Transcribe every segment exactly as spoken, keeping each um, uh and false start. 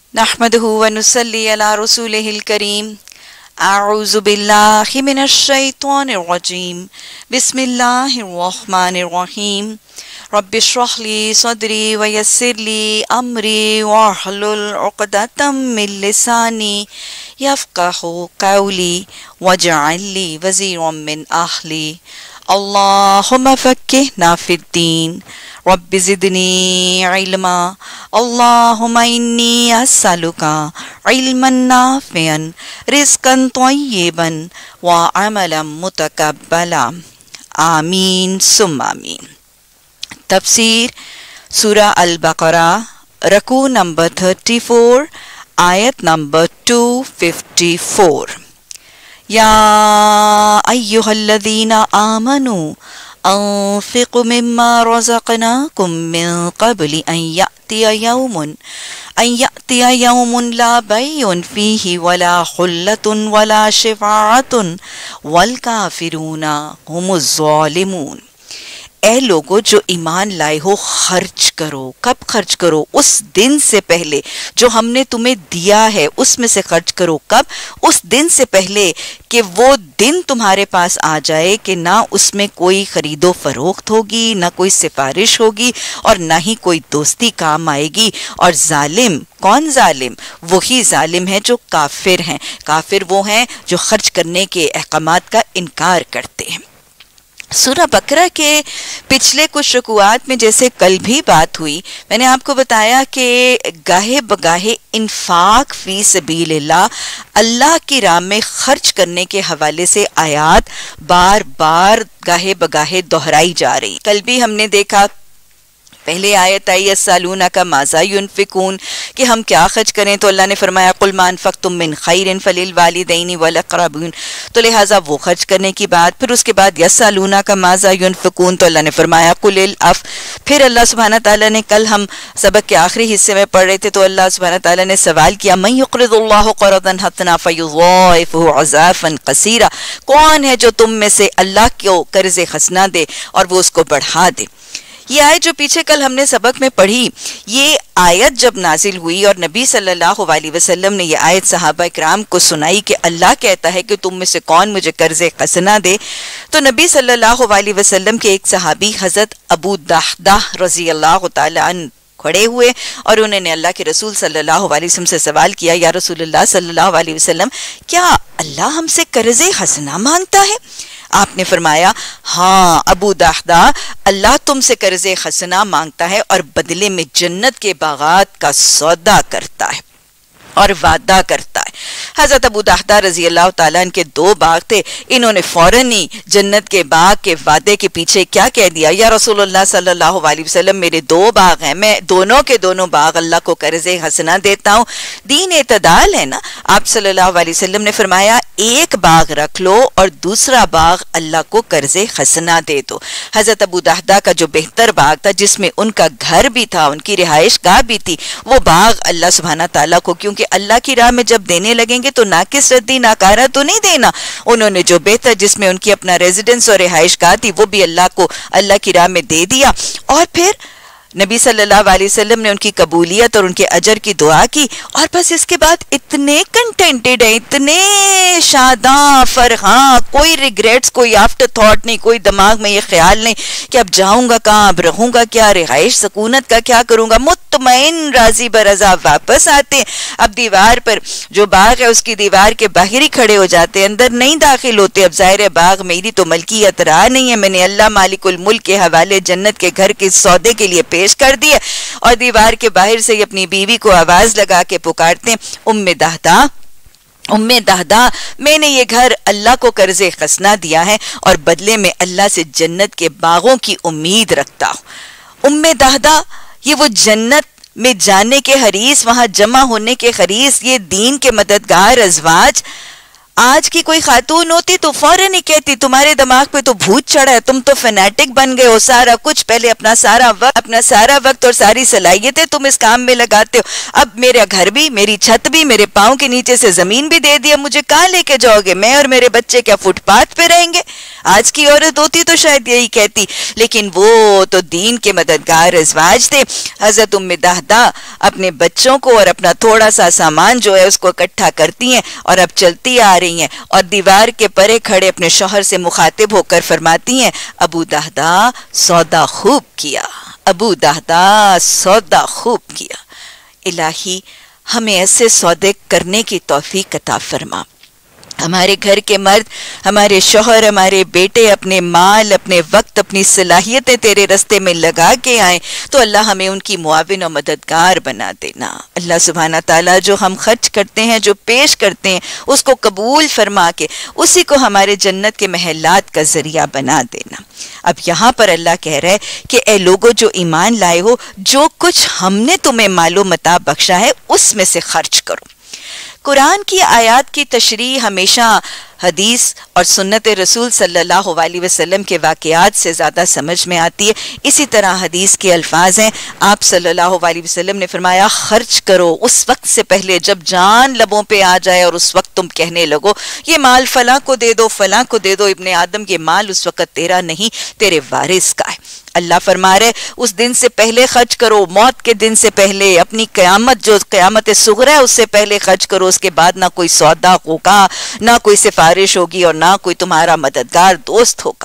नहमदुहु व नुसल्ली अला रसूलिहिल करीम। अऊज़ु बिल्लाहि मिनश शैतानिर रजीम। बिस्मिल्लाहिर रहमानिर रहीम। रब्बि इश्रह ली सदरी व यस्सिर ली अमरी वहलुल उक़दतम मिन लिसानी यफ़क़हू क़ौली वजअल ली वज़ीरम मिन अहली। अल्लाहुम्मा फ़क़्क़िहना फ़िद्दीन रब्बि ज़िदनी इल्मा। अल्लाहुम्मा इन्नी अस्अलुका इल्मन नाफ़िअन रिज़्क़न तय्यिबन व अमलन मुतक़ब्बला। आमीन सुम्मा आमीन। तफ़सीर सूरा अल बक़रा, रकू नंबर थर्टी फोर, आयत नंबर टू फिफ्टी फोर। या अय्युहल्लज़ीना आमनू अनफ़िक़ू मिम्मा रज़क़नाकुम मिन क़ब्लि अन यअतिय यौमुन अन यअतिय यौमुन ला बैउन फ़ीहि वला ख़ुल्लतुन वला शिफ़ाअतुन वल काफ़िरूना हुमुज़ ज़ालिमून। ए लोगो जो ईमान लाए हो, खर्च करो। कब खर्च करो? उस दिन से पहले जो हमने तुम्हें दिया है उसमें से खर्च करो। कब? उस दिन से पहले कि वो दिन तुम्हारे पास आ जाए कि ना उसमें कोई खरीदो फरोख्त होगी, ना कोई सिफारिश होगी और ना ही कोई दोस्ती काम आएगी। और जालिम, कौन जालिम? वही जालिम है जो काफिर हैं। काफिर वो हैं जो खर्च करने के अहकामात का इनकार करते हैं। सूरा बकरा के पिछले कुछ रुकुआत में जैसे कल भी बात हुई, मैंने आपको बताया कि गाहे बगाहे इन्फाक फी सबीलिल्लाह, अल्लाह की राह में खर्च करने के हवाले से आयात बार बार गाहे बगाहे दोहराई जा रही। कल भी हमने देखा, पहले आयत आई यस्अलूना का माज़ा युनफ़िकून, कि हम क्या खर्च करें, तो अल्लाह ने फरमाया कुल मा अनफ़क़्तुम मिन ख़ैरिन फ़लिल वालिदैनि वल अक़रबीन, तो लिहाजा वो खर्च करने की बात। फिर उसके बाद यस्अलूना का माज़ा युनफ़िकून, तो अल्लाह ने फरमाया कुलिल अफ़। फिर अल्लाह सुब्हानहू तआला ने, कल हम सबक के आखिरी हिस्से में पढ़ रहे थे, तो अल्लाह सुब्हानहू तआला ने सवाल किया मन युक़रिज़ुल्लाह क़रज़न हसना फ़युज़ाइफ़ुहु अज़ाफ़न क़सीरा, कौन है जो तुम में से अल्लाह को कर्ज़ हसना दे और वो उसको बढ़ा दे। ये आयत जो पीछे कल हमने सबक में पढ़ी, ये आयत जब नाजिल हुई और नबी सल्लल्लाहु अलैहि वसल्लम ने ये आयत सहाबा इकराम को सुनाई कि अल्लाह कहता है कि तुम में से कौन मुझे कर्ज़े हसना दे, तो नबी सल्लल्लाहु अलैहि वसल्लम के एक सहाबी हज़रत अबू दहदाह रज़ी अल्लाह तआला अन्हु खड़े हुए और उन्होंने अल्लाह के रसूल सल्लल्लाहु अलैहि वसल्लम से सवाल किया, या रसूलुल्लाह सल्लल्लाहु अलैहि वसल्लम, क्या अल्लाह हमसे कर्ज़े हसना मांगता है? आपने फरमाया, हाँ अबू दहदा, अल्लाह तुमसे कर्ज़े हसना मांगता है और बदले में जन्नत के बागात का सौदा करता है और वादा करता है। हज़रत अबू दहदा रज़ी अल्लाह ताला अन्हु के दो बाग थे। इन्होंने फौरन ही जन्नत के बाग के वादे के पीछे क्या कह दिया, या रसूलुल्लाह सल्लल्लाहु अलैहि वसल्लम, मेरे दो बाग हैं, मैं दोनों के दोनों बाग अल्लाह को कर्ज़े हसना देता हूँ। दीन एतदाल है ना। आप सल्लल्लाहु अलैहि वसल्लम ने फरमाया, एक बाग रख लो और दूसरा बाग अल्लाह को कर्ज़े हसना दे दो। हज़रत अबू दहदा का जो बेहतर बाग था, जिसमें उनका घर भी था, उनकी रिहाइश गाह भी थी, वो बाग अल्लाह सुब्हाना ताला को, क्योंकि अल्लाह की राह में जब देने लगेंगे तो नाकिस रद्दी नाकारा तो नहीं देना, उन्होंने जो बेहतर जिसमें उनकी अपना रेजिडेंस और रिहाइश गाह थी वो भी अल्लाह को अल्लाह की राह में दे दिया। और फिर नबी सल्लल्लाहु अलैहि वसल्लम ने उनकी कबूलियत और उनके अजर की दुआ की और बस इसके बाद इतने कंटेंटेड है, इतने शादा फरहां, कोई रिग्रेट्स, कोई आफ्टर थॉट नहीं, कोई दिमाग में ये ख्याल नहीं कि अब जाऊंगा कहाँ, अब रहूंगा क्या, रिहाइश सकूनत का क्या करूंगा, मुत्तमईन राजी बरजा वापस आते। अब दीवार पर जो बाग है उसकी दीवार के बाहर ही खड़े हो जाते, अंदर नहीं दाखिल होते। अब ज़ाहिर है बाग मेरी तो मलकियत रहा नहीं है, मैंने अल्लाह मालिकुल मुल्क के हवाले जन्नत के घर के सौदे के लिए पेश कर दिया। और दीवार के बाहर से ही अपनी बीवी को आवाज लगा के पुकारते, उम्मे दहदा, उम्मे दहदा, मैंने ये घर अल्लाह को कर्ज़े हसना दिया है और बदले में अल्लाह से जन्नत के बागों की उम्मीद रखता हूँ। उम्मे दहदा, ये वो जन्नत में जाने के हरीस, वहां जमा होने के हरीस, ये दीन के मददगार अज़वाज। आज की कोई खातून होती तो फौरन ही कहती, तुम्हारे दिमाग पे तो भूत चढ़ा है, तुम तो फैनेटिक बन गए हो, सारा कुछ पहले अपना सारा वक्त अपना सारा वक्त और सारी सलाहियतें तुम इस काम में लगाते हो, अब मेरा घर भी, मेरी छत भी, मेरे पाँव के नीचे से जमीन भी दे दिया, मुझे कहाँ लेके जाओगे? मैं और मेरे बच्चे क्या फुटपाथ पे रहेंगे? آج کی عورت ہوتی تو شاید یہی کہتی، لیکن وہ تو دین کے مددگار ازواج تھے۔ حضرت ام دہدہ اپنے بچوں کو اور اپنا تھوڑا سا سامان جو ہے اس کو اکٹھا کرتی ہیں اور اب چلتی آ رہی ہیں، اور دیوار کے پرے کھڑے اپنے شوہر سے مخاطب ہو کر فرماتی ہیں، ابو دہدہ سودا خوب کیا، ابو دہدہ سودا خوب کیا۔ الہی ہمیں ایسے سودے کرنے کی توفیق عطا فرما۔ ہمارے گھر کے مرد، ہمارے شوہر، ہمارے بیٹے اپنے مال، اپنے وقت، اپنی صلاحیتیں تیرے رستے میں لگا کے آئیں تو اللہ ہمیں ان کی معاون و مددگار بنا دینا۔ اللہ سبحانہ تعالیٰ جو ہم خرچ کرتے ہیں، جو پیش کرتے ہیں، اس کو قبول فرما کے اسی کو ہمارے جنت کے محلات کا ذریعہ بنا دینا۔ اب یہاں پر اللہ کہہ رہا ہے کہ اے لوگو جو ایمان لائے ہو، جو کچھ ہم نے تمہیں مال و متاع بخشا ہے اس میں سے خرچ کرو۔ قرآن کی آیات کی تشریح ہمیشہ حدیث اور سنت رسول صلی اللہ علیہ وسلم کے واقعات سے زیادہ سمجھ میں آتی ہے۔ اسی طرح حدیث کے الفاظ ہیں، آپ صلی اللہ علیہ وسلم نے فرمایا، خرچ کرو اس وقت سے پہلے جب جان لبوں پہ آ جائے اور اس وقت تم کہنے لگو یہ مال فلاں کو دے دو، فلاں کو دے دو۔ ابن آدم یہ مال اس وقت تیرا نہیں، تیرے وارث کا ہے۔ اللہ فرما رہے اس دن سے پہلے خرچ کرو، موت کے دن سے پہلے، اپنی قیامت جو قیامت صغری ہے اس سے پہلے خرچ کرو۔ اس کے بعد نہ کوئی سودا ہوگا، نہ کوئی سفارش ہوگی، اور نہ کوئی تمہارا مددگار دوست ہوگا۔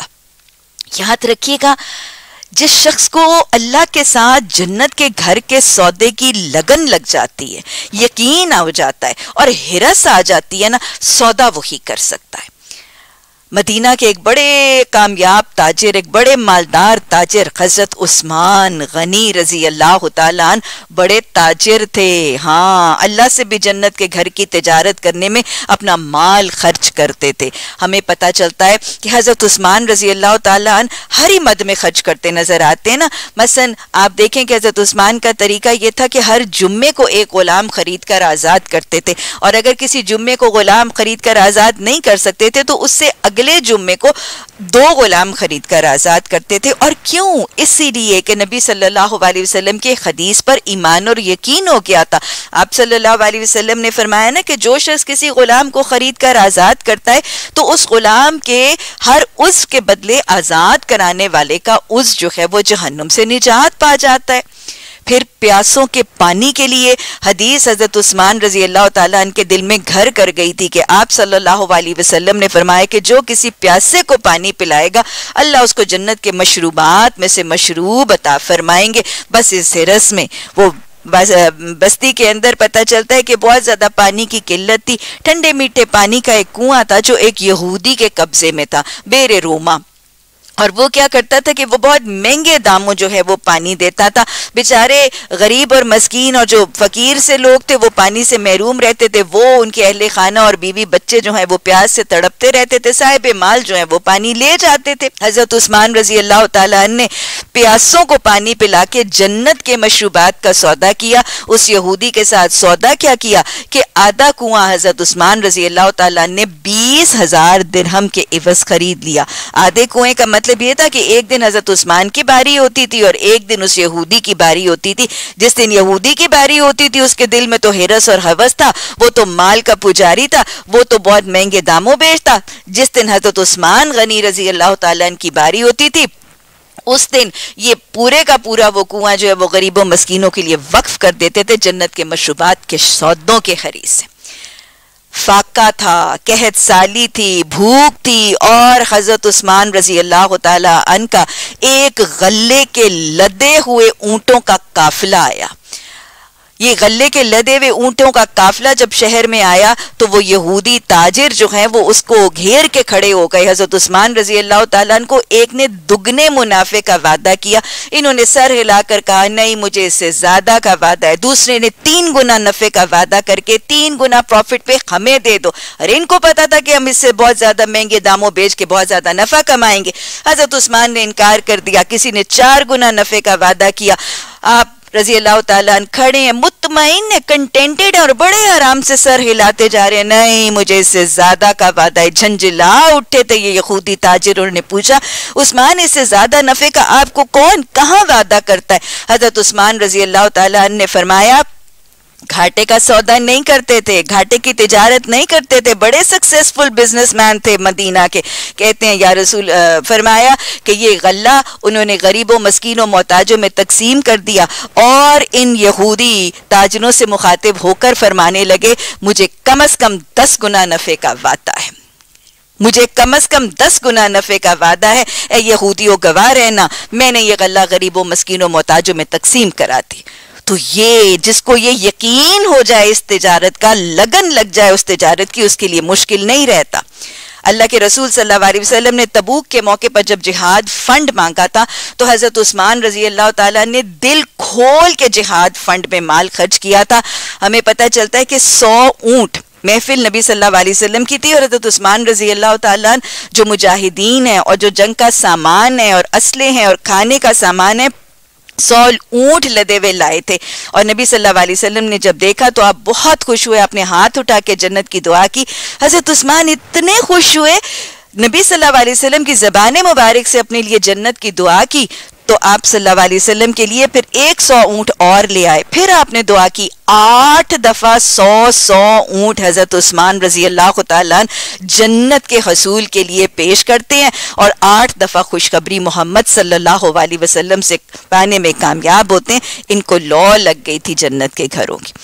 یاد رکھیے گا، جس شخص کو اللہ کے ساتھ جنت کے گھر کے سودے کی لگن لگ جاتی ہے، یقین آ جاتا ہے اور ہرس آ جاتی ہے نا، سودا وہی کر سکتا ہے۔ مدینہ کے ایک بڑے کامیاب تاجر، ایک بڑے مالدار تاجر حضرت عثمان غنی رضی اللہ تعالیٰ عنہ بڑے تاجر تھے۔ ہاں، اللہ سے بھی جنت کے گھر کی تجارت کرنے میں اپنا مال خرچ کرتے تھے۔ ہمیں پتہ چلتا ہے کہ حضرت عثمان رضی اللہ تعالیٰ عنہ ہر ہی مد میں خرچ کرتے نظر آتے ہیں نا۔ مثلا آپ دیکھیں کہ حضرت عثمان کا طریقہ یہ تھا کہ ہر جمعے کو ایک غلام خرید کر آزاد کرتے تھے، اور اگر کسی جمعے کو غلام خرید کر آزاد نہیں کر سکتے تھے تو اس سے اگلے جمعے کو دو غلام خرید کر آزاد کرتے تھے۔ اور کیوں؟ اسی لیے کہ نبی صلی اللہ علیہ وسلم کے حدیث پر ایمان اور یقین ہو گیا تھا۔ آپ صلی اللہ علیہ وسلم نے فرمایا نا کہ جو شخص کسی غلام کو خرید کر آزاد کرتا ہے تو اس غلام کے ہر عضو کے بدلے آزاد کرانے والے کا عضو جو ہے وہ جہنم سے نجات پا جاتا ہے۔ پھر پیاسوں کے پانی کے لیے حدیث حضرت عثمان رضی اللہ تعالیٰ عنہ کے دل میں گھر کر گئی تھی کہ آپ صلی اللہ علیہ وسلم نے فرمایا کہ جو کسی پیاسے کو پانی پلائے گا اللہ اس کو جنت کے مشروبات میں سے مشروب عطا فرمائیں گے۔ بس اس ہرس میں وہ بستی کے اندر پتہ چلتا ہے کہ بہت زیادہ پانی کی قلت تھی۔ ٹھنڈے میٹھے پانی کا ایک کنواں تھا جو ایک یہودی کے قبضے میں تھا، بیر روما، اور وہ کیا کرتا تھا کہ وہ بہت مہنگے داموں جو ہے وہ پانی دیتا تھا۔ بیچارے غریب اور مسکین اور جو فقیر سے لوگ تھے وہ پانی سے محروم رہتے تھے، وہ ان کے اہل خانہ اور بیوی بچے جو ہیں وہ پیاس سے تڑپتے رہتے تھے، صاحب مال جو ہیں وہ پانی لے جاتے تھے۔ حضرت عثمان رضی اللہ تعالیٰ عنہ نے پیاسوں کو پانی پلا کے جنت کے مشروبات کا سودا کیا۔ اس یہودی کے ساتھ سودا کیا کیا کہ آدھا کنواں حضرت عثمان رضی اللہ تعالیٰ عنہ نے بیس ہزار درہم کے عوض خرید لیا۔ آدھے کنویں کا مطلب یہ تھا کہ ایک دن حضرت عثمان کی باری ہوتی تھی اور ایک دن اس یہودی کی باری ہوتی تھی۔ جس دن یہودی کی باری ہوتی تھی اس کے دل میں تو ہرس اور ہوس تھا، وہ تو مال کا پجاری تھا، وہ تو بہت مہنگے داموں بیچتا۔ جس دن حضرت عثمان غنی رضی اللہ تعالیٰ عنہ کی باری ہوتی تھی اس دن یہ پورے کا پورا وہ کنواں جو ہے وہ غریبوں مسکینوں کے لیے وقف کر دیتے تھے جنت کے مشروبات کے سودوں کے خرید سے۔ فاقہ تھا، قحط سالی تھی، بھوک تھی، اور حضرت عثمان رضی اللہ تعالی عنہ کا ایک غلے کے لدے ہوئے اونٹوں کا قافلہ آیا۔ یہ غلے کے لدے ہوئے اونٹوں کا قافلہ جب شہر میں آیا تو وہ یہودی تاجر جو ہیں وہ اس کو گھیر کے کھڑے ہو گئے۔ حضرت عثمان رضی اللہ تعالیٰ عنہ کو ایک نے دگنے منافع کا وعدہ کیا، انہوں نے سر ہلا کر کہا نہیں مجھے اس سے زیادہ کا وعدہ ہے، دوسرے نے تین گنا نفع کا وعدہ کر کے تین گنا پروفٹ پہ ہمیں دے دو، اور ان کو پتا تھا کہ ہم اس سے بہت زیادہ مہنگے داموں بیچ کے بہت زیادہ نفع کمائیں گے۔ حضرت عثمان نے انکار کر دیا، کسی نے چار گنا نفع کا وعدہ کیا۔ آپ رضی اللہ تعالیٰ عنہ کھڑے ہیں، مطمئن ہیں، کنٹینٹڈ ہیں، اور بڑے آرام سے سر ہلاتے جا رہے ہیں، نہیں مجھے اس سے زیادہ کا وعدہ ہے۔ جھنجھلا اٹھے تھے یہ یہودی تاجر، انہوں نے پوچھا عثمان اس سے زیادہ نفع کا آپ کو کون کہاں وعدہ کرتا ہے؟ حضرت عثمان رضی اللہ تعالیٰ عنہ نے فرمایا گھاٹے کا سودا نہیں کرتے تھے, گھاٹے کی تجارت نہیں کرتے تھے, بڑے سکسیسفل بزنس مین تھے مدینہ کے. کہتے ہیں یا رسول فرمایا کہ یہ غلہ انہوں نے غریبوں مسکینوں محتاجوں میں تقسیم کر دیا, اور ان یہودی تاجروں سے مخاطب ہو کر فرمانے لگے مجھے کم از کم دس گنا نفع کا وعدہ ہے, مجھے کم از کم دس گنا نفع کا وعدہ ہے, اے یہودیوں گواہ رہنا میں نے یہ غلہ غریبوں مسکینوں محتاجوں میں تقسیم کرا دی. تو یہ جس کو یہ یقین ہو جائے اس تجارت کا, لگن لگ جائے اس تجارت کی, اس کے لیے مشکل نہیں رہتا. اللہ کے رسول صلی اللہ علیہ وسلم نے تبوک کے موقع پر جب جہاد فنڈ مانگا تھا تو حضرت عثمان رضی اللہ تعالیٰ نے دل کھول کے جہاد فنڈ میں مال خرچ کیا تھا. ہمیں پتہ چلتا ہے کہ سو اونٹ محفل نبی صلی اللہ علیہ وسلم کی تھی, اور حضرت عثمان رضی اللہ تعالیٰ جو مجاہدین ہیں اور جو جنگ کا سامان ہے اور اسلحے ہیں اور کھانے کا سامان ہے, سو اونٹ لدے ہوئے لائے تھے. اور نبی صلی اللہ علیہ وسلم نے جب دیکھا تو آپ بہت خوش ہوئے, اپنے ہاتھ اٹھا کے جنت کی دعا کی. حضرت عثمان اتنے خوش ہوئے, نبی صلی اللہ علیہ وسلم کی زبان مبارک سے اپنے لیے جنت کی دعا کی, تو آپ صلی اللہ علیہ وسلم کے لیے پھر ایک سو اونٹ اور لے آئے. پھر آپ نے دعا کی, آٹھ دفعہ سو سو اونٹ حضرت عثمان رضی اللہ تعالیٰ جنت کے حصول کے لیے پیش کرتے ہیں, اور آٹھ دفعہ خوشخبری محمد صلی اللہ علیہ وسلم سے پانے میں کامیاب ہوتے ہیں. ان کو لو لگ گئی تھی جنت کے گھروں کی.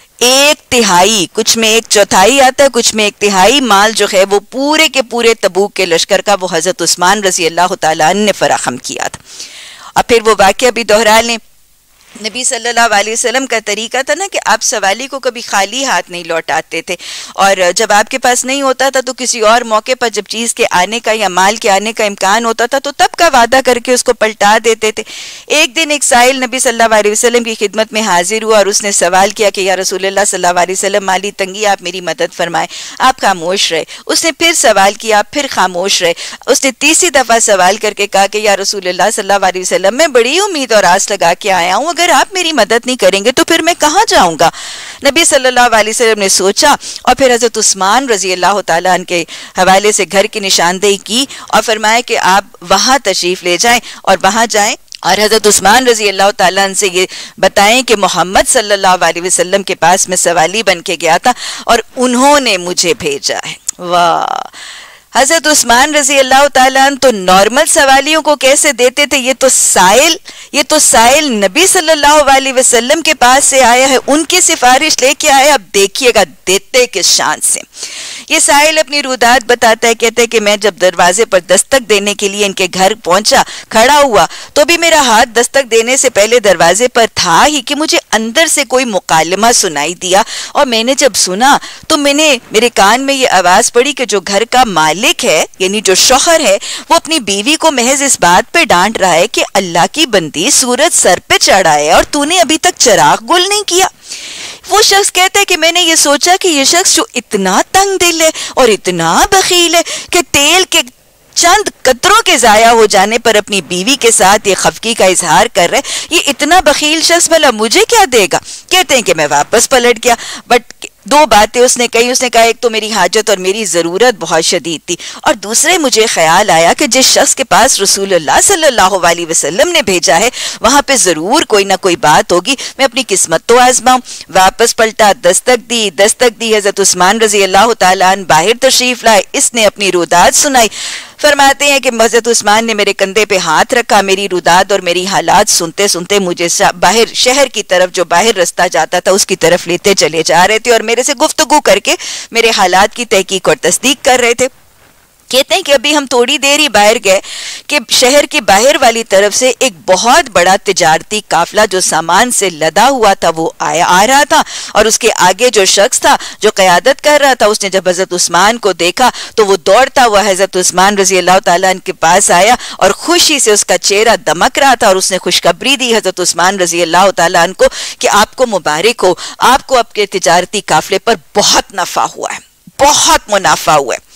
ایک تہائی, کچھ میں ایک چوتھائی آتا ہے, کچھ میں ایک تہائی مال جو ہے وہ پورے کے پورے تبوک کے لشکر کا وہ حضرت عثمان رضی اللہ تعالیٰ نے فراہم کیا تھا. اور پھر وہ واقعہ بھی دوہرا لیں. نبی صلی اللہ علیہ وسلم کا طریقہ تھا نا کہ آپ سوالی کو کبھی خالی ہاتھ نہیں لوٹاتے تھے, اور جب آپ کے پاس نہیں ہوتا تھا تو کسی اور موقع پر جب چیز کے آنے کا یا مال کے آنے کا امکان ہوتا تھا تو تب کا وعدہ کر کے اس کو پلٹا دیتے تھے. ایک دن ایک سائل نبی صلی اللہ علیہ وسلم کی خدمت میں حاضر ہوا, اور اس نے سوال کیا کہ یا رسول اللہ صلی اللہ علیہ وسلم مالی تنگی, آپ میری مدد فرمائیں. آپ خاموش رہے. اس نے پھر سوال کیا, پھر خاموش رہے. اس نے تیسری دفعہ سوال کر کے کہا کہ یا رسول اللہ صلی اللہ علیہ وسلم میں بڑی امید اور آس لگا کے آیا ہوں, اگر آپ میری مدد نہیں کریں گے تو پھر میں کہاں جاؤں گا. نبی صلی اللہ علیہ وسلم نے سوچا, اور پھر حضرت عثمان رضی اللہ تعالیٰ عنہ کے حوالے سے گھر کی نشاندہی کی, اور فرمایا کہ آپ وہاں تشریف لے جائیں, اور وہاں جائیں اور حضرت عثمان رضی اللہ تعالیٰ عنہ سے یہ بتائیں کہ محمد صلی اللہ علیہ وسلم کے پاس میں سوالی بن کے گیا تھا اور انہوں نے مجھے بھیجا ہے. واہ, حضرت عثمان رضی اللہ تعالیٰ عنہ تو نارمل سوالیوں کو کیسے دیتے تھے, یہ تو سائل یہ تو سائل نبی صلی اللہ علیہ وسلم کے پاس سے آیا ہے, ان کی سفارش لے کے آیا. اب دیکھیے گا دیتے کس شان سے. یہ سائل اپنی رودات بتاتا ہے, کہتے کہ میں جب دروازے پر دستک دینے کے لیے ان کے گھر پہنچا, کھڑا ہوا, تو بھی میرا ہاتھ دستک دینے سے پہلے دروازے پر تھا ہی کہ مجھے اندر سے کوئی مکالمہ سنائی دیا, اور میں نے جب سنا تو میں نے میرے کان میں یہ آواز پڑی کہ جو گھر کا مالک ہے یعنی جو شوہر ہے وہ اپنی بیوی کو محض اس بات پہ ڈانٹ رہا ہے کہ اللہ کی بندی سورج سر پہ چڑھا ہے اور تو نے ابھی تک چراغ گل نہیں کیا. وہ شخص کہتا ہے کہ میں نے یہ سوچا کہ یہ شخص جو اتنا تنگ دل ہے اور اتنا بخیل ہے کہ تیل کے چند قطروں کے ضائع ہو جانے پر اپنی بیوی کے ساتھ یہ خفگی کا اظہار کر رہے, یہ اتنا بخیل شخص بھلا مجھے کیا دے گا. کہتے ہیں کہ میں واپس پلٹ گیا, بٹ دو باتیں اس نے کہی. اس نے کہا ایک تو میری حاجت اور میری ضرورت بہت شدید تھی, اور دوسرے مجھے خیال آیا کہ جس شخص کے پاس رسول اللہ صلی اللہ علیہ وسلم نے بھیجا ہے وہاں پہ ضرور کوئی نہ کوئی بات ہوگی, میں اپنی قسمت تو آزماؤں. واپس پلٹا, دستک دی دستک دی حضرت عثمان رضی اللہ تعالیٰ عنہ باہر تشریف لائے. اس نے اپنی رودات سنائی. فرماتے ہیں کہ حضرت عثمان نے میرے کندھے پہ ہاتھ رکھا, میری روداد اور میری حالات سنتے سنتے مجھے باہر شہر کی طرف جو باہر رستہ جاتا تھا اس کی طرف لیتے چلے جا رہے تھے, اور میرے سے گفتگو کر کے میرے حالات کی تحقیق اور تصدیق کر رہے تھے. کہتے ہیں کہ ابھی ہم تھوڑی دیر ہی باہر گئے کہ شہر کی باہر والی طرف سے ایک بہت بڑا تجارتی قافلہ جو سامان سے لدا ہوا تھا وہ آیا آ رہا تھا, اور اس کے آگے جو شخص تھا جو قیادت کر رہا تھا اس نے جب حضرت عثمان کو دیکھا تو وہ دوڑتا ہوا حضرت عثمان رضی اللہ تعالیٰ عنہ کے پاس آیا, اور خوشی سے اس کا چہرہ دمک رہا تھا, اور اس نے خوشخبری دی حضرت عثمان رضی اللہ تعالیٰ عنہ کو کہ آپ کو مبارک ہو, آپ کو آپ کے تجارتی قافلے پر بہت نفع ہوا ہے, بہت منافع ہوا ہے.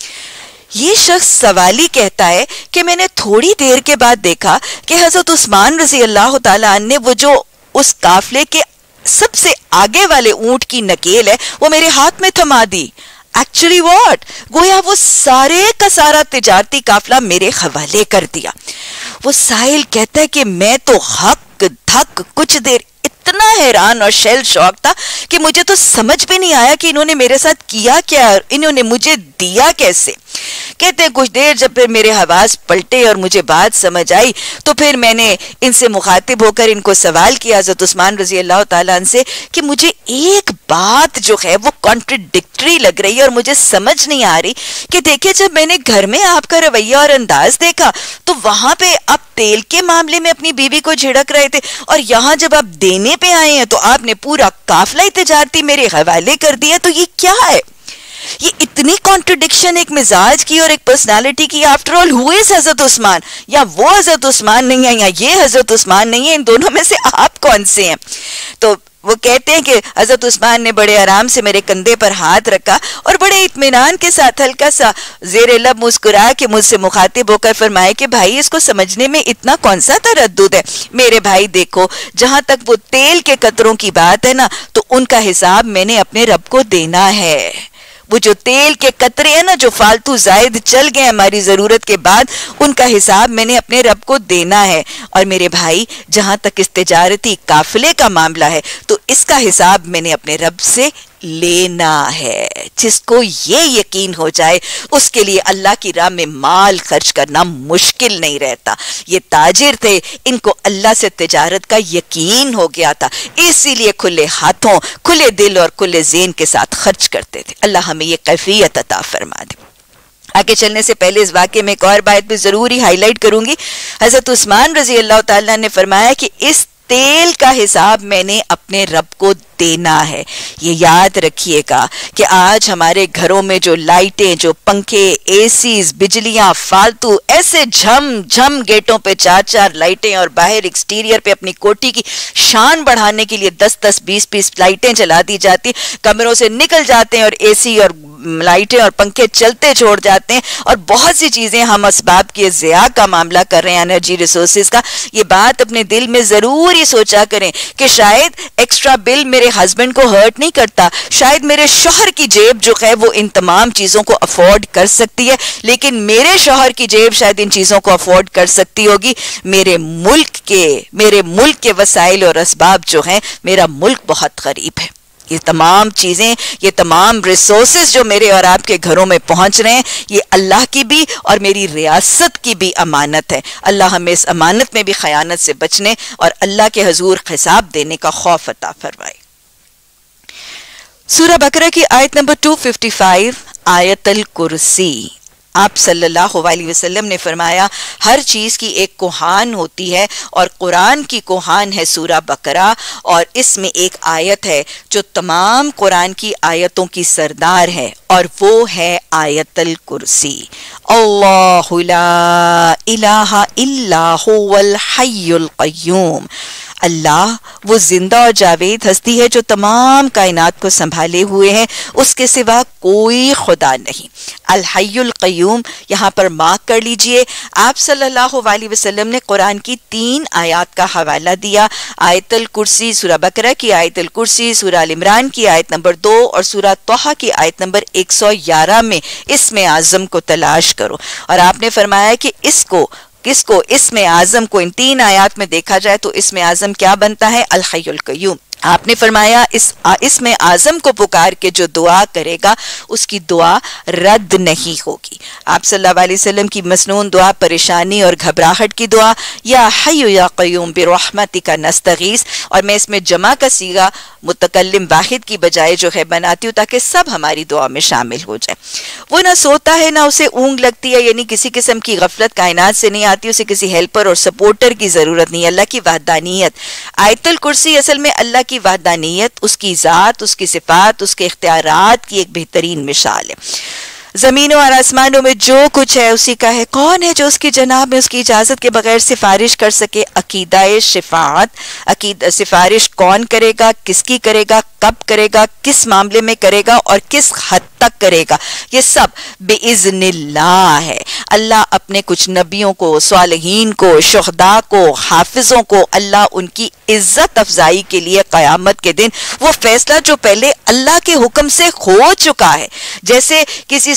یہ شخص سوالی کہتا ہے کہ میں نے تھوڑی دیر کے بعد دیکھا کہ حضرت عثمان رضی اللہ تعالیٰ عنہ نے وہ جو اس قافلے کے سب سے آگے والے اونٹ کی نکیل ہے وہ میرے ہاتھ میں تھما دی. ایکچولی واٹ, گویا وہ سارے کا سارا تجارتی قافلہ میرے حوالے کر دیا. وہ سائل کہتا ہے کہ میں تو حق دھک کچھ دیر اتنا حیران اور شیل شاک تھا کہ مجھے تو سمجھ بھی نہیں آیا کہ انہوں نے میرے ساتھ کیا کیا اور انہوں نے مجھے دیا کیسے. کہتے ہیں کچھ دیر جب پھر میرے حواس پلٹے اور مجھے بات سمجھ آئی تو پھر میں نے ان سے مخاطب ہو کر ان کو سوال کیا حضرت عثمان رضی اللہ تعالیٰ عنہ سے کہ مجھے ایک بات جو ہے وہ کانٹرڈکٹری لگ رہی ہے اور مجھے سمجھ نہیں آ رہی کہ دیکھیں جب میں نے گھر میں آپ کا رویہ اور انداز دیکھا تو وہاں پہ آپ تیل کے معاملے میں اپنی بیوی کو جھڑک رہے تھے اور یہاں جب آپ دینے پہ آئے ہیں تو آپ نے پورا قافلہ تجارتی میرے حوالے کر دیا. تو یہ کیا ہے؟ یہ اتنی کانٹرڈکشن ایک مزاج کی اور ایک پرسنالٹی کی. آفٹر آل ہو از حضرت عثمان؟ یا وہ حضرت عثمان نہیں ہے یا یہ حضرت عثمان نہیں ہے, ان دونوں میں سے آپ کون سے ہیں؟ تو وہ کہتے ہیں کہ حضرت عثمان نے بڑے آرام سے میرے کندھے پر ہاتھ رکھا اور بڑے اطمینان کے ساتھ ہلکا سا زیر لب مسکرا کے مجھ سے مخاطب ہو کر فرمائے کہ بھائی اس کو سمجھنے میں اتنا کون سا تردد ہے؟ میرے بھائی دیکھو, جہاں تک وہ تیل کے قطروں کی بات ہے نا تو ان کا حساب میں نے اپنے رب کو دینا ہے. وہ جو تیل کے قطرے ہیں نا جو فالتو زائد چل گئے ہماری ضرورت کے بعد, ان کا حساب میں نے اپنے رب کو دینا ہے. اور میرے بھائی جہاں تک اس تجارتی قافلے کا معاملہ ہے تو اس کا حساب میں نے اپنے رب سے لینا ہے. جس کو یہ یقین ہو جائے اس کے لیے اللہ کی راہ میں مال خرچ کرنا مشکل نہیں رہتا. یہ تاجر تھے, ان کو اللہ سے تجارت کا یقین ہو گیا تھا, اسی لیے کھلے ہاتھوں کھلے دل اور کھلے ذہن کے ساتھ خرچ کرتے تھے. اللہ ہمیں یہ کیفیت عطا فرما دے. آگے چلنے سے پہلے اس واقعے میں ایک اور بات بھی ضروری ہائی لائٹ کروں گی. حضرت عثمان رضی اللہ تعالیٰ نے فرمایا کہ اس تیل کا حساب میں نے اپنے رب کو دینا ہے. یہ یاد رکھیے گا کہ آج ہمارے گھروں میں جو لائٹیں, جو پنکھے, اے سیز, بجلیاں فالتو ایسے جھم جھم گیٹوں پہ چار چار لائٹیں اور باہر ایکسٹیریئر پہ اپنی کوٹھی کی شان بڑھانے کے لیے دس دس بیس بیس لائٹیں چلا دی جاتی, کمروں سے نکل جاتے ہیں اور اے سی اور لائٹیں اور پنکھے چلتے چھوڑ جاتے ہیں اور بہت سی چیزیں ہم اسباب کے ضیاع کا معاملہ کر رہے ہیں, انرجی ریسورسز کا. یہ بات اپنے دل میں ضرور ہی سوچا کریں کہ شاید ایکسٹرا بل میرے ہسبینڈ کو ہرٹ نہیں کرتا, شاید میرے شوہر کی جیب جو ہے وہ ان تمام چیزوں کو افورڈ کر سکتی ہے, لیکن میرے شوہر کی جیب شاید ان چیزوں کو افورڈ کر سکتی ہوگی. میرے ملک کے میرے ملک کے وسائل اور اسباب جو ہیں, میرا ملک بہت غریب ہے. یہ تمام چیزیں, یہ تمام ریسورسز جو میرے اور آپ کے گھروں میں پہنچ رہے ہیں, یہ اللہ کی بھی اور میری ریاست کی بھی امانت ہے. اللہ ہمیں اس امانت میں بھی خیانت سے بچنے اور اللہ کے حضور حساب دینے کا خوف عطا فرمائے. سورہ بقرہ کی آیت نمبر دو سو پچپن, آیت الکرسی. آپ صلی اللہ علیہ وسلم نے فرمایا ہر چیز کی ایک کوہان ہوتی ہے اور قرآن کی کوہان ہے سورہ بقرہ, اور اس میں ایک آیت ہے جو تمام قرآن کی آیتوں کی سردار ہے اور وہ ہے آیت الکرسی. اللہ لا الہ الا هو الحی القیوم. اللہ وہ زندہ اور جاوید ہستی ہے جو تمام کائنات کو سنبھالے ہوئے ہیں, اس کے سوا کوئی خدا نہیں. الحی القیوم یہاں پر مارک کر لیجئے. آپ صلی اللہ علیہ وسلم نے قرآن کی تین آیات کا حوالہ دیا, آیت الکرسی, سورہ بقرہ کی آیت الکرسی, سورہ ال عمران کی آیت نمبر دو اور سورہ طہ کی آیت نمبر ایک سو گیارہ میں اسم اعظم کو تلاش کرو. اور آپ نے فرمایا کہ اس کو کس کو اسم اعظم کو ان تین آیات میں دیکھا جائے تو اسم اعظم کیا بنتا ہے؟ الحی القیوم. آپ نے فرمایا اس اسم اعظم کو پکار کے جو دعا کرے گا اس کی دعا رد نہیں ہوگی. آپ صلی اللہ علیہ وسلم کی مسنون دعا پریشانی اور گھبراہٹ کی دعا, یا حی یا قیوم برحمتک نستغیث, اور میں اس میں جمع کا صیغہ متکلم واحد کی بجائے جو ہے بناتی ہوں تاکہ سب ہماری دعا میں شامل ہو جائے. وہ نہ سوتا ہے نہ اسے اونگ لگتی ہے, یعنی کسی قسم کی غفلت کائنات سے نہیں آتی, اسے کسی ہیلپر اور سپورٹر کی ضرورت نہیں. اللہ کی وحدانیت. آیت الکرسی اصل میں اللہ کی وحدانیت, اس کی ذات, اس کی صفات, اس کے اختیارات کی ایک بہترین مثال ہے. زمینوں اور آسمانوں میں جو کچھ ہے اسی کا ہے. کون ہے جو اس کی جناب میں اس کی اجازت کے بغیر سفارش کر سکے؟ عقیدہ شفاعت. عقیدہ سفارش کون کرے گا, کس کی کرے گا, کب کرے گا, کس معاملے میں کرے گا اور کس حد تک کرے گا, یہ سب بِإِذْنِ اللہ ہے. اللہ اپنے کچھ نبیوں کو, صالحین کو, شہداء کو, حافظوں کو اللہ ان کی عزت افزائی کے لیے قیامت کے دن وہ فیصلہ جو پہلے اللہ کے حکم سے ہو چکا ہے, جیسے کسی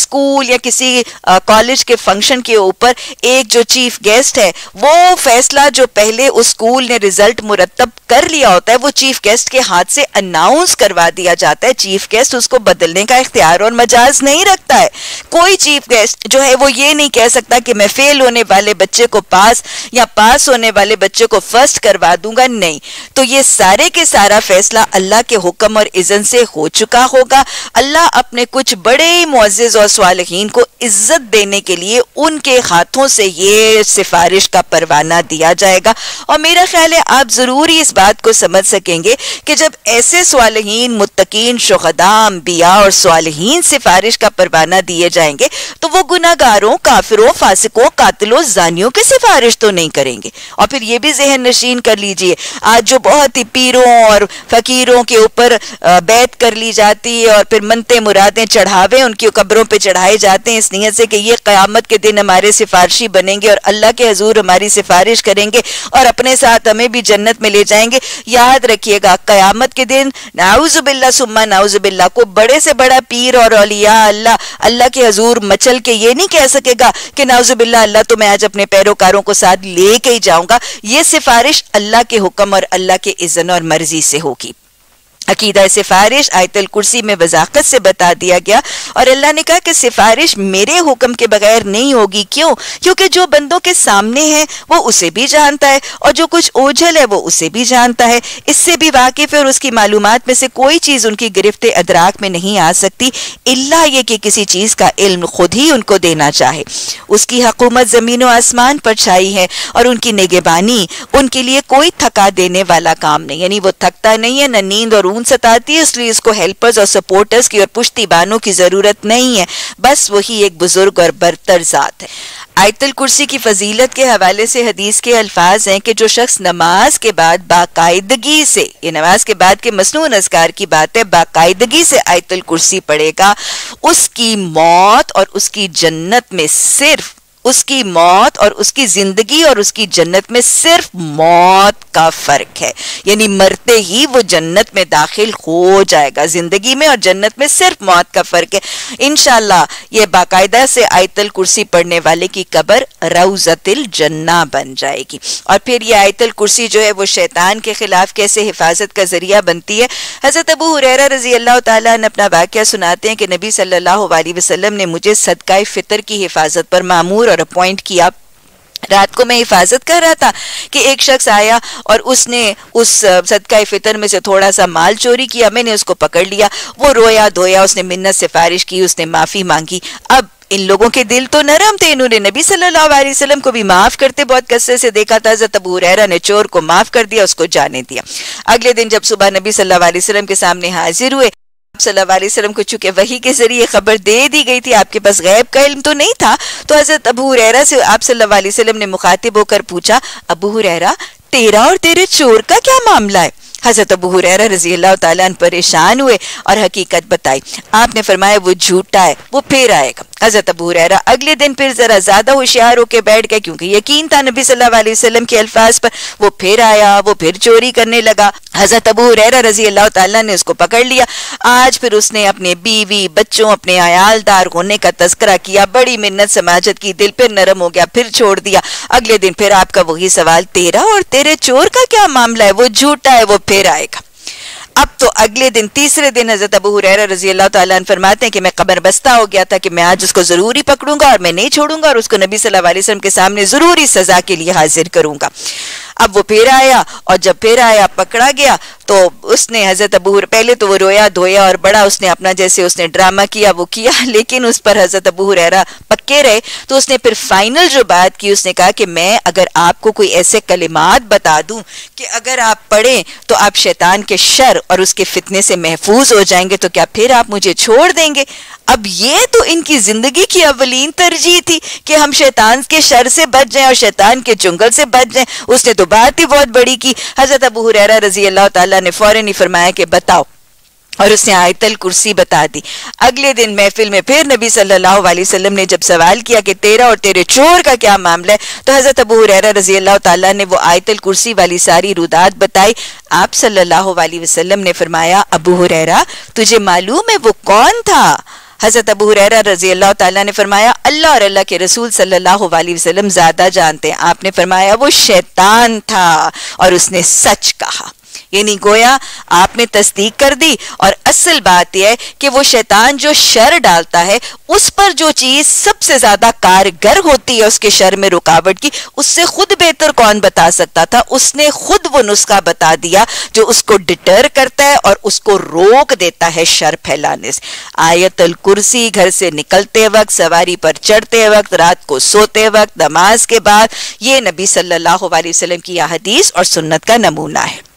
اسکول یا کسی کالج کے فنکشن کے اوپر ایک جو چیف گیسٹ ہے وہ فیصلہ جو پہلے اس اسکول نے رزلٹ مرتب کر لیا ہوتا ہے وہ چیف گیسٹ کے ہاتھ سے اناؤنس کروا دیا جاتا ہے. چیف گیسٹ اس کو بدلنے کا اختیار اور مجاز نہیں رکھتا ہے. کوئی چیف گیسٹ جو ہے وہ یہ نہیں کہہ سکتا کہ میں فیل ہونے والے بچے کو پاس یا پاس ہونے والے بچے کو فرسٹ کروا دوں گا, نہیں. تو یہ سارے کے سارا فیصلہ اللہ کے حکم اور اذن سے ہو چکا ہوگا. اللہ اپنے کچھ بڑے معزز اور صالحین کو عزت دینے کے لیے ان کے ہاتھوں سے یہ سفارش کا پروانہ دیا جائے گا. اور میرا خیال ہے آپ ضروری اس بات کو سمجھ سکیں گے کہ جب ایسے صالحین, متقین, شہداء, انبیاء اور صالحین سفارش کا پروانہ دیے جائیں گے تو وہ گناہگاروں, کافروں, فاسقوں, قاتلوں, زانیوں کی سفارش تو نہیں کریں گے. اور پھر یہ بھی ذہن نشین کر لیجئے, آج جو بہت ہی پیروں اور فقیروں کے اوپر بیعت کر لی جاتی ہے اور پھر منتیں مرادیں چڑھاوے ان کی قبروں پہ چڑھائے جاتے ہیں اس نیت سے کہ یہ قیامت کے دن ہمارے سفارشی بنیں گے اور اللہ کے حضور ہماری سفارش کریں گے اور اپنے ساتھ ہمیں بھی جنت میں لے جائیں گے. یاد رکھیے گا قیامت کے دن نعوذ باللہ ثم نعوذ باللہ کو بڑے سے بڑا پیر اور اولیاء اللہ اللہ کے حضور مچل کے یہ نہیں کہہ سکے گا کہ نعوذ باللہ اللہ تو میں آج اپنے پیروکاروں کو ساتھ لے کے ہی جاؤں گا. یہ سفارش اللہ کے حکم اور اللہ کے اذن اور مرضی سے ہوگی. عقیدہ سفارش آیت الکرسی میں وضاحت سے بتا دیا گیا اور اللہ نے کہا کہ سفارش میرے حکم کے بغیر نہیں ہوگی. کیوں؟ کیونکہ جو بندوں کے سامنے ہے وہ اسے بھی جانتا ہے اور جو کچھ اوجھل ہے وہ اسے بھی جانتا ہے, اس سے بھی واقف ہے اور اس کی معلومات میں سے کوئی چیز ان کی گرفت ادراک میں نہیں آ سکتی الا یہ کہ کسی چیز کا علم خود ہی ان کو دینا چاہے. اس کی حکومت زمین و آسمان پر چھائی ہے اور ان کی نگہبانی ان کے لیے کوئی تھکا دینے والا کام نہیں, یعنی وہ تھکتا نہیں ہے, نہ نیند اور ستاتی ہے, اس لیے اس کو ہیلپرز اور سپورٹرز کی اور پشتی بانوں کی ضرورت نہیں ہے, بس وہی ایک بزرگ اور برتر ذات ہے. آیت الکرسی کی فضیلت کے حوالے سے حدیث کے الفاظ ہیں کہ جو شخص نماز کے بعد باقاعدگی سے, یہ نماز کے بعد کے مسنون اذکار کی بات ہے, باقاعدگی سے آیت الکرسی پڑھے گا, اس کی موت اور اس کی جنت میں صرف اس کی موت اور اس کی زندگی اور اس کی جنت میں صرف موت کا فرق ہے. یعنی مرتے ہی وہ جنت میں داخل ہو جائے گا, زندگی میں اور جنت میں صرف موت کا فرق ہے. انشاءاللہ یہ باقاعدہ سے آیت الکرسی پڑھنے والے کی قبر روضۃ الجنہ بن جائے گی. اور پھر یہ آیت الکرسی جو ہے وہ شیطان کے خلاف کیسے حفاظت کا ذریعہ بنتی ہے. حضرت ابو ہریرہ رضی اللہ تعالیٰ عنہ اپنا واقعہ سناتے ہیں کہ نبی صلی اللہ علیہ وسلم نے مجھے صدقہ فطر کی حفاظت پر مامور اور اپوائنٹ کیا. رات کو میں حفاظت کر رہا تھا کہ ایک شخص آیا اور اس نے اس صدقہ فطر میں سے تھوڑا سا مال چوری کیا. میں نے اس کو پکڑ لیا, وہ رویا دھویا, اس نے منت سفارش کی, اس نے معافی مانگی. اب ان لوگوں کے دل تو نرم تھے, انہوں نے نبی صلی اللہ علیہ وسلم کو بھی معاف کرتے بہت کثرت سے دیکھا تھا. حضرت ابو ہریرہ نے چور کو معاف کر دیا, اس کو جانے دیا. اگلے دن جب صبح نبی صلی اللہ علیہ وسلم کے سامنے حاضر ہوئے, آپ صلی اللہ علیہ وسلم کو چونکہ وحی کے ذریعے خبر دے دی گئی تھی, آپ کے پاس غیب کا علم تو نہیں تھا, تو حضرت ابو ہریرہ سے آپ صلی اللہ علیہ وسلم نے مخاطب ہو کر پوچھا, ابو ہریرہ تیرا اور تیرے چور کا کیا معاملہ ہے؟ حضرت ابو ہریرہ رضی اللہ تعالیٰ عنہ پریشان ہوئے اور حقیقت بتائی. آپ نے فرمایا وہ جھوٹا ہے, وہ پھر آئے گا. حضرت ابو ہریرہ اگلے دن پھر ذرا زیادہ ہوشیار ہو کے بیٹھ گئے کیونکہ یقین تھا نبی صلی اللہ علیہ وسلم کے الفاظ پر. وہ پھر آیا, وہ پھر چوری کرنے لگا. حضرت ابو ہریرہ رضی اللہ تعالیٰ نے اس کو پکڑ لیا. آج پھر اس نے اپنے بیوی بچوں, اپنے عیال دار ہونے کا تذکرہ کیا, بڑی منت سماجت کی, دل پھر نرم ہو گیا, پھر چھوڑ دیا. اگلے دن پھر آپ کا وہی سوال, تیرا اور تیرے چور کا کیا معاملہ ہے؟ وہ جھوٹا ہے, وہ پھر آئے گا. اب تو اگلے دن تیسرے دن حضرت ابو ہریرہ رضی اللہ تعالیٰ عنہ فرماتے ہیں کہ میں قبر بستہ ہو گیا تھا کہ میں آج اس کو ضروری پکڑوں گا اور میں نہیں چھوڑوں گا اور اس کو نبی صلی اللہ علیہ وسلم کے سامنے ضروری سزا کے لیے حاضر کروں گا. اب وہ پھر آیا اور جب پھر آیا پکڑا گیا تو اس نے حضرت ابو پہلے تو وہ رویا دھویا اور بڑا اس نے اپنا جیسے اس نے ڈرامہ کیا وہ کیا, لیکن اس پر حضرت ابو ہریرہ پکے رہے. تو اس نے پھر فائنل جو بات کی, اس نے کہا کہ میں اگر آپ کو کوئی ایسے کلمات بتا دوں کہ اگر آپ پڑھیں تو آپ شیطان کے شر اور اس کے فتنے سے محفوظ ہو جائیں گے, تو کیا پھر آپ مجھے چھوڑ دیں گے؟ اب یہ تو ان کی زندگی کی اولین ترجیح تھی کہ ہم شیطان کے شر سے بچ جائیں اور شیطان کے جنگل سے بچ جائیں. اس نے تو بات ہی بہت بڑی کی. حضرت ابو ہریرہ رضی اللہ تعالیٰ نے فوراً ہی فرمایا کہ بتاؤ, اور اس نے آیت الکرسی بتا دی. اگلے دن محفل میں پھر نبی صلی اللہ علیہ وسلم نے جب سوال کیا کہ تیرا اور تیرے چور کا کیا معاملہ ہے, تو حضرت ابو ہریرہ رضی اللہ تعالیٰ نے وہ آیت الکرسی والی ساری رودات بتائی. آپ صلی اللہ علیہ وسلم نے فرمایا, ابو ہریرہ تجھے معلوم ہے وہ کون تھا؟ حضرت ابو ہریرہ رضی اللہ تعالیٰ نے فرمایا اللہ اور اللہ کے رسول صلی اللہ علیہ وسلم زیادہ جانتے ہیں. آپ نے فرمایا وہ شیطان تھا اور اس نے سچ کہا. یعنی گویا آپ نے تصدیق کر دی. اور اصل بات یہ ہے کہ وہ شیطان جو شر ڈالتا ہے اس پر جو چیز سب سے زیادہ کارگر ہوتی ہے اس کے شر میں رکاوٹ کی، اس سے خود بہتر کون بتا سکتا تھا؟ اس نے خود وہ نسخہ بتا دیا جو اس کو ڈٹر کرتا ہے اور اس کو روک دیتا ہے شر پھیلانے سے. آیت الکرسی گھر سے نکلتے وقت، سواری پر چڑھتے وقت، رات کو سوتے وقت، نماز کے بعد، یہ نبی صلی اللہ علیہ وسلم کی یہ حدیث اور سنت کا نمونہ ہے.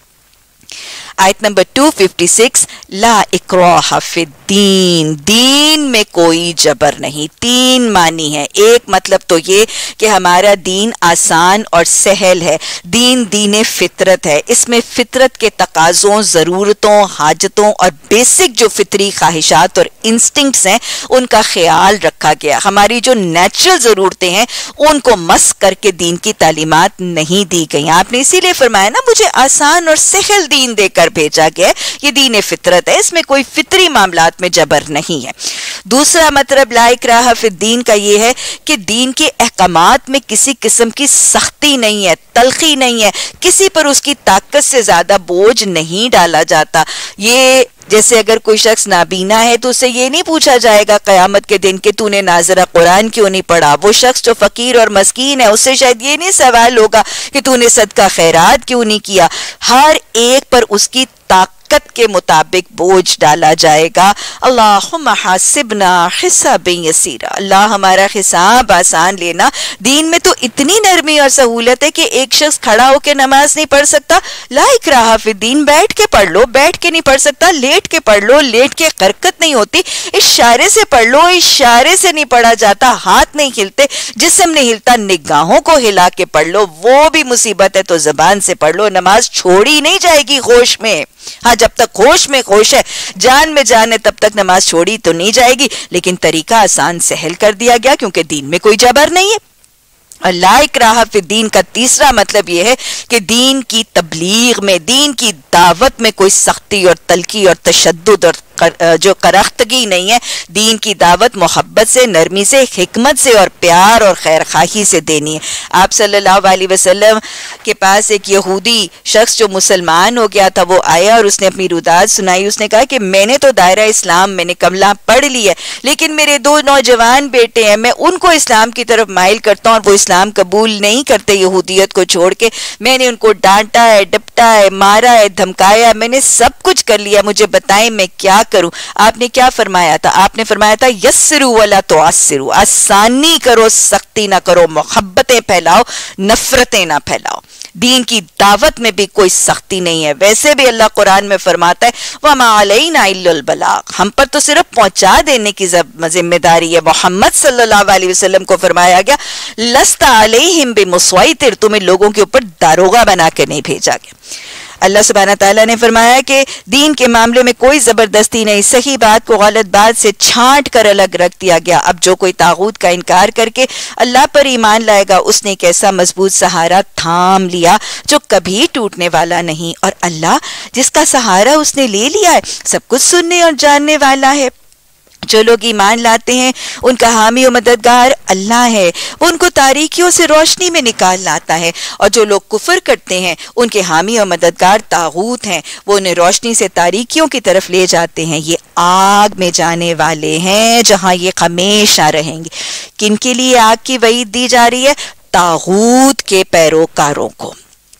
آیت نمبر دو سو چھپن، لا اکراہ فی الدین، دین میں کوئی جبر نہیں. تین معنی ہے. ایک مطلب تو یہ کہ ہمارا دین آسان اور سہل ہے. دین دین فطرت ہے. اس میں فطرت کے تقاضوں، ضرورتوں، حاجتوں اور بیسک جو فطری خواہشات اور انسٹنکٹس ہیں ان کا خیال رکھا گیا. ہماری جو نیچرل ضرورتیں ہیں ان کو مس کر کے دین کی تعلیمات نہیں دی گئی. آپ نے اسی لیے فرمایا نا مجھے آسان اور سہل دین دے کر بھیجا گیا. یہ دین فطرت ہے، اس میں کوئی فطری معاملات میں جبر نہیں ہے. دوسرا مطلب لا اکراہ فی الدین کا یہ ہے کہ دین کے احکامات میں کسی قسم کی سختی نہیں ہے، تلخی نہیں ہے، کسی پر اس کی طاقت سے زیادہ بوجھ نہیں ڈالا جاتا. یہ جیسے اگر کوئی شخص نابینا ہے تو اسے یہ نہیں پوچھا جائے گا قیامت کے دن کہ تو نے ناظرہ قرآن کیوں نہیں پڑھا. وہ شخص جو فقیر اور مسکین ہے اس سے شاید یہ نہیں سوال ہوگا کہ تو نے صدقہ خیرات کیوں نہیں کیا. ہر ایک پر اس کی طاقت کے مطابق بوجھ ڈالا جائے گا. اللہم حاسبنا حسابا یسیرا، اللہ ہمارا حساب آسان لینا. دین میں تو اتنی نرمی اور سہولت ہے کہ ایک شخص کھڑا ہو کے نماز نہیں پڑھ سکتا، لا اکراہ فی الدین، بیٹھ کے پڑھ لو. بیٹھ کے نہیں پڑھ سکتا، لیٹ کے پڑھ لو. لیٹ کے حرکت نہیں ہوتی، اشارے سے پڑھ لو. اشارے سے نہیں پڑھا جاتا، ہاتھ نہیں ہلتے، جسم نہیں ہلتا، نگاہوں کو ہلا کے پڑھ لو. وہ بھی مصیبت ہے تو زبان سے پڑھ لو. نماز چھوڑی نہیں جائے گی ہوش میں. ہاں جب تک ہوش میں ہوش ہے، جان میں جان ہے، تب تک نماز چھوڑی تو نہیں جائے گی. لیکن طریقہ آسان سہل کر دیا گیا کیونکہ دین میں کوئی جبر نہیں ہے. اور لا اکراہ فی الدین کا تیسرا مطلب یہ ہے کہ دین کی تبلیغ میں، دین کی دعوت میں کوئی سختی اور تلخی اور تشدد اور جو کرختگی نہیں ہے. دین کی دعوت محبت سے، نرمی سے، حکمت سے اور پیار اور خیر خواہی سے دینی ہے. آپ صلی اللہ علیہ وسلم کے پاس ایک یہودی شخص جو مسلمان ہو گیا تھا وہ آیا اور اس نے اپنی روداد سنائی. اس نے کہا کہ میں نے تو دائرہ اسلام میں نے کلمہ پڑھ لی ہے، لیکن میرے دو نوجوان بیٹے ہیں، میں ان کو اسلام کی طرف مائل کرتا ہوں اور وہ اسلام قبول نہیں کرتے یہودیت کو چھوڑ کے. میں نے ان کو ڈانٹا ہے، ڈپٹا ہے، مارا ہے، دھمکایا، میں نے سب کچھ کر لیا، مجھے بتائیں میں کیا کروں. آپ نے کیا فرمایا تھا؟ آپ نے فرمایا تھا یسروا ولا تعسروا، آسانی کرو سختی نہ کرو، محبتیں پھیلاؤ نفرتیں نہ پھیلاؤ. دین کی دعوت میں بھی کوئی سختی نہیں ہے. ویسے بھی اللہ قرآن میں فرماتا ہے وَمَا عَلَيْنَا إِلَّا الْبَلَاغُ، ہم پر تو صرف پہنچا دینے کی ذمہ داری ہے. محمد صلی اللہ علیہ وسلم کو فرمایا گیا لَسْتَ عَلَيْهِمْ بِمُصَيْطِرٍ، تمہیں لوگوں کے اوپر داروغہ بنا کے نہیں بھیجا گیا. اللہ سبحانہ تعالیٰ نے فرمایا کہ دین کے معاملے میں کوئی زبردستی نہیں، صحیح بات کو غلط بات سے چھانٹ کر الگ رکھ دیا گیا. اب جو کوئی طاغوت کا انکار کر کے اللہ پر ایمان لائے گا اس نے ایک ایسا مضبوط سہارا تھام لیا جو کبھی ٹوٹنے والا نہیں. اور اللہ جس کا سہارا اس نے لے لیا ہے سب کچھ سننے اور جاننے والا ہے. جو لوگ ایمان لاتے ہیں ان کا حامی و مددگار اللہ ہے، وہ ان کو تاریکیوں سے روشنی میں نکال لاتا ہے. اور جو لوگ کفر کرتے ہیں ان کے حامی و مددگار طاغوت ہیں، وہ انہیں روشنی سے تاریکیوں کی طرف لے جاتے ہیں. یہ آگ میں جانے والے ہیں جہاں یہ ہمیشہ رہیں گے. کن کے لیے آگ کی وعید دی جا رہی ہے؟ طاغوت کے پیروکاروں کو.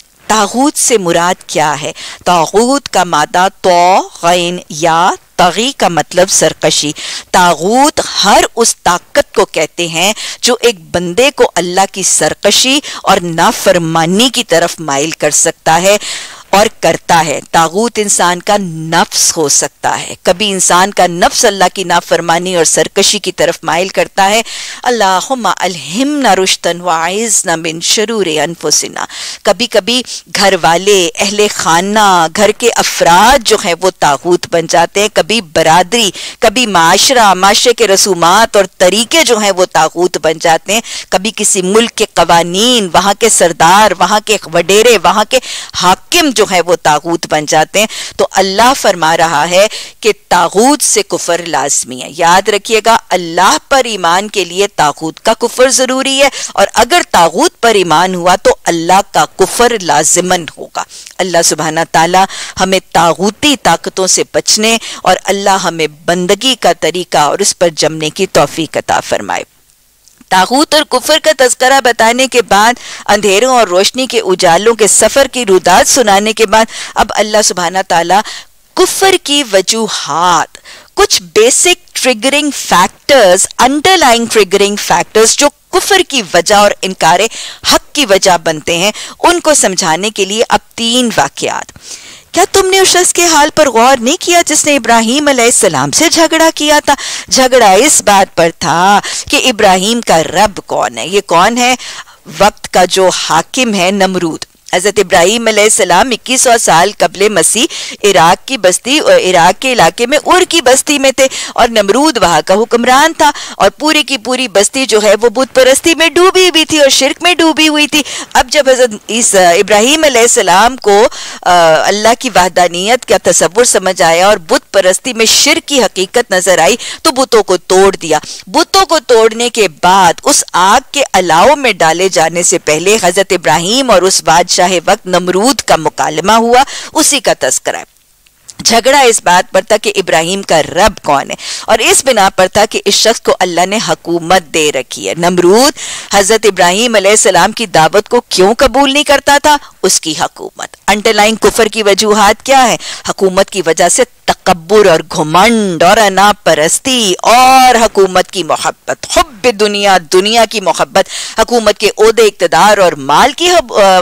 طاغوت سے مراد کیا ہے؟ طاغوت کا مادہ تو غین یا طاغی کا مطلب سرکشی. طاغوت ہر اس طاقت کو کہتے ہیں جو ایک بندے کو اللہ کی سرکشی اور نافرمانی کی طرف مائل کر سکتا ہے اور کرتا ہے. طاغوت انسان کا نفس ہو سکتا ہے. کبھی انسان کا نفس اللہ کی نافرمانی اور سرکشی کی طرف مائل کرتا ہے. اللہم الہمنا رشدن واعذنا من شرور انفسنا. کبھی کبھی گھر والے، اہل خانہ، گھر کے افراد جو ہیں وہ طاغوت بن جاتے ہیں. کبھی برادری، کبھی معاشرہ، معاشرے کے رسومات اور طریقے جو ہیں وہ طاغوت بن جاتے ہیں. کبھی کسی ملک کے قوانین، وہاں کے سردار، وہاں کے وڈیرے، وہاں کے حاکم جو ہے وہ طاغوت بن جاتے ہیں. تو اللہ فرما رہا ہے کہ طاغوت سے کفر لازمی ہے. یاد رکھیے گا اللہ پر ایمان کے لیے طاغوت کا کفر ضروری ہے, اور اگر طاغوت پر ایمان ہوا تو اللہ کا کفر لازمن ہوگا. اللہ سبحانہ تعالی ہمیں طاغوتی طاقتوں سے بچنے اور اللہ ہمیں بندگی کا طریقہ اور اس پر جمنے کی توفیق عطا فرمائے. طاغوت اور کفر کا تذکرہ بتانے کے بعد, اندھیروں اور روشنی کے اجالوں کے سفر کی رودات سنانے کے بعد, اب اللہ سبحانہ تعالی کفر کی وجوہات, کچھ basic triggering factors, underlying triggering factors جو کفر کی وجہ اور انکار حق کی وجہ بنتے ہیں, ان کو سمجھانے کے لیے اب تین واقعات. کیا تم نے اس شخص کے حال پر غور نہیں کیا جس نے ابراہیم علیہ السلام سے جھگڑا کیا تھا؟ جھگڑا اس بات پر تھا کہ ابراہیم کا رب کون ہے. یہ کون ہے؟ وقت کا جو حاکم ہے, نمرود. حضرت ابراہیم علیہ السلام اکیس سو سال قبل مسیح عراق کی بستی, عراق کے علاقے میں اور کی بستی میں تھے, اور نمرود وہاں کا حکمران تھا, اور پوری کی پوری بستی جو ہے وہ بت پرستی میں ڈوبی ہوئی تھی اور شرک میں ڈوبی ہوئی تھی. اب جب حضرت ابراہیم علیہ السلام کو اللہ کی وحدانیت کا تصور سمجھ آیا اور بت پرستی میں شرک کی حقیقت نظر آئی تو بتوں کو توڑ دیا. بتوں کو توڑنے کے بعد اس آگ کے الاؤ میں ڈالے جانے سے پہلے حضرت ابراہیم اور اس بادشاہ چاہے وقت نمرود کا مکالمہ ہوا, اسی کا تذکرہ ہے. جھگڑا اس بات پر تھا کہ ابراہیم کا رب کون ہے, اور اس بنا پر تھا کہ اس شخص کو اللہ نے حکومت دے رکھی ہے. نمرود حضرت ابراہیم علیہ السلام کی دعوت کو کیوں قبول نہیں کرتا تھا؟ اس کی حکومت. انڈر لائن کفر کی وجوہات کیا ہے؟ حکومت کی وجہ سے تکبر اور گھمنڈ اور انا پرستی اور حکومت کی محبت, حب دنیا, دنیا کی محبت, حکومت کے عہدے, اقتدار اور مال کی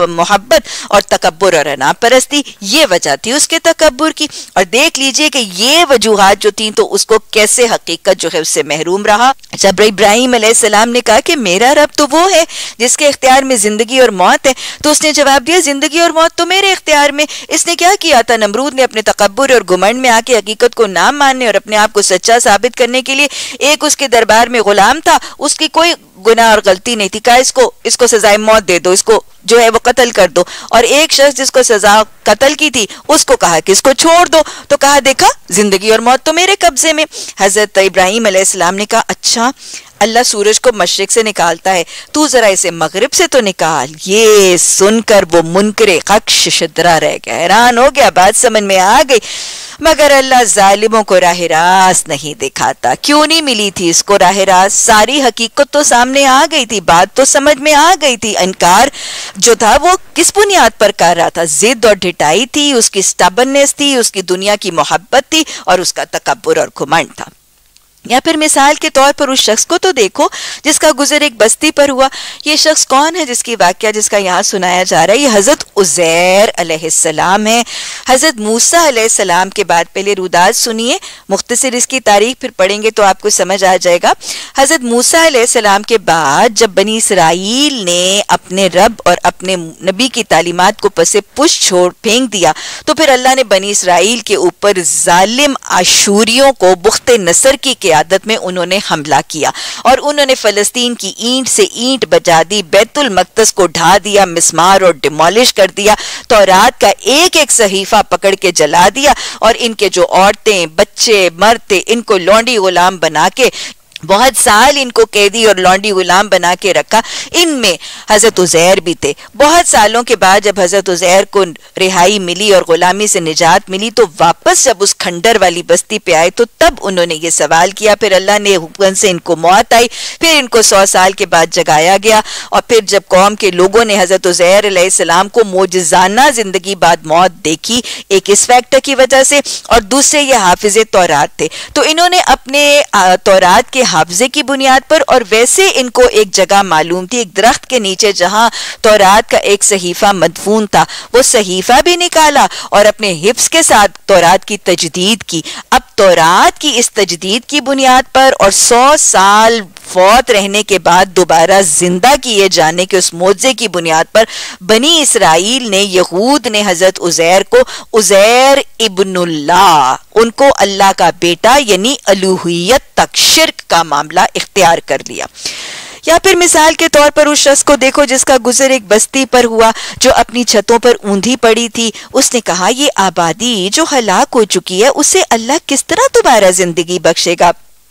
محبت, اور تکبر اور انا پرستی, یہ وجہ تھی اس کے تکبر کی. اور دیکھ لیجئے کہ یہ وجوہات جو تھیں تو اس کو کیسے حقیقت جو ہے اس سے محروم رہا. جب ابراہیم علیہ السلام نے کہا کہ میرا رب تو وہ ہے جس کے اختیار میں زندگی اور موت ہے, تو اس نے جواب دیا زندگی اور موت تو میرے اختیار میں. اس نے کیا کیا تھا؟ نمرود نے اپنے تکبر اور گھمنڈ میں آ کے حقیقت کو نہ ماننے اور اپنے آپ کو سچا ثابت کرنے کے لیے ایک اس کے دربار میں غلام تھا, اس کی کوئی گناہ اور غلطی نہیں تھی, کہا اس کو اس کو سزائے موت دے دو, اس کو جو ہے وہ قتل کر دو. اور ایک شخص جس کو سزا قتل کی تھی اس کو کہا کہ اس کو چھوڑ دو, تو کہا دیکھا زندگی اور موت تو میرے قبضے میں. حضرت ابراہیم علیہ السلام نے کہا اچھا اللہ سورج کو مشرق سے نکالتا ہے, تو ذرا اسے مغرب سے تو نکال. یہ سن کر وہ منکر حق ششدرا رہ گیا, حیران ہو گیا, بات سمجھ میں آ گئی. مگر اللہ ظالموں کو راہ راست نہیں دکھاتا. کیوں نہیں ملی تھی اس کو راہ راست؟ ساری حقیقت تو سامنے آ گئی تھی, بات تو سمجھ میں آ گئی تھی. انکار جو تھا وہ کس بنیاد پر کر رہا تھا؟ ضد اور ڈھٹائی تھی, اس کی سٹبننس تھی, اس کی دنیا کی محبت تھی, اور اس کا تکبر اور گھمنڈ تھا. یا پھر مثال کے طور پر اس شخص کو تو دیکھو جس کا گزر ایک بستی پر ہوا. یہ شخص کون ہے جس کی واقعہ جس کا یہاں سنایا جا رہا ہے؟ یہ حضرت عزیر علیہ السلام ہے. حضرت موسیٰ علیہ السلام کے بعد پہلے رودات سنیے, مختصر اس کی تاریخ, پھر پڑھیں گے تو آپ کو سمجھ آ جائے گا. حضرت موسیٰ علیہ السلام کے بعد جب بنی اسرائیل نے اپنے رب اور اپنے نبی کی تعلیمات کو پس پش چھوڑ پھینک دیا تو پھر اللہ نے بنی اسرائیل کے اوپر ظالم عاشوریوں کو بخت نصر کی قیادت میں انہوں نے حملہ کیا, اور انہوں نے فلسطین کی اینٹ سے اینٹ بجا دی, بیت المقدس کو ڈھا دیا, مسمار اور ڈیمولش کر دیا, تورات کا ایک ایک صحیفہ پکڑ کے جلا دیا, اور ان کے جو عورتیں, بچے, مرد تھے ان کو لونڈی غلام بنا کے بہت سال ان کو قیدی اور لونڈی غلام بنا کے رکھا. ان میں حضرت عزیر بھی تھے. بہت سالوں کے بعد جب حضرت عزیر کو رہائی ملی اور غلامی سے نجات ملی تو واپس جب اس کھنڈر والی بستی پہ آئے تو تب انہوں نے یہ سوال کیا. پھر اللہ نے حکم سے ان کو موت آئی, پھر ان کو سو سال کے بعد جگایا گیا, اور پھر جب قوم کے لوگوں نے حضرت عزیر علیہ السلام کو معجزانہ زندگی بعد موت دیکھی, ایک اس فیکٹر کی وجہ سے اور دوسرے یہ حافظ تورات تھے, تو انہوں نے اپنے تورات کے حافظے کی بنیاد پر, اور ویسے ان کو ایک جگہ معلوم تھی ایک درخت کے نیچے جہاں تورات کا ایک صحیفہ مدفون تھا, وہ صحیفہ بھی نکالا اور اپنے حفظ کے ساتھ تورات کی تجدید کی. اب تورات کی اس تجدید کی بنیاد پر اور سو سال فوت رہنے کے بعد دوبارہ زندہ کیے جانے کے اس معجزے کی بنیاد پر بنی اسرائیل نے, یہود نے حضرت عزیر کو عزیر ابن اللہ, ان کو اللہ کا بیٹا یعنی الوہیت تک شرک کا معاملہ اختیار کر لیا. یا پھر مثال کے طور پر اس شخص کو دیکھو جس کا گزر ایک بستی پر ہوا جو اپنی چھتوں پر اوندھی پڑی تھی. اس نے کہا یہ آبادی جو ہلاک ہو چکی ہے اسے اللہ کس طرح دوبارہ زندگی بخشے گا؟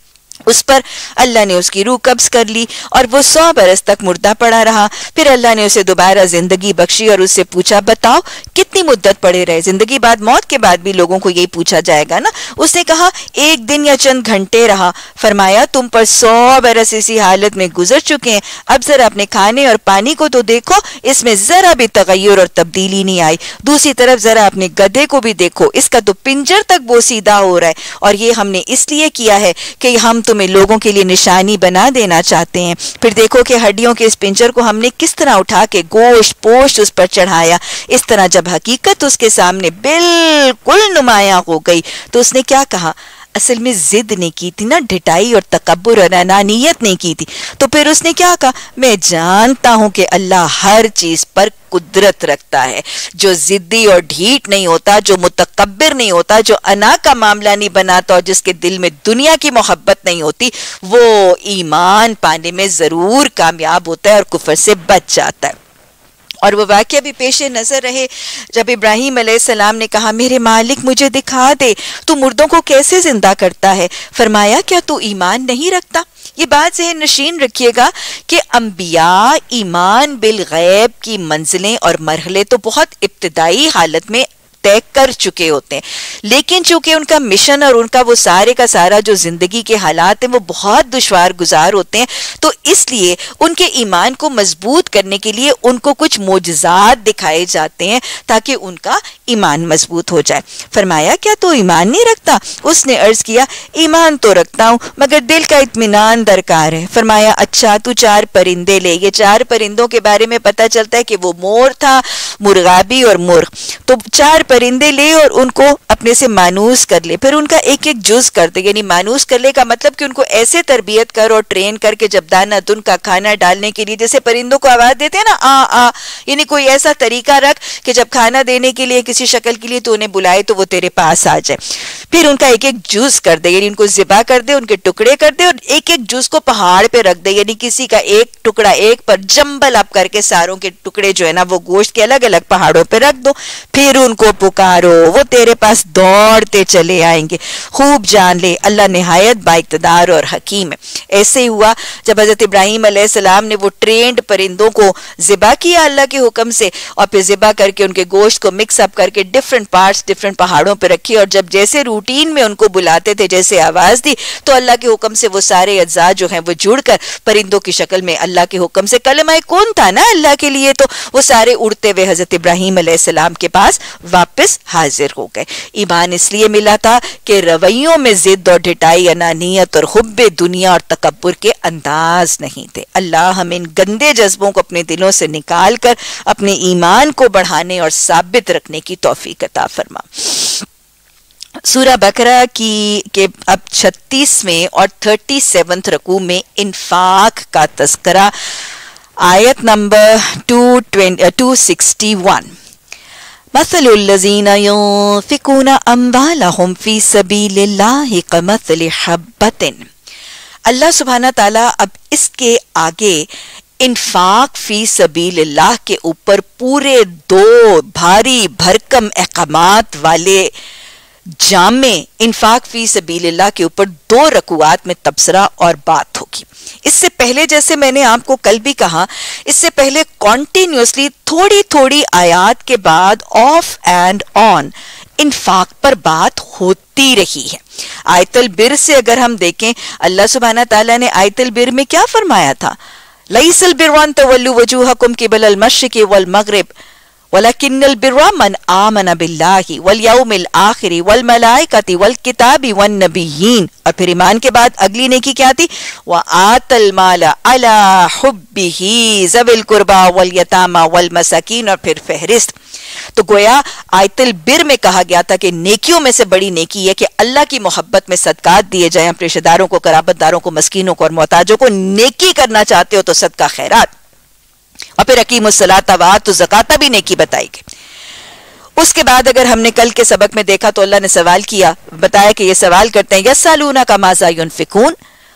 اس پر اللہ نے اس کی روح قبض کر لی اور وہ سو برس تک مردہ پڑا رہا. پھر اللہ نے اسے دوبارہ زندگی بخشی اور اس سے پوچھا بتاؤ کتنی مدت پڑے رہے؟ زندگی بعد موت کے بعد بھی لوگوں کو یہی پوچھا جائے گا نا. اس نے کہا ایک دن یا چند گھنٹے رہا. فرمایا تم پر سو برس اسی حالت میں گزر چکے ہیں، اب ذرا اپنے کھانے اور پانی کو تو دیکھو، اس میں ذرا بھی تغیر اور تبدیلی نہیں آئی. دوسری طرف ذرا اپنے گدھے کو بھی دیکھو، اس کا تو پنجر تک بوسیدہ ہو رہا ہے، اور یہ ہم نے اس لیے کیا ہے کہ ہم تمہیں لوگوں کے لیے نشانی بنا دینا چاہتے ہیں. پھر دیکھو کہ ہڈیوں کے اس پنجر کو ہم نے کس طرح اٹھا کے گوشت پوشت اس پر چڑھایا. اس طرح جب حقیقت اس کے سامنے بالکل نمایاں ہو گئی تو اس نے کیا کہا؟ اصل میں ضد نہیں کی تھی نا، ڈھٹائی اور تکبر اور انانیت نہیں کی تھی. تو پھر اس نے کیا کہا؟ میں جانتا ہوں کہ اللہ ہر چیز پر قدرت رکھتا ہے. جو ضدی اور ڈھیٹ نہیں ہوتا، جو متکبر نہیں ہوتا، جو انا کا معاملہ نہیں بناتا اور جس کے دل میں دنیا کی محبت نہیں ہوتی، وہ ایمان پانے میں ضرور کامیاب ہوتا ہے اور کفر سے بچ جاتا ہے. اور وہ واقعہ بھی پیش نظر رہے جب ابراہیم علیہ السلام نے کہا میرے مالک مجھے دکھا دے تو مردوں کو کیسے زندہ کرتا ہے. فرمایا کیا تو ایمان نہیں رکھتا؟ یہ بات ذہن نشین رکھیے گا کہ انبیاء ایمان بالغیب کی منزلیں اور مرحلے تو بہت ابتدائی حالت میں طے کر چکے ہوتے ہیں، لیکن چونکہ ان کا مشن اور ان کا وہ سارے کا سارا جو زندگی کے حالات ہیں وہ بہت دشوار گزار ہوتے ہیں، تو اس لیے ان کے ایمان کو مضبوط کرنے کے لیے ان کو کچھ معجزات دکھائے جاتے ہیں تاکہ ان کا ایمان مضبوط ہو جائے. فرمایا کیا تو ایمان نہیں رکھتا؟ اس نے عرض کیا ایمان تو رکھتا ہوں مگر دل کا اطمینان درکار ہے. فرمایا اچھا تو چار پرندے لے. یہ چار پرندوں کے بارے میں پتہ چلتا ہے کہ وہ مور تھا، مرغابی اور مرغ. تو چار پرندے لے اور ان کو اپنے سے مانوس کر لے، پھر ان کا ایک ایک جز کر دے. یعنی مانوس کر لے کا مطلب کہ ان کو ایسے تربیت کر اور ٹرین کر کے جب دانہ دن کا کھانا ڈالنے کے لیے جیسے پرندوں کو آواز دیتے ہیں نا آ آ، یعنی کوئی ایسا طریقہ رکھ کہ جب کھانا دینے کے لیے کسی شکل کے لیے تو انہیں بلائے تو وہ تیرے پاس آ جائے. پھر ان کا ایک ایک جز کر دے، یعنی ان کو ذبح کر دے، ان کے ٹکڑے کر دے اور ایک ایک جز کو پہاڑ پہ رکھ دے. یعنی کسی کا ایک ٹکڑا ایک پر جمبل اپ کر کے ساروں کے ٹکڑے جو ہے نا وہ گوشت کے الگ الگ پہاڑوں پہ رکھ دو. پھر ان کو پکارو، وہ تیرے پاس دوڑتے چلے آئیں گے. خوب جان لے اللہ نہایت با اقتدار اور حکیم ہے. ایسے ہی ہوا جب حضرت ابراہیم علیہ السلام نے وہ ٹرینڈ پرندوں کو ذبح کیا اللہ کے حکم سے، اور پھر ذبح کر کے ان کے گوشت کو مکس اپ کر کے ڈفرنٹ پارٹس ڈفرنٹ پہاڑوں پہ رکھی، اور جب جیسے روٹین میں ان کو بلاتے تھے جیسے آواز دی تو اللہ کے حکم سے وہ سارے اجزاء جو ہیں وہ جڑ کر پرندوں کی شکل میں اللہ کے حکم سے کلمہ کون تھا نا اللہ کے لیے، تو وہ سارے اڑتے ہوئے حضرت ابراہیم علیہ السلام کے پاس واپس حاضر ہو گئے. ایمان اس لیے ملا تھا کہ رویوں میں ضد اور ڈھٹائی، انانیت اور حب دنیا اور تکبر کے انداز نہیں تھے. اللہ ہم ان گندے جذبوں کو اپنے دلوں سے نکال کر اپنے ایمان کو بڑھانے اور ثابت رکھنے کی توفیق عطا فرما. سورہ بقرہ کی کے اب چھتیسویں اور تھرٹی سیونتھ رکوع میں انفاق کا تذکرہ، آیت نمبر ٹو سکسٹی ون. مثل الذین ينفقون اموالهم فی سبیل اللہ کمثل حبۃ. اللہ سبحانہ تعالیٰ اب اس کے آگے انفاق فی سبیل اللہ کے اوپر پورے دو بھاری بھرکم احکامات والے جامع انفاق فی سبیل اللہ کے اوپر دو رکوعات میں تبصرہ اور بات ہوگی. اس سے پہلے جیسے میں نے آپ کو کل بھی کہا، اس سے پہلے کانٹینیوسلی تھوڑی تھوڑی آیات کے بعد آف اینڈ آن انفاق پر بات ہوتی رہی ہے. آیت البر سے اگر ہم دیکھیں، اللہ سبحانہ تعالیٰ نے آیت البر میں کیا فرمایا تھا؟ لَيْسَ الْبِرُّ أَن تَوَلُّوا وُجُوهَكُمْ قِبَلَ الْمَشْرِقِ وَالْمَغْرِبِ وَلَكِنَّ الْبِرَّ مَنْ آمَنَ بِاللَّهِ وَالْيَوْمِ الْآخِرِ وَالْمَلَائِكَةِ وَالْكِتَابِ وَالنَّبِيِّينَ. اور پھر ایمان کے بعد اگلی نیکی کیا تھی؟ وَآتَ الْمَالَ عَلَى حُبِّهِ ذَوِي الْقُرْبَى وَالْيَتَامَى وَالْمَسَاكِينَ، اور پھر فہرست. تو گویا آیت البر میں کہا گیا تھا کہ نیکیوں میں سے بڑی نیکی ہے کہ اللہ کی محبت میں صدقات دیے جائیں اپنے رشتہ داروں کو، قرابت داروں کو، مسکینوں کو اور محتاجوں کو. نیکی کرنا چاہتے ہو تو صدقہ خیرات، اور پھر اقیم الصلاۃ وآتوا الزکاۃ بھی نیکی بتائی گئی. اس کے بعد اگر ہم نے کل کے سبق میں دیکھا تو اللہ نے سوال کیا، بتایا کہ یہ سوال کرتے ہیں یسألونک ماذا ينفقون،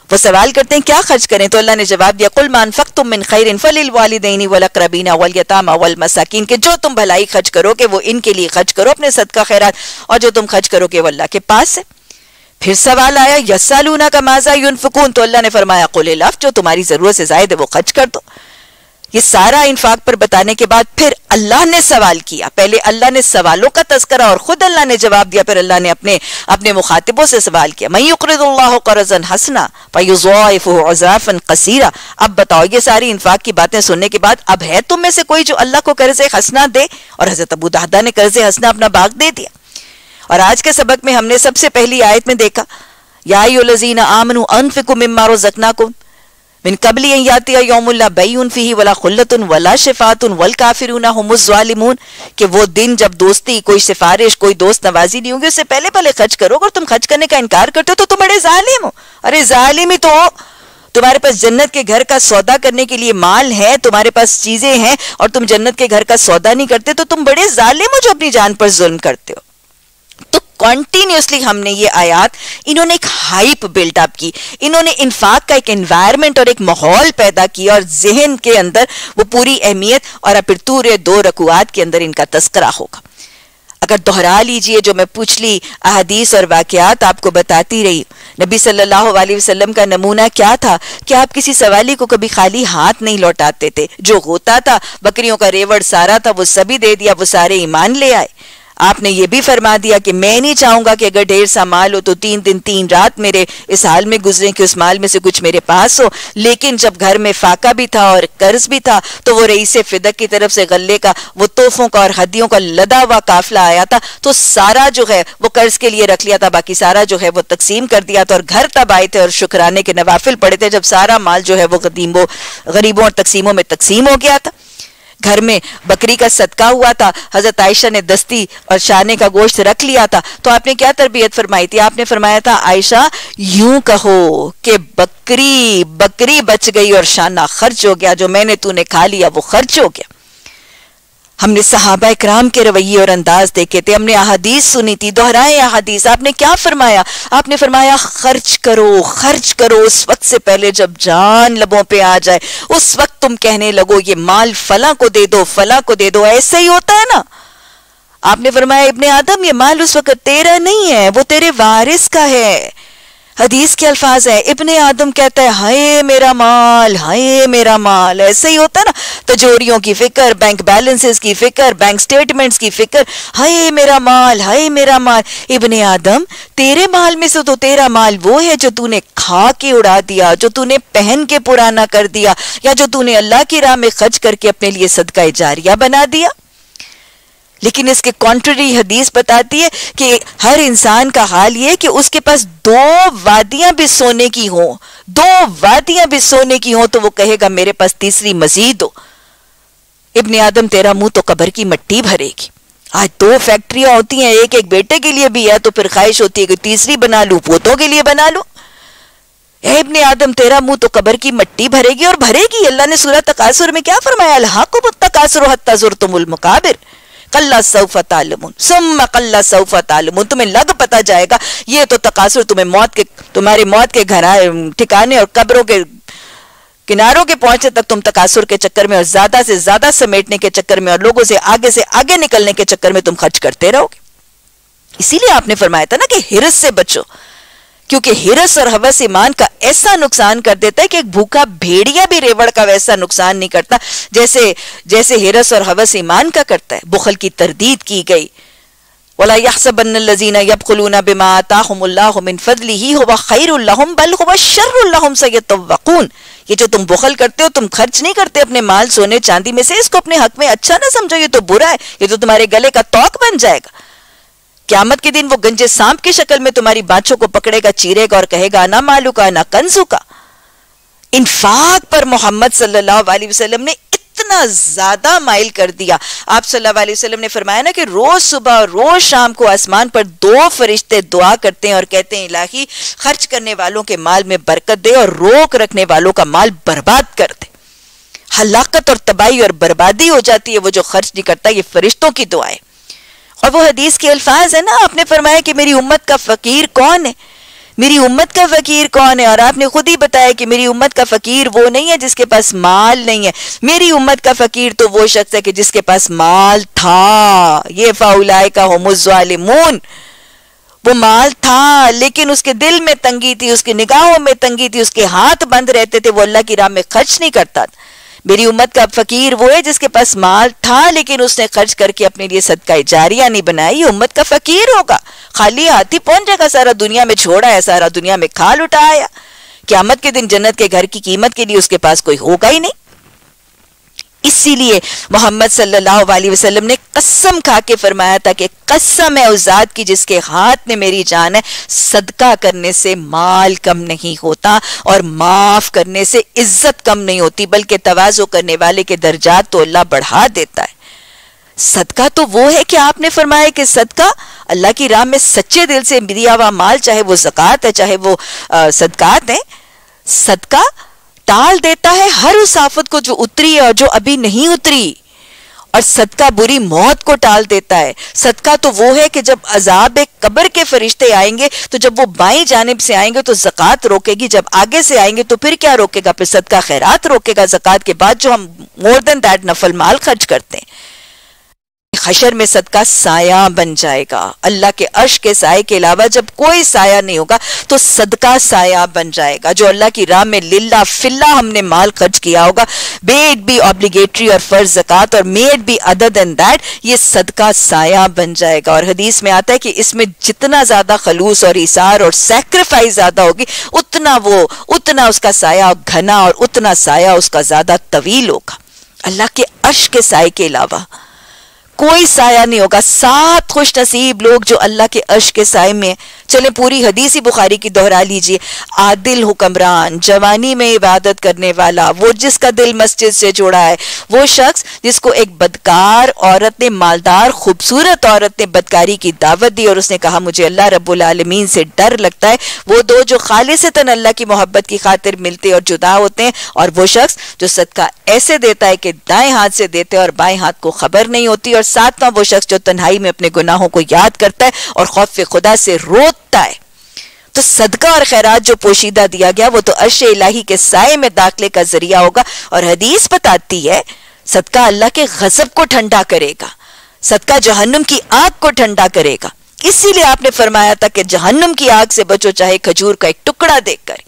وہ سوال کرتے ہیں کیا خرچ کریں، تو اللہ نے جواب دیا قل ما انفقتم من خیر فللوالدین والاقربین والیتامی والمساکین، کہ جو تم بھلائی خرچ کرو کہ وہ ان کے لیے خرچ کرو اپنے صدقہ خیرات، اور جو تم خرچ کرو کہ وہ اللہ کے پاس ہے۔ پھر سوال آیا یسالونک ماذا ینفقون، تو اللہ نے فرمایا قل العفو، جو تمہاری ضرورت سے زائد ہے وہ خرچ کر دو۔ یہ سارا انفاق پر بتانے کے بعد پھر اللہ نے سوال کیا، پہلے اللہ نے سوالوں کا تذکرہ اور خود اللہ نے جواب دیا، پھر اللہ نے اپنے اپنے مخاطبوں سے سوال کیا من یقرض اللہ قرضا حسنا فیضاعفہ اضعافا کثیرا۔ اب بتاؤ یہ ساری انفاق کی باتیں سننے کے بعد اب ہے تم میں سے کوئی جو اللہ کو قرض حسنا دے؟ اور حضرت ابو دہدہ نے قرض حسنا اپنا باغ دے دیا۔ اور آج کے سبق میں ہم نے سب سے پہلی آیت میں دیکھا یا ایھا الذین آمنوا انفقوا مما رزقناکم من قبل ان یاتی یوم لا بیع فیہ ولا خلۃ ولا شفاعۃ والکافرون هم الظالمون، کہ وہ دن جب دوستی، کوئی سفارش، کوئی دوست نوازی نہیں ہوگی، اس سے پہلے پہلے خرچ کرو، اور تم خرچ کرنے کا انکار کرتے ہو تو تم بڑے ظالم ہو۔ ارے ظالم ہی تو ہو، تمہارے پاس جنت کے گھر کا سودا کرنے کے لیے مال ہے، تمہارے پاس چیزیں ہیں، اور تم جنت کے گھر کا سودا نہیں کرتے تو تم بڑے ظالم ہو جو اپنی جان پر ظلم کرتے ہو۔ تو کنٹینیوسلی ہم نے یہ آیات، انہوں نے ایک ہائپ بلڈ اپ کی، انہوں نے انفاق کا ایک انوائرمنٹ اور ایک ماحول پیدا کیا، اور ذہن کے اندر وہ پوری اہمیت، اور اب پھر پورے دو رکوعات کے اندر ان کا تذکرہ ہوگا۔ اگر دہرا لیجئے جو میں پچھلی احادیث اور واقعات آپ کو بتاتی رہی، نبی صلی اللہ علیہ وسلم کا نمونہ کیا تھا کہ آپ کسی سوالی کو کبھی خالی ہاتھ نہیں لوٹاتے تھے، جو ہوتا تھا بکریوں کا ریوڑ سارا تھا وہ سبھی دے دیا، وہ سارے ایمان لے آئے۔ آپ نے یہ بھی فرما دیا کہ میں نہیں چاہوں گا کہ اگر ڈھیر سا مال ہو تو تین دن تین رات میرے اس حال میں گزریں کہ اس مال میں سے کچھ میرے پاس ہو، لیکن جب گھر میں فاقہ بھی تھا اور قرض بھی تھا تو وہ رئیس فدق کی طرف سے غلے کا، وہ تحفوں کا اور ہدیوں کا لدا ہوا قافلہ آیا تھا، تو سارا جو ہے وہ قرض کے لیے رکھ لیا تھا، باقی سارا جو ہے وہ تقسیم کر دیا تھا، اور گھر تب آئے تھے اور شکرانے کے نوافل پڑے تھے جب سارا مال جو ہے وہ غریبوں غریبوں اور تقسیموں میں تقسیم ہو گیا تھا۔ گھر میں بکری کا صدقہ ہوا تھا، حضرت عائشہ نے دستی اور شانے کا گوشت رکھ لیا تھا، تو آپ نے کیا تربیت فرمائی تھی؟ آپ نے فرمایا تھا عائشہ یوں کہو کہ بکری بکری بچ گئی اور شانہ خرچ ہو گیا، جو میں نے تو نے کھا لیا وہ خرچ ہو گیا۔ ہم نے صحابہ اکرام کے رویے اور انداز دیکھے تھے، ہم نے احادیث سنی تھی، دہرائے احادیث۔ آپ نے کیا فرمایا؟ آپ نے فرمایا خرچ کرو خرچ کرو اس وقت سے پہلے جب جان لبوں پہ آ جائے، اس وقت تم کہنے لگو یہ مال فلاں کو دے دو فلاں کو دے دو، ایسا ہی ہوتا ہے نا۔ آپ نے فرمایا ابن آدم یہ مال اس وقت تیرا نہیں ہے، وہ تیرے وارث کا ہے۔ حدیث کے الفاظ ہیں، ابن آدم کہتا ہے ہائے میرا مال ہائے میرا مال، ایسا ہی ہوتا ہے نا، تجوریوں کی فکر، بینک بیلنسز کی فکر، بینک سٹیٹمنٹس کی فکر، ہائے میرا مال ہائے میرا مال۔ ابن آدم تیرے مال میں سے تو تیرا مال وہ ہے جو تو نے کھا کے اڑا دیا، جو تو نے پہن کے پرانا کر دیا، یا جو تو نے اللہ کی راہ میں خرچ کر کے اپنے لیے صدقہ جاریہ بنا دیا۔ لیکن اس کے کانٹری حدیث بتاتی ہے کہ ہر انسان کا حال یہ ہے کہ اس کے پاس دو وادیاں بھی سونے کی ہوں، دو وادیاں بھی سونے کی ہوں تو وہ کہے گا میرے پاس تیسری مزید ہو۔ ابن آدم تیرا منہ تو قبر کی مٹی بھرے گی۔ آج دو فیکٹریاں ہوتی ہیں، ایک ایک بیٹے کے لیے بھی ہے تو پھر خواہش ہوتی ہے کہ تیسری بنا لوں، پوتوں کے لیے بنا لوں۔ اے ابن آدم تیرا منہ تو قبر کی مٹی بھرے گی اور بھرے گی۔ اللہ نے سورہ تکاثر میں کیا فرمایا؟ الہاکم التکاثر حتی زرتم المقابر کلا سوف تعلمون ثم کلا سوف تعلمون، تمہیں لگ پتا جائے گا، یہ تو تکاثر تمہیں موت کے تمہارے موت کے گھر ٹھکانے اور قبروں کے کناروں کے پہنچنے تک تم تکاثر کے چکر میں اور زیادہ سے زیادہ سمیٹنے کے چکر میں اور لوگوں سے آگے سے آگے نکلنے کے چکر میں تم خرچ کرتے رہو گے۔ اسی لیے آپ نے فرمایا تھا نا کہ ہرس سے بچو، کیونکہ ہرس اور ہوس ایمان کا ایسا نقصان کر دیتا ہے کہ ایک بھوکا بھیڑیا بھی ریوڑ کا ویسا نقصان نہیں کرتا جیسے جیسے ہرس اور ہوس ایمان کا کرتا ہے۔ بخل کی تردید کی گئی، وَلَا يَحْسَبَنَّ الَّذِينَ يَبْخِلُونَ بِمَا آتَاهُمُ اللَّهُ مِنْ فَضْلِهِ هُوَ خَيْرٌ لَهُمْ بَلْ هُوَ شَرٌّ لَهُمْ سَيَطَّوَّقُونَ۔ یہ جو تم بخل کرتے ہو، تم خرچ نہیں کرتے اپنے مال سونے چاندی میں سے، اس کو اپنے حق میں اچھا نہ سمجھو، یہ تو برا ہے، یہ تو تمہارے گلے کا توق بن جائے گا۔ قیامت کے دن وہ گنجے سانپ کی شکل میں تمہاری بانچوں کو پکڑے گا، چیرے گا اور کہے گا انا مالو کا انا کنزو کا۔ انفاق پر محمد صلی اللہ علیہ وسلم نے اتنا زیادہ مائل کر دیا۔ آپ صلی اللہ علیہ وسلم نے فرمایا نا کہ روز صبح اور روز شام کو آسمان پر دو فرشتے دعا کرتے ہیں اور کہتے ہیں الہی خرچ کرنے والوں کے مال میں برکت دے اور روک رکھنے والوں کا مال برباد کر دے۔ ہلاکت اور تباہی اور بربادی ہو جاتی ہے وہ جو خرچ نہیں کرتا۔ یہ فرشتوں کی دعا ہے۔ اور وہ حدیث کے الفاظ ہیں نا، آپ نے فرمایا کہ میری امت کا فقیر کون ہے؟ میری امت کا فقیر کون ہے؟ اور آپ نے خود ہی بتایا کہ میری امت کا فقیر وہ نہیں ہے جس کے پاس مال نہیں ہے، میری امت کا فقیر تو وہ شخص ہے کہ جس کے پاس مال تھا۔ یہ فاولئک ھم الظالمون، وہ مال تھا لیکن اس کے دل میں تنگی تھی، اس کی نگاہوں میں تنگی تھی، اس کے ہاتھ بند رہتے تھے، وہ اللہ کی راہ میں خرچ نہیں کرتا تھا۔ میری امت کا فقیر وہ ہے جس کے پاس مال تھا لیکن اس نے خرچ کر کے اپنے لیے صدقہ جاریہ نہیں بنائی۔ یہ امت کا فقیر ہوگا، خالی ہاتھ ہی پہنچ جائے گا، سارا دنیا میں چھوڑا ہے، سارا دنیا میں کھال اٹھایا، قیامت کے دن جنت کے گھر کی قیمت کے لیے اس کے پاس کوئی ہوگا ہی نہیں۔ اسی لیے محمد صلی اللہ علیہ وسلم نے قسم کھا کے فرمایا تھا کہ قسم ہے اس ذات کی جس کے ہاتھ میں میری جان ہے، صدقہ کرنے سے مال کم نہیں ہوتا اور معاف کرنے سے عزت کم نہیں ہوتی، بلکہ تواضع کرنے والے کے درجات تو اللہ بڑھا دیتا ہے۔ صدقہ تو وہ ہے کہ آپ نے فرمایا کہ صدقہ اللہ کی راہ میں سچے دل سے دیا ہوا مال، چاہے وہ زکوٰۃ ہے چاہے وہ صدقات ہیں، صدقہ ٹال دیتا ہے ہر اس آفت کو جو اتری ہے اور جو ابھی نہیں اتری، اور صدقہ بری موت کو ٹال دیتا ہے۔ صدقہ تو وہ ہے کہ جب عذاب قبر کے فرشتے آئیں گے تو جب وہ بائیں جانب سے آئیں گے تو زکوٰۃ روکے گی، جب آگے سے آئیں گے تو پھر کیا روکے گا؟ پھر صدقہ خیرات روکے گا، زکوٰۃ کے بعد جو ہم مور دین دیٹ نفل مال خرچ کرتے ہیں۔ حشر میں صدقہ سایہ بن جائے گا، اللہ کے عرش کے سائے کے علاوہ جب کوئی سایہ نہیں ہوگا تو صدقہ سایہ بن جائے گا۔ جو اللہ کی راہ میں للہ فلہ ہم نے مال خرچ کیا ہوگا، بے اٹ بی obligatory اور فرض زکوٰۃ اور may it be other than that، یہ صدقہ سایہ بن جائے گا۔ اور حدیث میں آتا ہے کہ اس میں جتنا زیادہ خلوص اور ایثار اور سیکریفائس زیادہ ہوگی اتنا وہ اتنا اس کا سایہ گھنا اور اتنا سایہ اس کا زیادہ طویل ہوگا۔ اللہ کے عرش کے سائے کے علاوہ کوئی سایہ نہیں ہوگا۔ سات خوش نصیب لوگ جو اللہ کے عرش کے سائے میں، چلیں پوری حدیث ہی بخاری کی دہرا لیجئے۔ عادل حکمران، جوانی میں عبادت کرنے والا، وہ جس کا دل مسجد سے جوڑا ہے، وہ شخص جس کو ایک بدکار عورت نے، مالدار خوبصورت عورت نے بدکاری کی دعوت دی اور اس نے کہا مجھے اللہ رب العالمین سے ڈر لگتا ہے، وہ دو جو خالصتاً اللہ کی محبت کی خاطر ملتے اور جدا ہوتے ہیں، اور وہ شخص جو صدقہ ایسے دیتا ہے کہ دائیں ہاتھ سے دیتے اور بائیں ہاتھ کو خبر نہیں ہوتی، اور ساتواں وہ شخص جو تنہائی میں اپنے گناہوں کو یاد کرتا ہے اور خوف خدا سے روتا ہے۔ تو صدقہ اور خیرات جو پوشیدہ دیا گیا وہ تو عرش الہی کے سائے میں داخلے کا ذریعہ ہوگا، اور حدیث بتاتی ہے صدقہ اللہ کے غضب کو ٹھنڈا کرے گا، صدقہ جہنم کی آگ کو ٹھنڈا کرے گا۔ اسی لیے آپ نے فرمایا تھا کہ جہنم کی آگ سے بچو چاہے کھجور کا ایک ٹکڑا دیکھ کر۔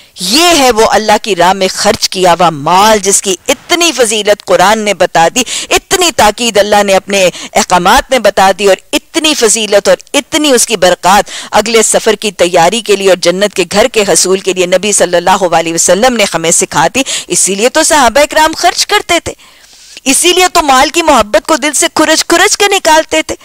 یہ ہے وہ اللہ کی راہ میں خرچ کیا ہوا مال جس کی اتنی فضیلت قرآن نے بتا دی، اتنی تاکید اللہ نے اپنے احکامات میں بتا دی، اور اتنی فضیلت اور اتنی اس کی برکات اگلے سفر کی تیاری کے لیے اور جنت کے گھر کے حصول کے لیے نبی صلی اللہ علیہ وسلم نے ہمیں سکھا دی۔ اسی لیے تو صحابہ اکرام خرچ کرتے تھے، اسی لیے تو مال کی محبت کو دل سے کھرچ کھرچ کے نکالتے تھے۔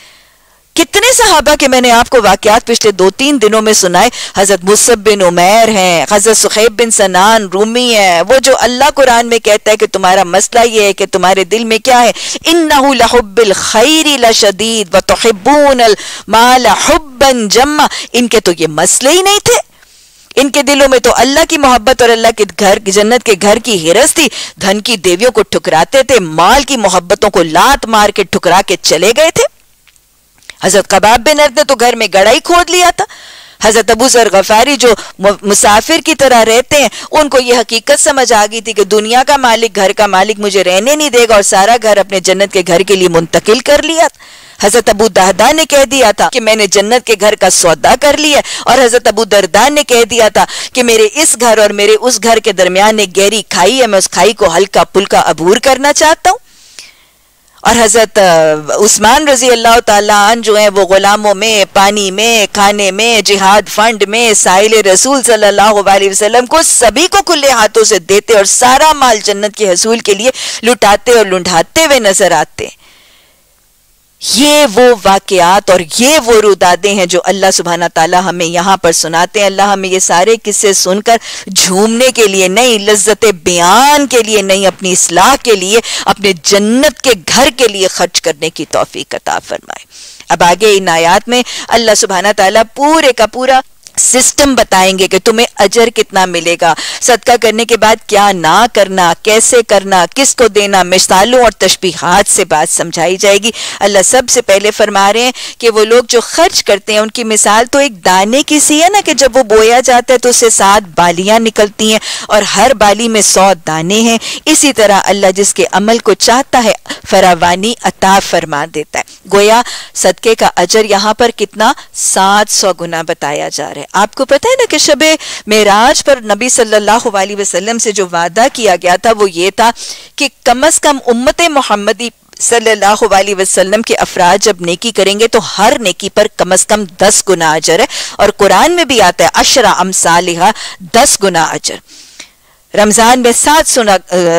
کتنے صحابہ کے میں نے آپ کو واقعات پچھلے دو تین دنوں میں سنائے، حضرت مصعب بن عمیر ہیں، حضرت صہیب بن سنان رومی ہیں، وہ جو اللہ قرآن میں کہتا ہے کہ تمہارا مسئلہ یہ ہے کہ تمہارے دل میں کیا ہے، اِنَّهُ لَحُبِّ الْخَيْرِ لَشَدِيدٌ وَتُحِبُّونَ الْمَالَ حُبًّا جَمًّا، ان کے تو یہ مسئلے ہی نہیں تھے، ان کے دلوں میں تو اللہ کی محبت اور اللہ کے گھر جنت کے گھر کی ہرس تھی، دھن کی دیویوں کو ٹھکراتے تھے، مال کی محبتوں کو لات مار کے ٹھکرا کے چلے گئے تھے۔ حضرت قباب بن ارد نے تو گھر میں گڑھا ہی کھود لیا تھا۔ حضرت ابو ذر غفاری جو مسافر کی طرح رہتے ہیں، ان کو یہ حقیقت سمجھ آ گئی تھی کہ دنیا کا مالک، گھر کا مالک مجھے رہنے نہیں دے گا، اور سارا گھر اپنے جنت کے گھر کے لیے منتقل کر لیا۔ حضرت ابو دہدا نے کہہ دیا تھا کہ میں نے جنت کے گھر کا سودا کر لیا، اور حضرت ابو دردان نے کہہ دیا تھا کہ میرے اس گھر اور میرے اس گھر کے درمیان ایک گہری کھائی ہے، میں اس کھائی کو ہلکا پلکا عبور کرنا چاہتا ہوں۔ اور حضرت عثمان رضی اللہ تعالیٰ عنہ جو ہیں وہ غلاموں میں، پانی میں، کھانے میں، جہاد فنڈ میں، سائل رسول صلی اللہ علیہ وسلم کو سبھی کو کھلے ہاتھوں سے دیتے اور سارا مال جنت کے حصول کے لیے لٹاتے اور لنڈھاتے ہوئے نظر آتے۔ یہ وہ واقعات اور یہ وہ رودادیں ہیں جو اللہ سبحانہ تعالیٰ ہمیں یہاں پر سناتے ہیں۔ اللہ ہمیں یہ سارے قصے سن کر جھومنے کے لیے نہیں، لذت بیان کے لیے نہیں، اپنی اصلاح کے لیے، اپنے جنت کے گھر کے لیے خرچ کرنے کی توفیق عطا فرمائے۔ اب آگے ان آیات میں اللہ سبحانہ تعالیٰ پورے کا پورا سسٹم بتائیں گے کہ تمہیں اجر کتنا ملے گا، صدقہ کرنے کے بعد کیا نہ کرنا، کیسے کرنا، کس کو دینا، مثالوں اور تشبیہات سے بات سمجھائی جائے گی۔ اللہ سب سے پہلے فرما رہے ہیں کہ وہ لوگ جو خرچ کرتے ہیں ان کی مثال تو ایک دانے کی سی ہے نا، کہ جب وہ بویا جاتا ہے تو اس سے سات بالیاں نکلتی ہیں اور ہر بالی میں سو دانے ہیں۔ اسی طرح اللہ جس کے عمل کو چاہتا ہے فراوانی عطا فرما دیتا ہے۔ گویا صدقے کا اجر یہاں پر کتنا، سات سو گنا بتایا جا رہا ہے۔ آپ کو پتہ ہے نا کہ شب معراج پر نبی صلی اللہ علیہ وسلم سے جو وعدہ کیا گیا تھا وہ یہ تھا کہ کم از کم امت محمدی صلی اللہ علیہ وسلم کے افراد جب نیکی کریں گے تو ہر نیکی پر کم از کم دس گنا اجر ہے، اور قرآن میں بھی آتا ہے عشرہ امثالہا، دس گنا اجر۔ رمضان میں سات سنا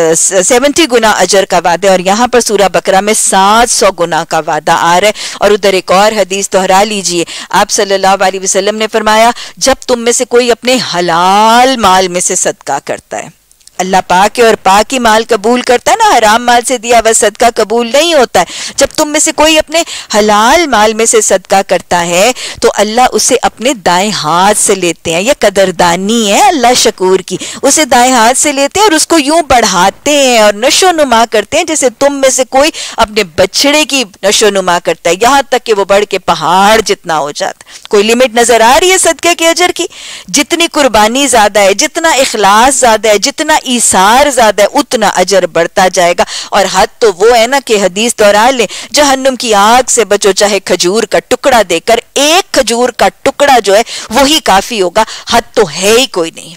سیونٹی گنا اجر کا وعدہ ہے، اور یہاں پر سورہ بقرہ میں سات سو گنا کا وعدہ آ رہا ہے۔ اور ادھر ایک اور حدیث دہرا لیجئے، آپ صلی اللہ علیہ وسلم نے فرمایا جب تم میں سے کوئی اپنے حلال مال میں سے صدقہ کرتا ہے، اللہ پاک ہے اور پاک ہی مال قبول کرتا ہے نا، حرام مال سے دیا ہوا صدقہ قبول نہیں ہوتا ہے۔ جب تم میں سے کوئی اپنے حلال مال میں سے صدقہ کرتا ہے تو اللہ اسے اپنے دائیں ہاتھ سے لیتے ہیں، یہ قدردانی ہے اللہ شکور کی، اسے دائیں ہاتھ سے لیتے ہیں اور اس کو یوں بڑھاتے ہیں اور نشو نما کرتے ہیں جیسے تم میں سے کوئی اپنے بچڑے کی نشو نما کرتا ہے، یہاں تک کہ وہ بڑھ کے پہاڑ جتنا ہو جاتا ہے۔ کوئی لمٹ نظر آ رہی ہے صدقے کے اجر کی؟ جتنی قربانی زیادہ ہے، جتنا اخلاص زیادہ ہے، جتنا ایثار زیادہ ہے، اتنا اجر بڑھتا جائے گا۔ اور حد تو وہ ہے نا کہ حدیث دہرا لیں، جہنم کی آگ سے بچو چاہے کھجور کا ٹکڑا دے کر، ایک کھجور کا ٹکڑا جو ہے وہی کافی ہوگا، حد تو ہے ہی کوئی نہیں۔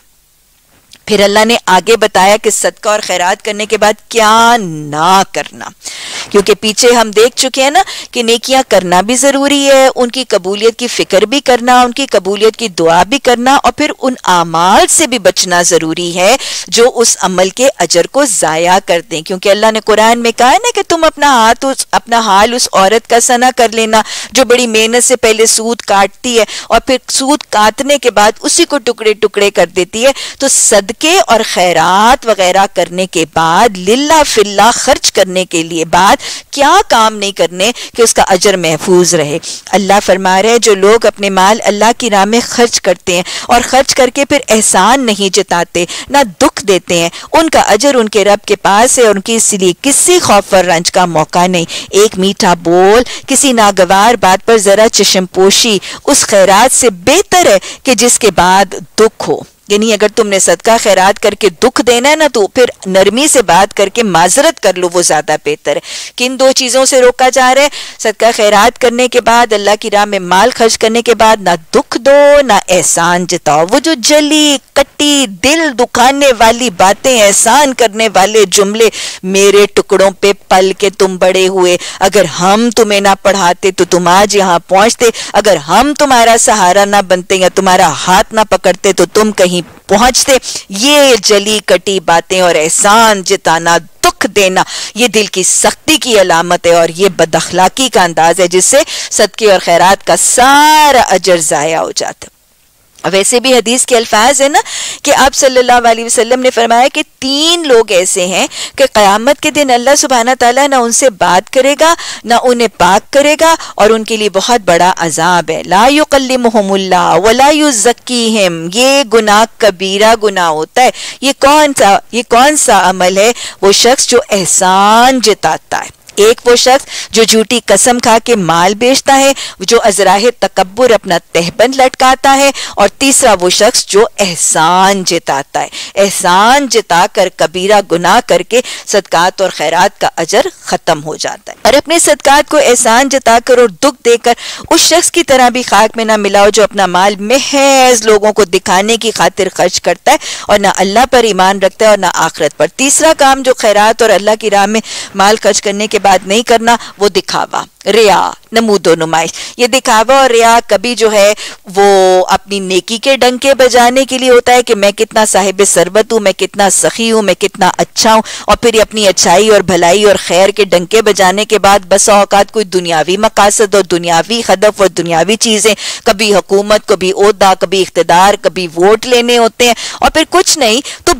پھر اللہ نے آگے بتایا کہ صدقہ اور خیرات کرنے کے بعد کیا نہ کرنا، کیونکہ پیچھے ہم دیکھ چکے ہیں نا کہ نیکیاں کرنا بھی ضروری ہے، ان کی قبولیت کی فکر بھی کرنا، ان کی قبولیت کی دعا بھی کرنا، اور پھر ان اعمال سے بھی بچنا ضروری ہے جو اس عمل کے اجر کو ضائع کر دیں، کیونکہ اللہ نے قرآن میں کہا ہے نا کہ تم اپنا ہاتھ اس اپنا حال اس عورت کا سنا کر لینا جو بڑی محنت سے پہلے سود کاٹتی ہے اور پھر سود کاٹنے کے بعد اسی کو ٹکڑے ٹکڑے کر دیتی ہے۔ تو صدقے اور خیرات وغیرہ کرنے کے بعد، للہ فی اللہ خرچ کرنے کے لیے بعد کیا کام نہیں کرنے کہ اس کا اجر محفوظ رہے۔ اللہ فرما رہے جو لوگ اپنے مال اللہ کی راہ میں خرچ کرتے ہیں اور خرچ کر کے پھر احسان نہیں جتاتے، نہ دکھ دیتے ہیں، ان کا اجر ان کے رب کے پاس ہے، اور ان کی اس لیے کسی خوف اور رنج کا موقع نہیں۔ ایک میٹھا بول، کسی ناگوار بات پر ذرا چشم پوشی اس خیرات سے بہتر ہے کہ جس کے بعد دکھ ہو۔ یعنی اگر تم نے صدقہ خیرات کر کے دکھ دینا ہے نا تو پھر نرمی سے بات کر کے معذرت کر لو، وہ زیادہ بہتر ہے۔ کن دو چیزوں سے روکا جا رہا ہے؟ صدقہ خیرات کرنے کے بعد، اللہ کی راہ میں مال خرچ کرنے کے بعد نہ دکھ دو نہ احسان جتاؤ۔ وہ جو جلی کٹی دل دکھانے والی باتیں، احسان کرنے والے جملے، میرے ٹکڑوں پہ پل کے تم بڑے ہوئے، اگر ہم تمہیں نہ پڑھاتے تو تم آج یہاں پہنچتے، اگر ہم تمہارا سہارا نہ بنتے یا تمہارا ہاتھ نہ پکڑتے تو تم کہیں پہنچتے، یہ جلی کٹی باتیں اور احسان جتانا، دکھ دینا، یہ دل کی سختی کی علامت ہے اور یہ بد اخلاقی کا انداز ہے جس سے صدقے اور خیرات کا سارا اجر ضائع ہو جاتا ہے۔ ویسے بھی حدیث کے الفاظ ہیں نا کہ آپ صلی اللہ علیہ وسلم نے فرمایا کہ تین لوگ ایسے ہیں کہ قیامت کے دن اللہ سبحانہ تعالیٰ نہ ان سے بات کرے گا نہ انہیں پاک کرے گا، اور ان کے لیے بہت بڑا عذاب ہے۔ لا یکلمہم اللہ ولا یزکیہم، یہ گناہ کبیرہ گناہ ہوتا ہے۔ یہ کون سا یہ کون سا عمل ہے؟ وہ شخص جو احسان جتاتا ہے۔ ایک وہ شخص جو جھوٹی قسم کھا کے مال بیچتا ہے، جو ازراہ تکبر اپنا تہبند لٹکاتا ہے، اور تیسرا وہ شخص جو احسان جتاتا ہے۔ احسان جتا کر کبیرہ گناہ کر کے صدقات اور خیرات کا اجر ختم ہو جاتا ہے۔ اور اپنے صدقات کو احسان جتا کر اور دکھ دے کر اس شخص کی طرح بھی خاک میں نہ ملاؤ جو اپنا مال محض لوگوں کو دکھانے کی خاطر خرچ کرتا ہے اور نہ اللہ پر ایمان رکھتا ہے اور نہ آخرت پر۔ تیسرا کام جو خیرات اور اللہ کی راہ میں مال خرچ کرنے کے بات نہیں کرنا، وہ دکھاوا، ریا، نمود و نمائش۔ یہ دکھاوا اور ریا کبھی جو ہے وہ اپنی نیکی کے ڈنکے بجانے کے لیے ہوتا ہے کہ میں کتنا صاحب ثروت ہوں، میں کتنا سخی ہوں، میں کتنا اچھا ہوں، اور پھر اپنی اچھائی اور بھلائی اور خیر کے ڈنکے بجانے کے بعد بسا اوقات کوئی دنیاوی مقاصد اور دنیاوی ہدف اور دنیاوی چیزیں، کبھی حکومت، کبھی عہدہ، کبھی اقتدار، کبھی ووٹ لینے ہوتے ہیں، اور پھر کچھ نہیں تو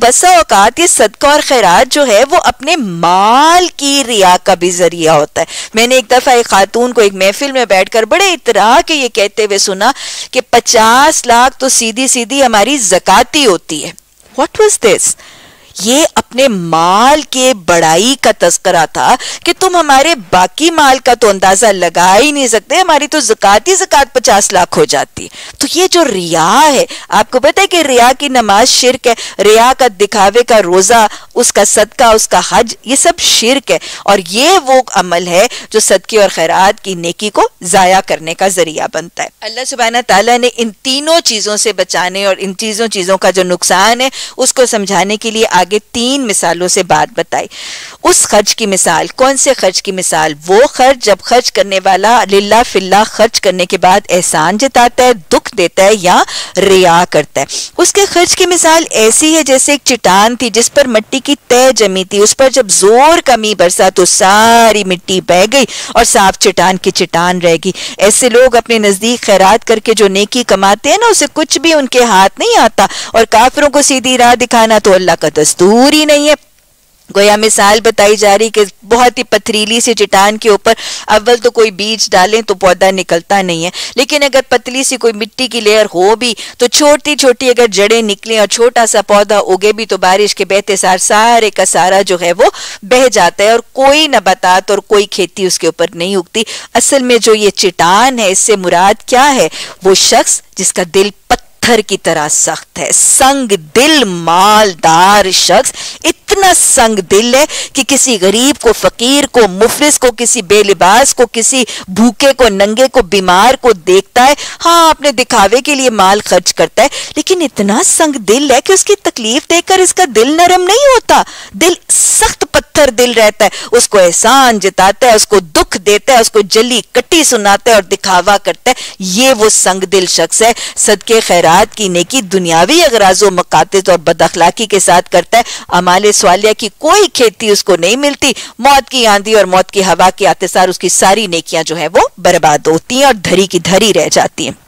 بسا اوقات یہ صدقہ اور خیرات جو ہے وہ اپنے مال کی ریا کا بھی ذریعہ ہوتا ہے. میں نے ایک دفعہ ایک خاتون کو ایک محفل میں بیٹھ کر بڑے اطراء کے یہ کہتے ہوئے سنا کہ پچاس لاکھ تو سیدھی سیدھی ہماری زکاتی ہوتی ہے. What was this? یہ اپنے مال کے بڑائی کا تذکرہ تھا کہ تم ہمارے باقی مال کا تو اندازہ لگا ہی نہیں سکتے, ہماری تو زکاتی زکات پچاس لاکھ ہو جاتی. تو یہ جو ریا ہے, آپ کو پتہ ہے کہ ریا کی نماز شرک ہے, ریا کا دکھاوے کا روزہ, اس کا صدقہ, اس کا حج, یہ سب شرک ہے. اور یہ وہ عمل ہے جو صدقے اور خیرات کی نیکی کو ضائع کرنے کا ذریعہ بنتا ہے. اللہ سبحانہ تعالیٰ نے ان تینوں چیزوں سے بچانے اور ان چیزوں چیزوں کا جو نقصان ہے اس کو سمجھانے کے لیے آگے تین مثالوں سے بات بتائی. اس خرچ کی مثال, کون سے خرچ کی مثال؟ وہ خرچ جب خرچ کرنے والا للہ فی اللہ خرچ کرنے کے بعد احسان جتاتا ہے, دکھ دیتا ہے یا ریا کرتا ہے. اس کے خرچ کی مثال ایسی ہے جیسے ایک چٹان تھی جس پر مٹی کی تہ جمی تھی, اس پر جب زور کمی برسا تو ساری مٹی بہہ گئی اور صاف چٹان کی چٹان رہ گئی. ایسے لوگ اپنے نزدیک خیرات کر کے جو نیکی کماتے ہیں نا, اسے کچھ بھی ان کے ہاتھ نہیں آتا, اور کافروں کو سیدھی راہ دکھانا تو اللہ کا دستور ہی نہیں ہے. گویا مثال بتائی جا رہی کہ بہت ہی پتھریلی سی چٹان کے اوپر اول تو کوئی بیج ڈالیں تو پودا نکلتا نہیں ہے, لیکن اگر پتلی سی کوئی مٹی کی لیئر ہو بھی تو چھوٹی چھوٹی اگر جڑیں نکلیں اور چھوٹا سا پودا اگے بھی تو بارش کے بہتے سار سارے کا سارا جو ہے وہ بہہ جاتا ہے اور کوئی نباتات اور کوئی کھیتی اس کے اوپر نہیں اگتی. اصل میں جو یہ چٹان ہے, اس سے مراد کیا ہے؟ وہ شخص جس کا دل پتھر کی طرح سخت ہے, سنگ دل مالدار شخص, اتنا سنگ دل ہے کہ کسی غریب کو, فقیر کو, مفلس کو, کسی بے لباس کو, کسی بھوکے کو, ننگے کو, بیمار کو دیکھتا ہے, ہاں اپنے دکھاوے کے لیے مال خرچ کرتا ہے, لیکن اتنا سنگ دل ہے کہ اس کی تکلیف دیکھ کر اس کا دل نرم نہیں ہوتا, دل سخت پتھر دل رہتا ہے. اس کو احسان جتاتا ہے, اس کو دکھ دیتا ہے, اس کو جلی کٹی سناتا ہے اور دکھاوا کرتا ہے. یہ وہ سنگ دل شخص ہے. صدقے خیرات کی نیکی دنیاوی اغراض و مقاصد اور بد اخلاقی کے ساتھ کرتا ہے. اعمال صالحہ کی کوئی کھیتی اس کو نہیں ملتی, موت کی آندھی اور موت کی ہوا کے آتے سار اس کی ساری نیکیاں جو ہے وہ برباد ہوتی ہیں اور دھری کی دھری رہ جاتی ہیں.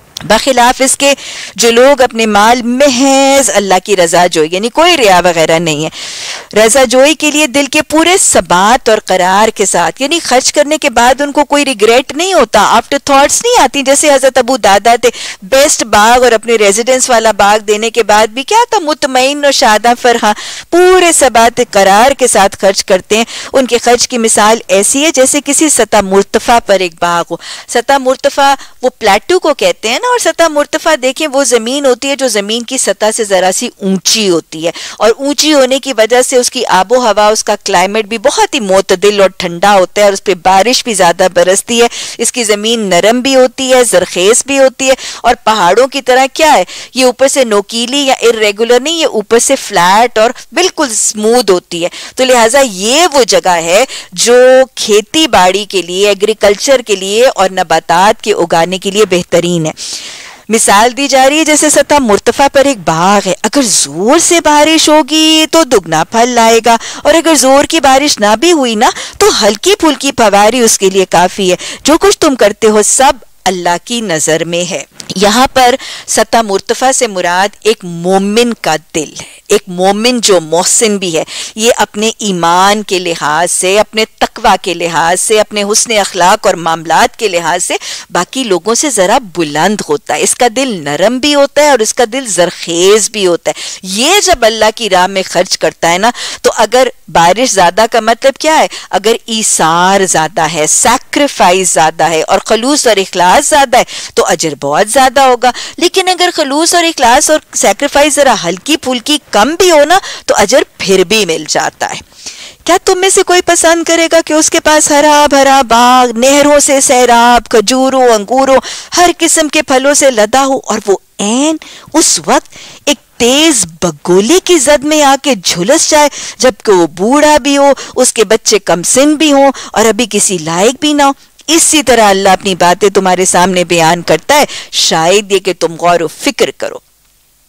بخلاف اس کے جو لوگ اپنے مال محض اللہ کی رضا جوئی, یعنی کوئی ریا وغیرہ نہیں ہے, رضا جوئی کے لیے دل کے پورے ثبات اور قرار کے ساتھ, یعنی خرچ کرنے کے بعد ان کو کوئی ریگریٹ نہیں ہوتا, آفٹر تھاٹس نہیں آتی. جیسے حضرت ابو دادا تھے, بیسٹ باغ اور اپنے ریزیڈنس والا باغ دینے کے بعد بھی کیا تھا, مطمئن اور شادہ فرحاں پورے ثبات قرار کے ساتھ خرچ کرتے ہیں. ان کے خرچ کی مثال ایسی ہے جیسے کسی سطح مرتفع پر ایک باغ ہو. سطح مرتفع وہ پلیٹو کو کہتے ہیں نا, اور سطح مرتفع دیکھیں وہ زمین ہوتی ہے جو زمین کی سطح سے ذرا سی اونچی ہوتی ہے, اور اونچی ہونے کی وجہ سے اس کی آب و ہوا, اس کا کلائمیٹ بھی بہت ہی معتدل اور ٹھنڈا ہوتا ہے, اور اس پہ بارش بھی زیادہ برستی ہے. اس کی زمین نرم بھی ہوتی ہے, زرخیز بھی ہوتی ہے, اور پہاڑوں کی طرح کیا ہے, یہ اوپر سے نوکیلی یا ارریگولر نہیں, یہ اوپر سے فلیٹ اور بالکل اسموتھ ہوتی ہے. تو لہٰذا یہ وہ جگہ ہے جو کھیتی باڑی کے لیے, ایگریکلچر کے لیے اور نباتات کے اگانے کے لیے بہترین ہے. مثال دی جا رہی ہے جیسے سطح مرتفع پر ایک باغ ہے, اگر زور سے بارش ہوگی تو دگنا پھل لائے گا, اور اگر زور کی بارش نہ بھی ہوئی نا تو ہلکی پھلکی پھواری اس کے لیے کافی ہے. جو کچھ تم کرتے ہو سب اللہ کی نظر میں ہے. یہاں پر سطح مرتفع سے مراد ایک مومن کا دل ہے, ایک مومن جو محسن بھی ہے. یہ اپنے ایمان کے لحاظ سے, اپنے تقوی کے لحاظ سے, اپنے حسن اخلاق اور معاملات کے لحاظ سے باقی لوگوں سے ذرا بلند ہوتا ہے. اس کا دل نرم بھی ہوتا ہے اور اس کا دل زرخیز بھی ہوتا ہے. یہ جب اللہ کی راہ میں خرچ کرتا ہے نا, تو اگر بارش زیادہ کا مطلب کیا ہے, اگر ایثار زیادہ ہے, سیکریفائس زیادہ ہے اور خلوص اور اخلاص زیادہ ہے تو اجر بہت زیادہ ہوگا. لیکن اگر خلوص اور اخلاص اور سیکریفائس ذرا ہلکی پھلکی کم بھی ہو نا تو اجر پھر بھی مل جاتا ہے. کیا تم میں سے کوئی پسند کرے گا کہ اس کے پاس ہرا بھرا باغ, نہروں سے سیراب, کھجوروں, انگوروں, ہر قسم کے پھلوں سے لدا ہو, اور وہ عین اس وقت ایک تیز بگولے کی زد میں آ کے جھلس جائے جبکہ وہ بوڑھا بھی ہو, اس کے بچے کم سن بھی ہوں اور ابھی کسی لائق بھی نہ ہو؟ اسی طرح اللہ اپنی باتیں تمہارے سامنے بیان کرتا ہے, شاید یہ کہ تم غور و فکر کرو.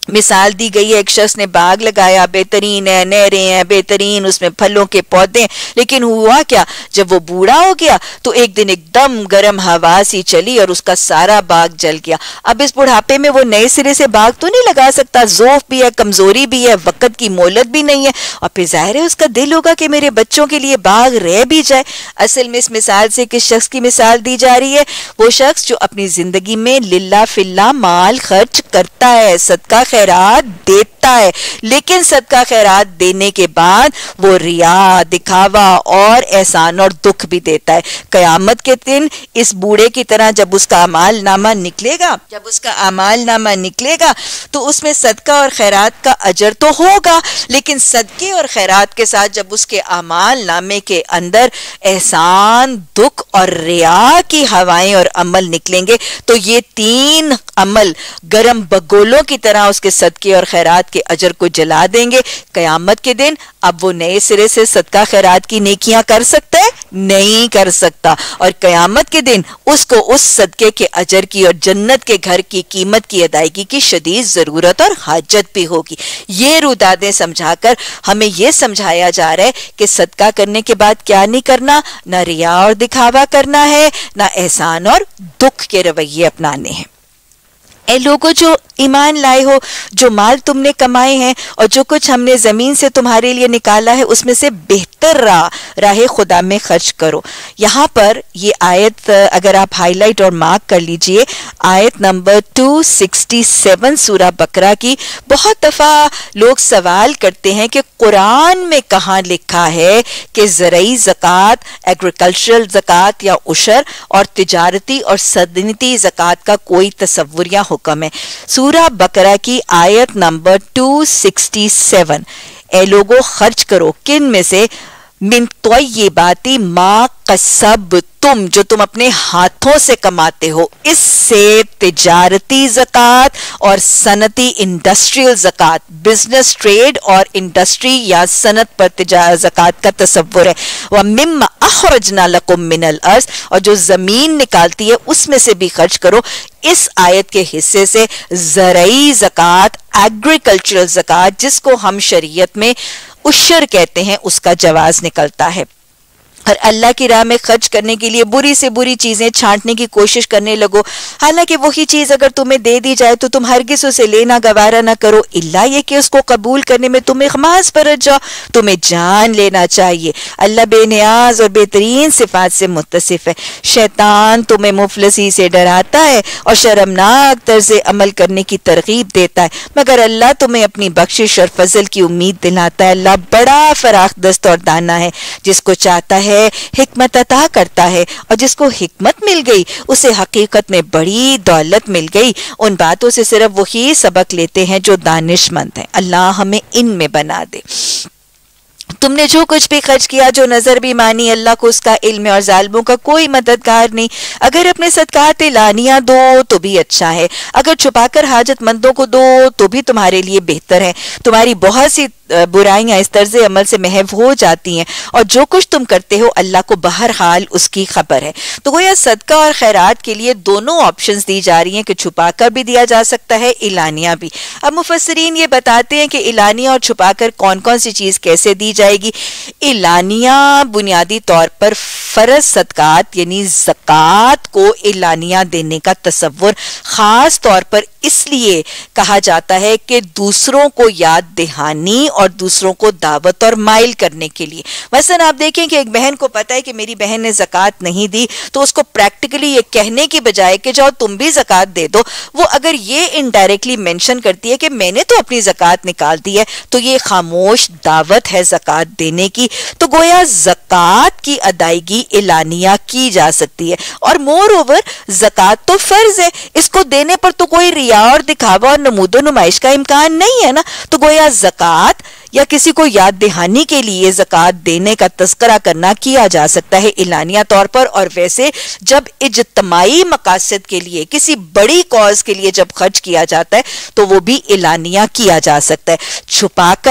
مثال دی گئی ہے، ایک شخص نے باغ لگایا، بہترین ہے، نہریں ہیں، بہترین اس میں پھلوں کے پودے ہیں، لیکن ہوا کیا، جب وہ بوڑھا ہو گیا تو ایک دن ایک دم گرم ہوا سی چلی اور اس کا سارا باغ جل گیا۔ اب اس بڑھاپے میں وہ نئے سرے سے باغ تو نہیں لگا سکتا، ضعف بھی ہے، کمزوری بھی ہے، وقت کی مہلت بھی نہیں ہے، اور پھر ظاہر ہے اس کا دل ہوگا کہ میرے بچوں کے لیے باغ رہ بھی جائے۔ اصل میں اس مثال سے کس شخص کی مثال دی جا رہی ہے؟ وہ شخص جو اپنی زندگی میں للہ فی اللہ مال خرچ کرتا ہے، صدقہ خیرات دیتا ہے، لیکن صدقہ خیرات دینے کے بعد وہ ریا، دکھاوا اور احسان اور دکھ بھی دیتا ہے۔ قیامت کے دن اس بوڑھے کی طرح جب اس کا اعمال نامہ نکلے گا جب اس کا اعمال نامہ نکلے گا تو اس میں صدقہ اور خیرات کا اجر تو ہوگا، لیکن صدقے اور خیرات کے ساتھ جب اس کے اعمال نامے کے اندر احسان، دکھ اور ریا کی ہوائیں اور عمل نکلیں گے تو یہ تین عمل گرم بگولوں کی طرح اس کے صدقے اور خیرات کے اجر کو جلا دیں گے۔ قیامت کے دن اب وہ نئے سرے سے صدقہ خیرات کی نیکیاں کر سکتا ہے؟ نہیں کر سکتا، اور قیامت کے دن اس کو اس صدقے کے اجر کی اور جنت کے گھر کی قیمت کی ادائیگی کی شدید ضرورت اور حاجت بھی ہوگی۔ یہ رودادیں سمجھا کر ہمیں یہ سمجھایا جا رہا ہے کہ صدقہ کرنے کے بعد کیا نہیں کرنا، نہ ریا اور دکھاوا کرنا ہے، نہ احسان اور دکھ کے رویے اپنانے ہیں۔ اے لوگوں جو ایمان لائے ہو، جو مال تم نے کمائے ہیں اور جو کچھ ہم نے زمین سے تمہارے لیے نکالا ہے اس میں سے بہتر راہ راہ خدا میں خرچ کرو۔ یہاں پر یہ آیت اگر آپ ہائی لائٹ اور مارک کر لیجئے، آیت نمبر دو سو سڑسٹھ سورہ بقرہ کی۔ بہت دفعہ لوگ سوال کرتے ہیں کہ قرآن میں کہاں لکھا ہے کہ زرعی زکوٰۃ، ایگریکلچرل زکوٰۃ یا عشر اور تجارتی اور صنعتی زکوٰۃ کا کوئی تصور یا حکم ہے۔ سورہ بقرہ کی آیت نمبر دو سو سڑسٹھ، اے لوگو خرچ کرو کن میں سے، من طیبات ما قصب، تم جو تم اپنے ہاتھوں سے کماتے ہو، اس سے تجارتی زکوٰۃ اور صنعتی انڈسٹریل زکوٰۃ، بزنس ٹریڈ اور انڈسٹری یا صنعت پر زکوٰۃ کا تصور ہے۔ وَمِمَّا أَخْرَجْنَا لَكُم مِّنَ الْأَرْضِ، اور جو زمین نکالتی ہے اس میں سے بھی خرچ کرو۔ اس آیت کے حصے سے زرعی زکوٰۃ، ایگریکلچرل زکوٰۃ جس کو ہم شریعت میں عشر کہتے ہیں، اس کا جواز نکلتا ہے۔ اور اللہ کی راہ میں خرچ کرنے کے لیے بری سے بری چیزیں چھانٹنے کی کوشش کرنے لگو، حالانکہ وہی چیز اگر تمہیں دے دی جائے تو تم ہرگز اسے لینا گوارا نہ کرو، الا یہ کہ اس کو قبول کرنے میں تم اخماس برت جاؤ۔ تمہیں جان لینا چاہیے اللہ بے نیاز اور بہترین صفات سے متصف ہے۔ شیطان تمہیں مفلسی سے ڈراتا ہے اور شرمناک طرز عمل کرنے کی ترغیب دیتا ہے، مگر اللہ تمہیں اپنی بخشش اور فضل کی امید دلاتا ہے۔ اللہ بڑا فراخ دست اور دانا ہے، جس کو چاہتا ہے حکمت عطا کرتا ہے، اور جس کو حکمت مل گئی اسے حقیقت میں بڑی دولت مل گئی۔ ان باتوں سے صرف وہی سبق لیتے ہیں جو دانش مند ہیں۔ اللہ ہمیں ان میں بنا دے۔ تم نے جو کچھ بھی خرچ کیا، جو نظر بھی مانی، اللہ کو اس کا علم ہے اور ظالموں کا کوئی مددگار نہیں۔ اگر اپنے صدقات اعلانیہ دو تو بھی اچھا ہے، اگر چھپا کر حاجت مندوں کو دو تو بھی تمہارے لیے بہتر ہے۔ تمہاری بہت سی برائیاں اس طرز عمل سے محو ہو جاتی ہیں، اور جو کچھ تم کرتے ہو اللہ کو بہرحال اس کی خبر ہے۔ تو گویا صدقہ اور خیرات کے لیے دونوں آپشنز دی جا رہی ہیں کہ چھپا کر بھی دیا جا سکتا ہے، اعلانیہ بھی۔ اب مفسرین یہ بتاتے ہیں کہ اعلانیہ اور چھپا کر کون کون سی چیز کیسے دی جائے گی۔ اعلانیہ بنیادی طور پر فرض صدقات یعنی زکوٰۃ کو اعلانیہ دینے کا تصور خاص طور پر اس لیے کہا جاتا ہے کہ دوسروں کو یاد دہانی اور دوسروں کو دعوت اور مائل کرنے کے لیے۔ مثلا آپ دیکھیں کہ ایک بہن کو پتا ہے کہ میری بہن نے زکوٰۃ نہیں دی، تو اس کو پریکٹیکلی یہ کہنے کی بجائے کہ جاؤ تم بھی زکوٰۃ دے دو، وہ اگر یہ انڈائریکٹلی مینشن کرتی ہے کہ میں نے تو اپنی زکوٰۃ نکال دی ہے، تو یہ خاموش دعوت ہے زکوٰۃ دینے کی۔ تو گویا زکوٰۃ کی ادائیگی اعلانیہ کی جا سکتی ہے، اور مور اوور زکوٰۃ تو فرض ہے، اس کو دینے پر تو کوئی ریا اور دکھاوا اور نمود و نمائش کا امکان نہیں ہے نا۔ تو گویا زکوٰۃ یا کسی کو یاد دہانی کے لیے زکوٰۃ دینے کا تذکرہ کرنا کیا جا سکتا ہے اعلانیہ طور پر، اور ویسے جب اجتماعی مقاصد کے لیے کسی بڑی کاز کے لیے جب خرچ کیا جاتا ہے تو وہ بھی اعلانیہ کیا جا سکتا ہے۔ چھپا کر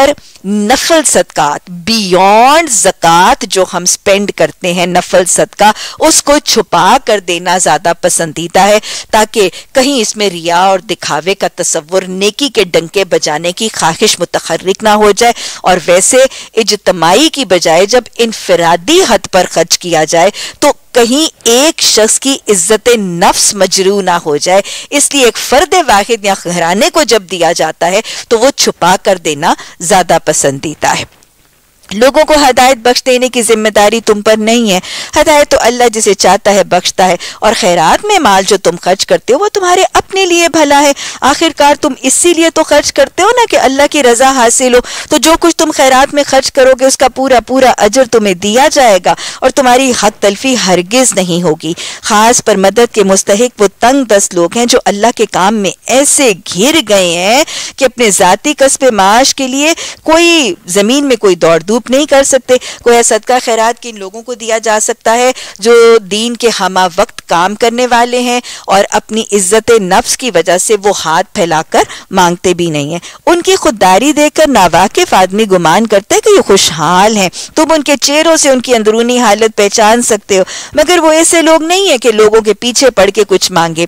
نفل صدقات بیونڈ زکوٰۃ جو ہم سپینڈ کرتے ہیں نفل صدقہ اس کو چھپا کر دینا زیادہ پسندیدہ ہے تاکہ کہیں اس میں ریا اور دکھاوے کا تصور نیکی کے ڈنکے بجانے کی خواہش متحرک نہ ہو جائے اور ویسے اجتماعی کی بجائے جب انفرادی حد پر خرچ کیا جائے تو کہیں ایک شخص کی عزت نفس مجروح نہ ہو جائے، اس لیے ایک فرد واحد یا گھرانے کو جب دیا جاتا ہے تو وہ چھپا کر دینا زیادہ پسندیدہ ہے۔ لوگوں کو ہدایت بخش دینے کی ذمہ داری تم پر نہیں ہے، ہدایت تو اللہ جسے چاہتا ہے بخشتا ہے، اور خیرات میں مال جو تم خرچ کرتے ہو وہ تمہارے اپنے لیے بھلا ہے، آخر کار تم اسی لیے تو خرچ کرتے ہو نا کہ اللہ کی رضا حاصل ہو، تو جو کچھ تم خیرات میں خرچ کرو گے اس کا پورا پورا اجر تمہیں دیا جائے گا اور تمہاری حق تلفی ہرگز نہیں ہوگی۔ خاص پر مدد کے مستحق وہ تنگ دست لوگ ہیں جو اللہ کے کام میں ایسے گھر گئے ہیں کہ اپنے ذاتی کسب معاش کے لیے کوئی زمین میں کوئی دوڑ دھوپ نہیں کر سکتے۔ کوئی صدقہ خیرات کن لوگوں کو دیا جا سکتا ہے جو دین کے ہمہ وقت کام کرنے والے ہیں اور اپنی عزت نفس کی وجہ سے وہ ہاتھ پھیلا کر مانگتے بھی نہیں ہیں۔ ان کی خودداری دیکھ کر ناواقف آدمی گمان کرتے کہ یہ خوشحال ہیں، تم ان کے چہروں سے ان کی اندرونی حالت پہچان سکتے ہو، مگر وہ ایسے لوگ نہیں ہیں کہ لوگوں کے پیچھے پڑ کے کچھ مانگے۔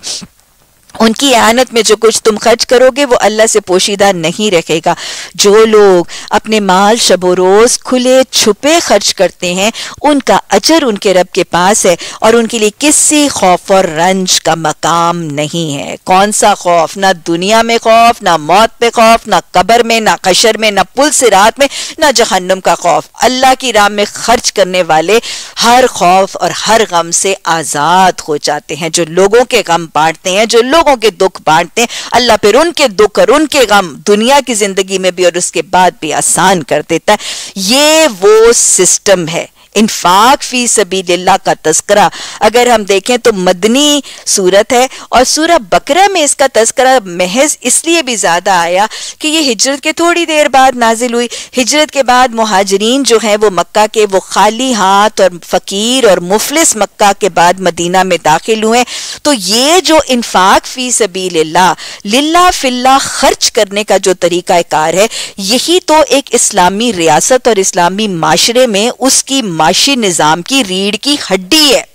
ان کی اعانت میں جو کچھ تم خرچ کرو گے وہ اللہ سے پوشیدہ نہیں رکھے گا۔ جو لوگ اپنے مال شب و روز کھلے چھپے خرچ کرتے ہیں ان کا اجر ان کے رب کے پاس ہے اور ان کے لیے کسی خوف اور رنج کا مقام نہیں ہے۔ کون سا خوف؟ نہ دنیا میں خوف، نہ موت پہ خوف، نہ قبر میں، نہ حشر میں، نہ پل صراط میں، نہ جہنم کا خوف۔ اللہ کی راہ میں خرچ کرنے والے ہر خوف اور ہر غم سے آزاد ہو جاتے ہیں۔ جو لوگوں کے غم بانٹتے ہیں، جو لوگ کے دکھ بانٹتے ہیں، اللہ پھر ان کے دکھ اور ان کے غم دنیا کی زندگی میں بھی اور اس کے بعد بھی آسان کر دیتا ہے۔ یہ وہ سسٹم ہے۔ انفاق فی سبیل اللہ کا تذکرہ اگر ہم دیکھیں تو مدنی صورت ہے اور سورہ بقرہ میں اس کا تذکرہ محض اس لیے بھی زیادہ آیا کہ یہ ہجرت کے تھوڑی دیر بعد نازل ہوئی۔ ہجرت کے بعد مہاجرین جو ہیں وہ مکہ کے وہ خالی ہاتھ اور فقیر اور مفلس مکہ کے بعد مدینہ میں داخل ہوئے، تو یہ جو انفاق فی سبیل اللہ للہ فی اللہ خرچ کرنے کا جو طریقہ کار ہے، یہی تو ایک اسلامی ریاست اور اسلامی معاشرے میں اس کی معاشی نظام کی ریڑھ کی ہڈی ہے۔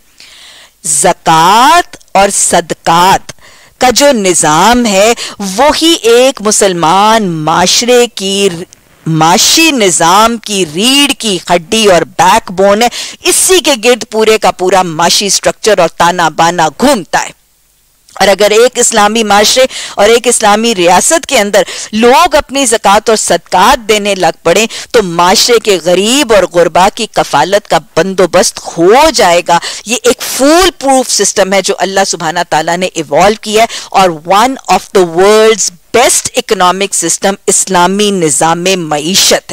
زکوٰۃ اور صدقات کا جو نظام ہے وہی ایک مسلمان معاشرے کی معاشی نظام کی ریڑھ کی ہڈی اور بیک بون ہے۔ اسی کے گرد پورے کا پورا معاشی سٹرکچر اور تانا بانا گھومتا ہے۔ اور اگر ایک اسلامی معاشرے اور ایک اسلامی ریاست کے اندر لوگ اپنی زکوٰۃ اور صدقات دینے لگ پڑیں تو معاشرے کے غریب اور غربا کی کفالت کا بندوبست ہو جائے گا۔ یہ ایک فول پروف سسٹم ہے جو اللہ سبحانہ تعالیٰ نے ایوالو کیا ہے اور one of the world's best economic system اسلامی نظام معیشت ہے۔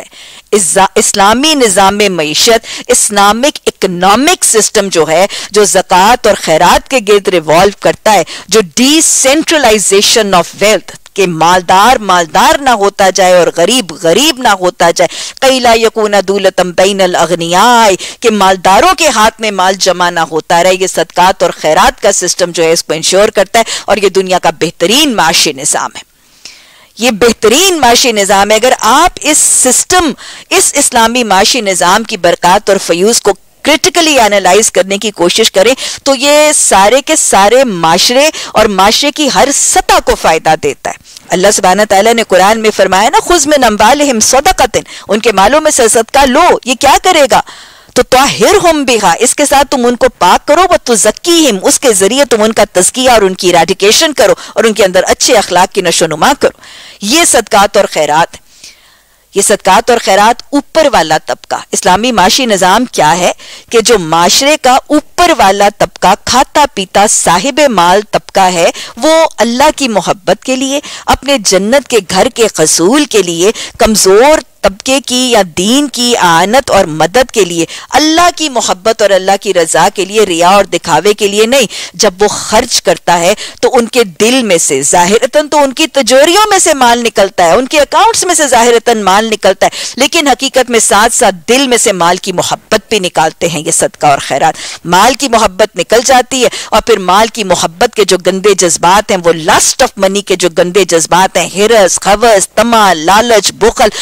اسلامی نظام معیشت اسلامک اکنامک سسٹم جو ہے جو زکوٰۃ اور خیرات کے گرد ریوالو کرتا ہے، جو ڈی سینٹرلائزیشن آف ویلتھ کہ مالدار مالدار نہ ہوتا جائے اور غریب غریب نہ ہوتا جائے، کئی لا یکون دولۃ بین الاغنیاء کہ مالداروں کے ہاتھ میں مال جمع نہ ہوتا رہے، یہ صدقات اور خیرات کا سسٹم جو ہے اس کو انشور کرتا ہے اور یہ دنیا کا بہترین معاشی نظام ہے۔ یہ بہترین معاشی نظام ہے۔ اگر آپ اس سسٹم اس اسلامی معاشی نظام کی برکات اور فیوز کو کرٹیکلی اینالائز کرنے کی کوشش کریں تو یہ سارے کے سارے معاشرے اور معاشرے کی ہر سطح کو فائدہ دیتا ہے۔ اللہ سبحانہ تعالیٰ نے قرآن میں فرمایا نا خذ من اموالہم صدقۃ، ان کے مالوں میں سے صدقہ لو۔ یہ کیا کرے گا؟ تو طہرہم بہا، اس کے ساتھ تم ان کو پاک کرو، وتزکیہم، اس کے ذریعے تم ان کا تزکیہ اور ان کی ایراڈیکیشن کرو اور ان کے اندر اچھے اخلاق کی نشو و نما کرو۔ یہ صدقات اور خیرات، یہ صدقات اور خیرات اوپر والا طبقہ۔ اسلامی معاشی نظام کیا ہے کہ جو معاشرے کا اوپر والا طبقہ کھاتا پیتا صاحب مال طبقہ ہے، وہ اللہ کی محبت کے لیے، اپنے جنت کے گھر کے حصول کے لیے، کمزور طبقے کی یا دین کی اعانت اور مدد کے لیے، اللہ کی محبت اور اللہ کی رضا کے لیے، ریا اور دکھاوے کے لیے نہیں، جب وہ خرچ کرتا ہے تو ان کے دل میں سے ظاہرتاً تو ان کی تجوریوں میں سے مال نکلتا ہے، ان کے اکاؤنٹس میں سے ظاہرتاً مال نکلتا ہے، لیکن حقیقت میں ساتھ ساتھ دل میں سے مال کی محبت بھی نکالتے ہیں یہ صدقہ اور خیرات۔ مال کی محبت نکل جاتی ہے اور پھر مال کی محبت کے جو گندے جذبات ہیں، وہ لسٹ آف منی کے جو گندے جذبات ہیں، ہرس، خوس، طمع، لالچ، بخل، وہ بھی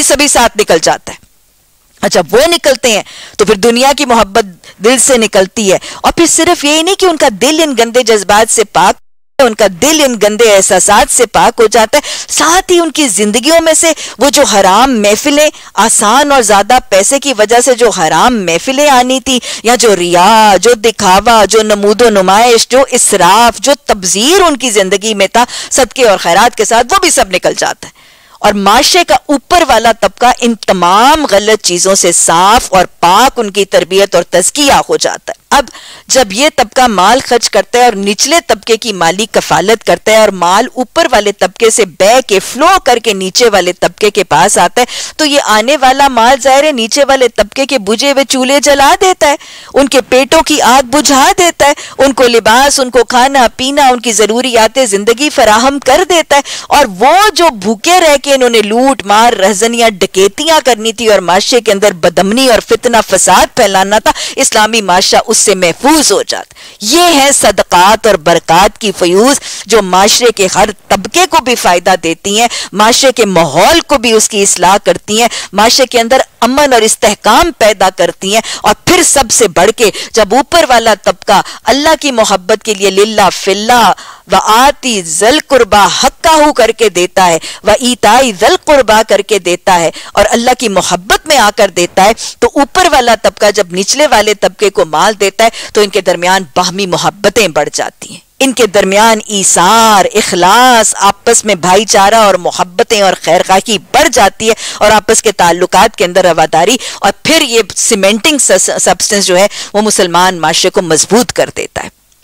سبھی ساتھ نکل جاتا ہے. اچھا وہ نکلتے ہیں تو پھر دنیا کی محبت دل سے نکلتی ہے. اور پھر صرف یہی نہیں کہ ان کا دل ان گندے جذبات سے پاک، ان کا دل ان گندے احساسات سے پاک ہو جاتا ہے، ساتھ ہی ان کی زندگیوں میں سے وہ جو حرام محفلیں، آسان اور زیادہ پیسے کی وجہ سے جو حرام محفلیں آنی تھی، یا جو ریا، جو دکھاوا، جو نمود و نمائش، جو اسراف، جو تبذیر ان کی زندگی میں تھا صدقے اور خیرات کے ساتھ، وہ بھی سب نکل جاتا ہے. اور معاشرے کا اوپر والا طبقہ ان تمام غلط چیزوں سے صاف اور پاک ان کی تربیت اور تزکیہ ہو جاتا ہے. اب جب یہ طبقہ مال خرچ کرتا ہے اور نچلے طبقے کی مالی کفالت کرتا ہے، اور مال اوپر والے طبقے سے بہ کے فلو کر کے نیچے والے طبقے کے پاس آتا ہے، تو یہ آنے والا مال ظاہر ہے نیچے والے طبقے کے بجھے ہوئے چولہے جلا دیتا ہے، ان کے پیٹوں کی آگ بجھا دیتا ہے، ان کو لباس، ان کو کھانا پینا، ان کی ضروریات زندگی فراہم کر دیتا ہے. اور وہ جو بھوکے رہ کے انہوں نے لوٹ مار، رہزنیاں، ڈکیتیاں کرنی تھی اور معاشرے کے اندر بدامنی اور فتنہ فساد پھیلانا تھا، اسلامی معاشرہ اس سے محفوظ ہو جاتا. یہ ہے صدقات اور برکات کی فیوز جو معاشرے کے ہر طبقے کو بھی فائدہ دیتی ہیں، معاشرے کے ماحول کو بھی اس کی اصلاح کرتی ہیں، معاشرے کے اندر امن اور استحکام پیدا کرتی ہیں. اور پھر سب سے بڑھ کے جب اوپر والا طبقہ اللہ کی محبت کے لیے للہ فی اللہ وآتی ذل قربا حقہ کر کے دیتا ہے، وایتائی ذل قربا کر کے دیتا ہے، اور اللہ کی محبت میں آ کر دیتا ہے، تو اوپر والا طبقہ جب نچلے والے طبقے کو مال دیتا ہے تو ان کے درمیان باہمی محبتیں بڑھ جاتی ہیں، ان کے درمیان ایثار، اخلاص، آپس میں بھائی چارہ اور محبتیں اور خیرخواہی بڑھ جاتی ہے، اور آپس کے تعلقات کے اندر رواداری. اور پھر یہ سیمنٹنگ سبسٹنس جو ہے وہ مسلمان معاشرے کو مضبوط کر دیتا ہے.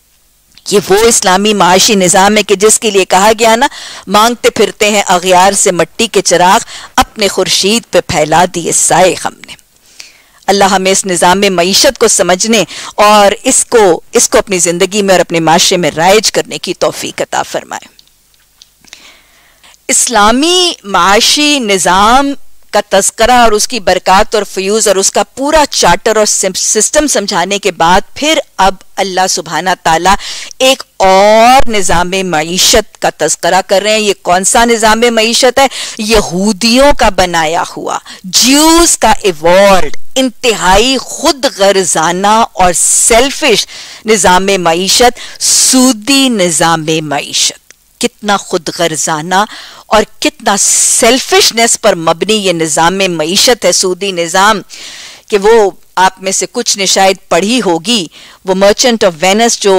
یہ وہ اسلامی معاشی نظام ہے کہ جس کے لیے کہا گیا نا، مانگتے پھرتے ہیں اغیار سے مٹی کے چراغ، اپنے خورشید پہ پھیلا دیے سائے ہم نے. اللہ ہمیں اس نظام معیشت کو سمجھنے اور اس کو اس کو اپنی زندگی میں اور اپنے معاشرے میں رائج کرنے کی توفیق عطا فرمائے. اسلامی معاشی نظام کا تذکرہ اور اس کی برکات اور فیوز اور اس کا پورا چارٹر اور سسٹم سمجھانے کے بعد پھر اب اللہ سبحانہ تعالیٰ ایک اور نظام معیشت کا تذکرہ کر رہے ہیں. یہ کون سا نظام معیشت ہے؟ یہودیوں کا بنایا ہوا، جیوز کا ایوالڈ، انتہائی خود غرضانہ اور سیلفش نظام معیشت، سودی نظام معیشت. کتنا خود غرضانہ اور کتنا سیلفشنس پر مبنی یہ نظام معیشت ہے، سودی نظام، کہ وہ آپ میں سے کچھ نے شاید پڑھی ہوگی وہ مرچنٹ آف وینس، جو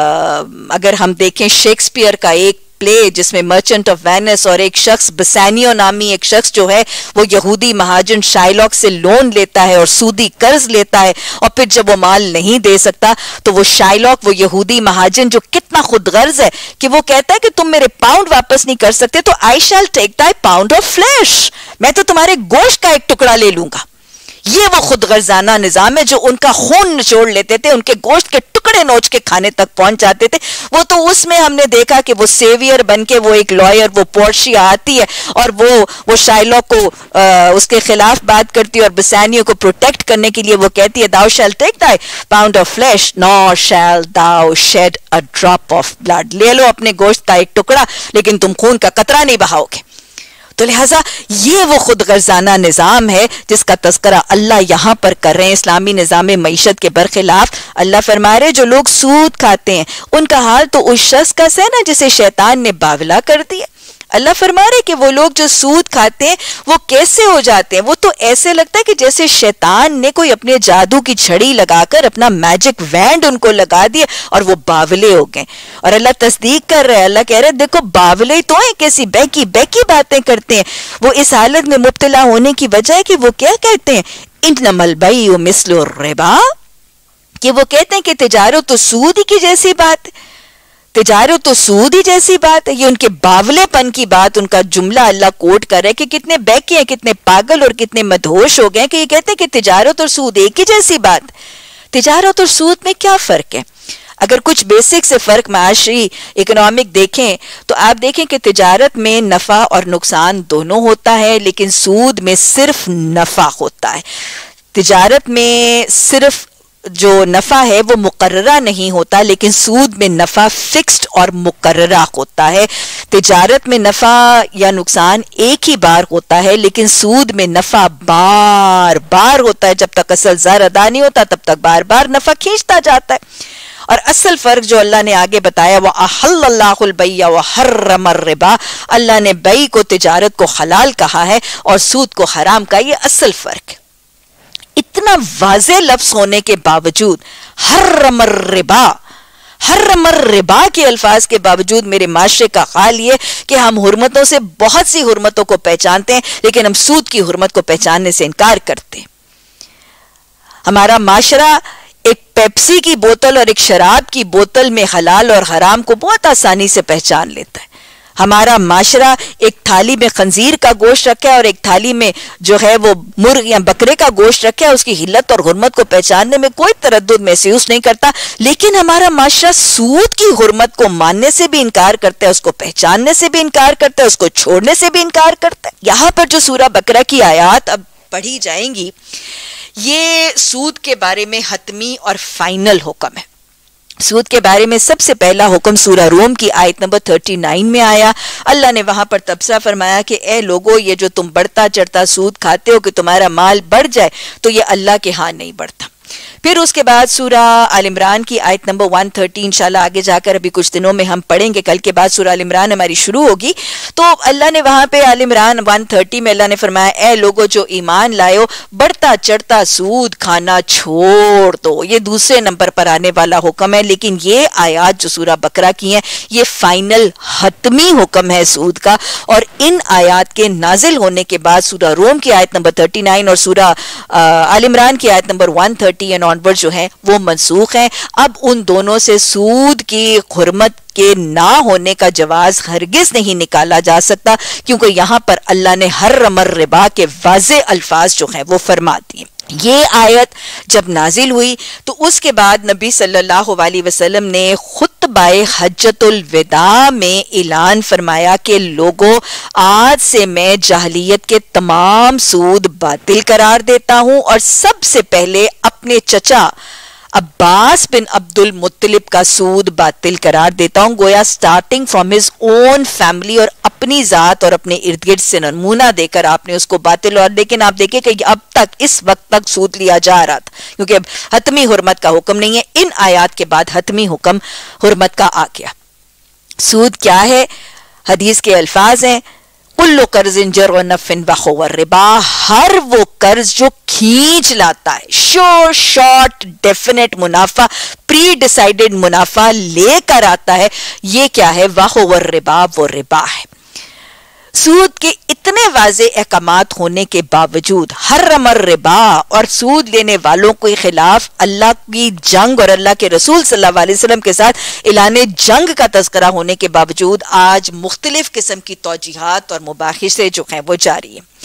اگر ہم دیکھیں شیکسپیئر کا ایک پلے جس میں مرچنٹ آف وینس اور ایک شخص بسینیو نامی ایک شخص جو ہے وہ یہودی مہاجن شائلاک سے لون لیتا ہے اور سودی قرض لیتا ہے، اور پھر جب وہ مال نہیں دے سکتا تو وہ شائلاک، وہ یہودی مہاجن جو کتنا خود غرض ہے کہ وہ کہتا ہے کہ تم میرے پاؤنڈ واپس نہیں کر سکتے تو آئی شیل ٹیک دائی پاؤنڈ آف فلیش، میں تو تمہارے گوشت کا ایک ٹکڑا لے لوں گا. یہ وہ خود غرضانہ نظام ہے جو ان کا خون نچوڑ لیتے تھے، ان کے گوشت کے ٹکڑے نوچ کے کھانے تک پہنچ جاتے تھے. وہ تو اس میں ہم نے دیکھا کہ وہ سیویئر بن کے وہ ایک لائر، وہ پورشیا آتی ہے اور وہ وہ شائلاک کو اس کے خلاف بات کرتی ہے اور بسانیوں کو پروٹیکٹ کرنے کے لیے وہ کہتی ہے thou shall take thy pound of flesh nor shall thou shed a drop of blood. لے لو اپنے گوشت کا ایک ٹکڑا لیکن تم خون کا قطرہ نہیں بہاؤ گے. تو لہٰذا یہ وہ خود غرضانہ نظام ہے جس کا تذکرہ اللہ یہاں پر کر رہے ہیں. اسلامی نظام معیشت کے برخلاف اللہ فرما رہے جو لوگ سود کھاتے ہیں ان کا حال تو اس شخص کا سا نا جسے شیطان نے باولا کر دیا. اللہ فرما رہے کہ وہ لوگ جو سود کھاتے ہیں وہ کیسے ہو جاتے ہیں، وہ تو ایسے لگتا ہے کہ جیسے شیطان نے کوئی اپنے جادو کی چھڑی لگا کر اپنا میجک وینڈ ان کو لگا دیا اور وہ باولے ہو گئے. اور اللہ تصدیق کر رہے ہیں، اللہ کہہ رہے ہیں دیکھو باولے تو ہیں، کیسی بیکی بیکی باتیں کرتے ہیں. وہ اس حالت میں مبتلا ہونے کی وجہ ہے کہ وہ کیا کہتے ہیں، انما البیع مثل الربا، کہ وہ کہتے ہیں کہ تجارت تو سود ہی کی جیسی بات ہے، تجارت تو سود ہی جیسی بات ہے. یہ ان کے باولے پن کی بات، ان کا جملہ اللہ کوٹ کر رہے کہ کتنے بیکے ہیں، کتنے پاگل اور کتنے مدہوش ہو گئے کہ یہ کہتے ہیں کہ تجارت اور سود ایک ہی جیسی بات. تجارت اور سود میں کیا فرق ہے؟ اگر کچھ بیسک سے فرق معاشی اکنامک دیکھیں تو آپ دیکھیں کہ تجارت میں نفع اور نقصان دونوں ہوتا ہے لیکن سود میں صرف نفع ہوتا ہے. تجارت میں صرف جو نفع ہے وہ مقررہ نہیں ہوتا، لیکن سود میں نفع فکسڈ اور مقررہ ہوتا ہے. تجارت میں نفع یا نقصان ایک ہی بار ہوتا ہے، لیکن سود میں نفع بار بار ہوتا ہے. جب تک اصل زر ادا نہیں ہوتا تب تک بار بار نفع کھینچتا جاتا ہے. اور اصل فرق جو اللہ نے آگے بتایا وَأَحَلَّ اللَّهُ الْبَيْعَ وَحَرَّمَ الرِّبَا، اللہ نے بیع کو، تجارت کو حلال کہا ہے اور سود کو حرام کہا. یہ اصل فرق ہے. اتنا واضح لفظ ہونے کے باوجود حرم الربا، حرم الربا کے الفاظ کے باوجود میرے معاشرے کا حال یہ کہ ہم حرمتوں سے بہت سی حرمتوں کو پہچانتے ہیں، لیکن ہم سود کی حرمت کو پہچاننے سے انکار کرتے ہیں. ہمارا معاشرہ ایک پیپسی کی بوتل اور ایک شراب کی بوتل میں حلال اور حرام کو بہت آسانی سے پہچان لیتا ہے. ہمارا معاشرہ ایک تھالی میں خنزیر کا گوشت رکھا ہے اور ایک تھالی میں جو ہے وہ مرغ یا بکرے کا گوشت رکھا ہے، اس کی حلت اور حرمت کو پہچاننے میں کوئی تردد محسوس نہیں کرتا. لیکن ہمارا معاشرہ سود کی حرمت کو ماننے سے بھی انکار کرتا ہے، اس کو پہچاننے سے بھی انکار کرتا ہے، اس کو چھوڑنے سے بھی انکار کرتا ہے. یہاں پر جو سورہ بقرہ کی آیات اب پڑھی جائیں گی، یہ سود کے بارے میں حتمی اور فائنل حکم ہے. سود کے بارے میں سب سے پہلا حکم سورہ روم کی آیت نمبر انتیس میں آیا. اللہ نے وہاں پر تبصرہ فرمایا کہ اے لوگو، یہ جو تم بڑھتا چڑھتا سود کھاتے ہو کہ تمہارا مال بڑھ جائے، تو یہ اللہ کے ہاں نہیں بڑھتا. پھر اس کے بعد سورہ آل عمران کی آیت نمبر ایک سو تیس انشاءاللہ آگے جا کر ابھی کچھ دنوں میں ہم پڑھیں گے. کل کے بعد سورہ آل عمران ہماری شروع ہوگی. تو اللہ نے وہاں پہ آل عمران ایک سو تیس میں اللہ نے فرمایا اے لوگو جو ایمان لائے ہو، بڑھتا چڑھتا سود کھانا چھوڑ دو. یہ دوسرے نمبر پر آنے والا حکم ہے، لیکن یہ آیات جو سورہ بقرہ کی ہیں یہ فائنل حتمی حکم ہے سود کا. اور ان آیات کے نازل ہونے کے بعد سورہ روم کی آیت نمبر انتیس اور سورہ آل عمران کی آیت نمبر ایک سو تیس اینڈ آنورڈ جو ہیں وہ منسوخ ہیں. اب ان دونوں سے سود کی حرمت کے نہ ہونے کا جواز ہرگز نہیں نکالا جا سکتا، کیونکہ یہاں پر اللہ نے حرم الربا کے واضح الفاظ جو ہیں وہ فرما دیے. یہ آیت جب نازل ہوئی تو اس کے بعد نبی صلی اللہ علیہ وسلم نے خطبہ حجۃ الوداع میں اعلان فرمایا کہ لوگوں، آج سے میں جاہلیت کے تمام سود باطل قرار دیتا ہوں اور سب سے پہلے اپنے چچا عباس بن عبد المطلب کا سود باطل قرار دیتا ہوں. گویا starting from his own family اور اپنی ذات اور اپنے ارد گرد سے نمونہ دے کر آپ نے اس کو باطل. اور لیکن آپ دیکھیں کہ اب تک اس وقت تک سود لیا جا رہا تھا، کیونکہ اب حتمی حرمت کا حکم نہیں ہے. ان آیات کے بعد حتمی حکم حرمت کا آ گیا. سود کیا ہے؟ حدیث کے الفاظ ہیں کل قرض جر نفع وهو الربا، ہر وہ قرض جو کھینچ لاتا ہے، شور شارٹ ڈیفینیٹ منافع، پری ڈیسائیڈڈ منافع لے کر آتا ہے، یہ کیا ہے؟ وهو الربا، وہ ربا ہے. سود کے اتنے واضح احکامات ہونے کے باوجود حرم الربا اور سود لینے والوں کے خلاف اللہ کی جنگ اور اللہ کے رسول صلی اللہ علیہ وسلم کے ساتھ اعلان جنگ کا تذکرہ ہونے کے باوجود آج مختلف قسم کی توجیحات اور مباحثے جو ہیں وہ جاری ہیں.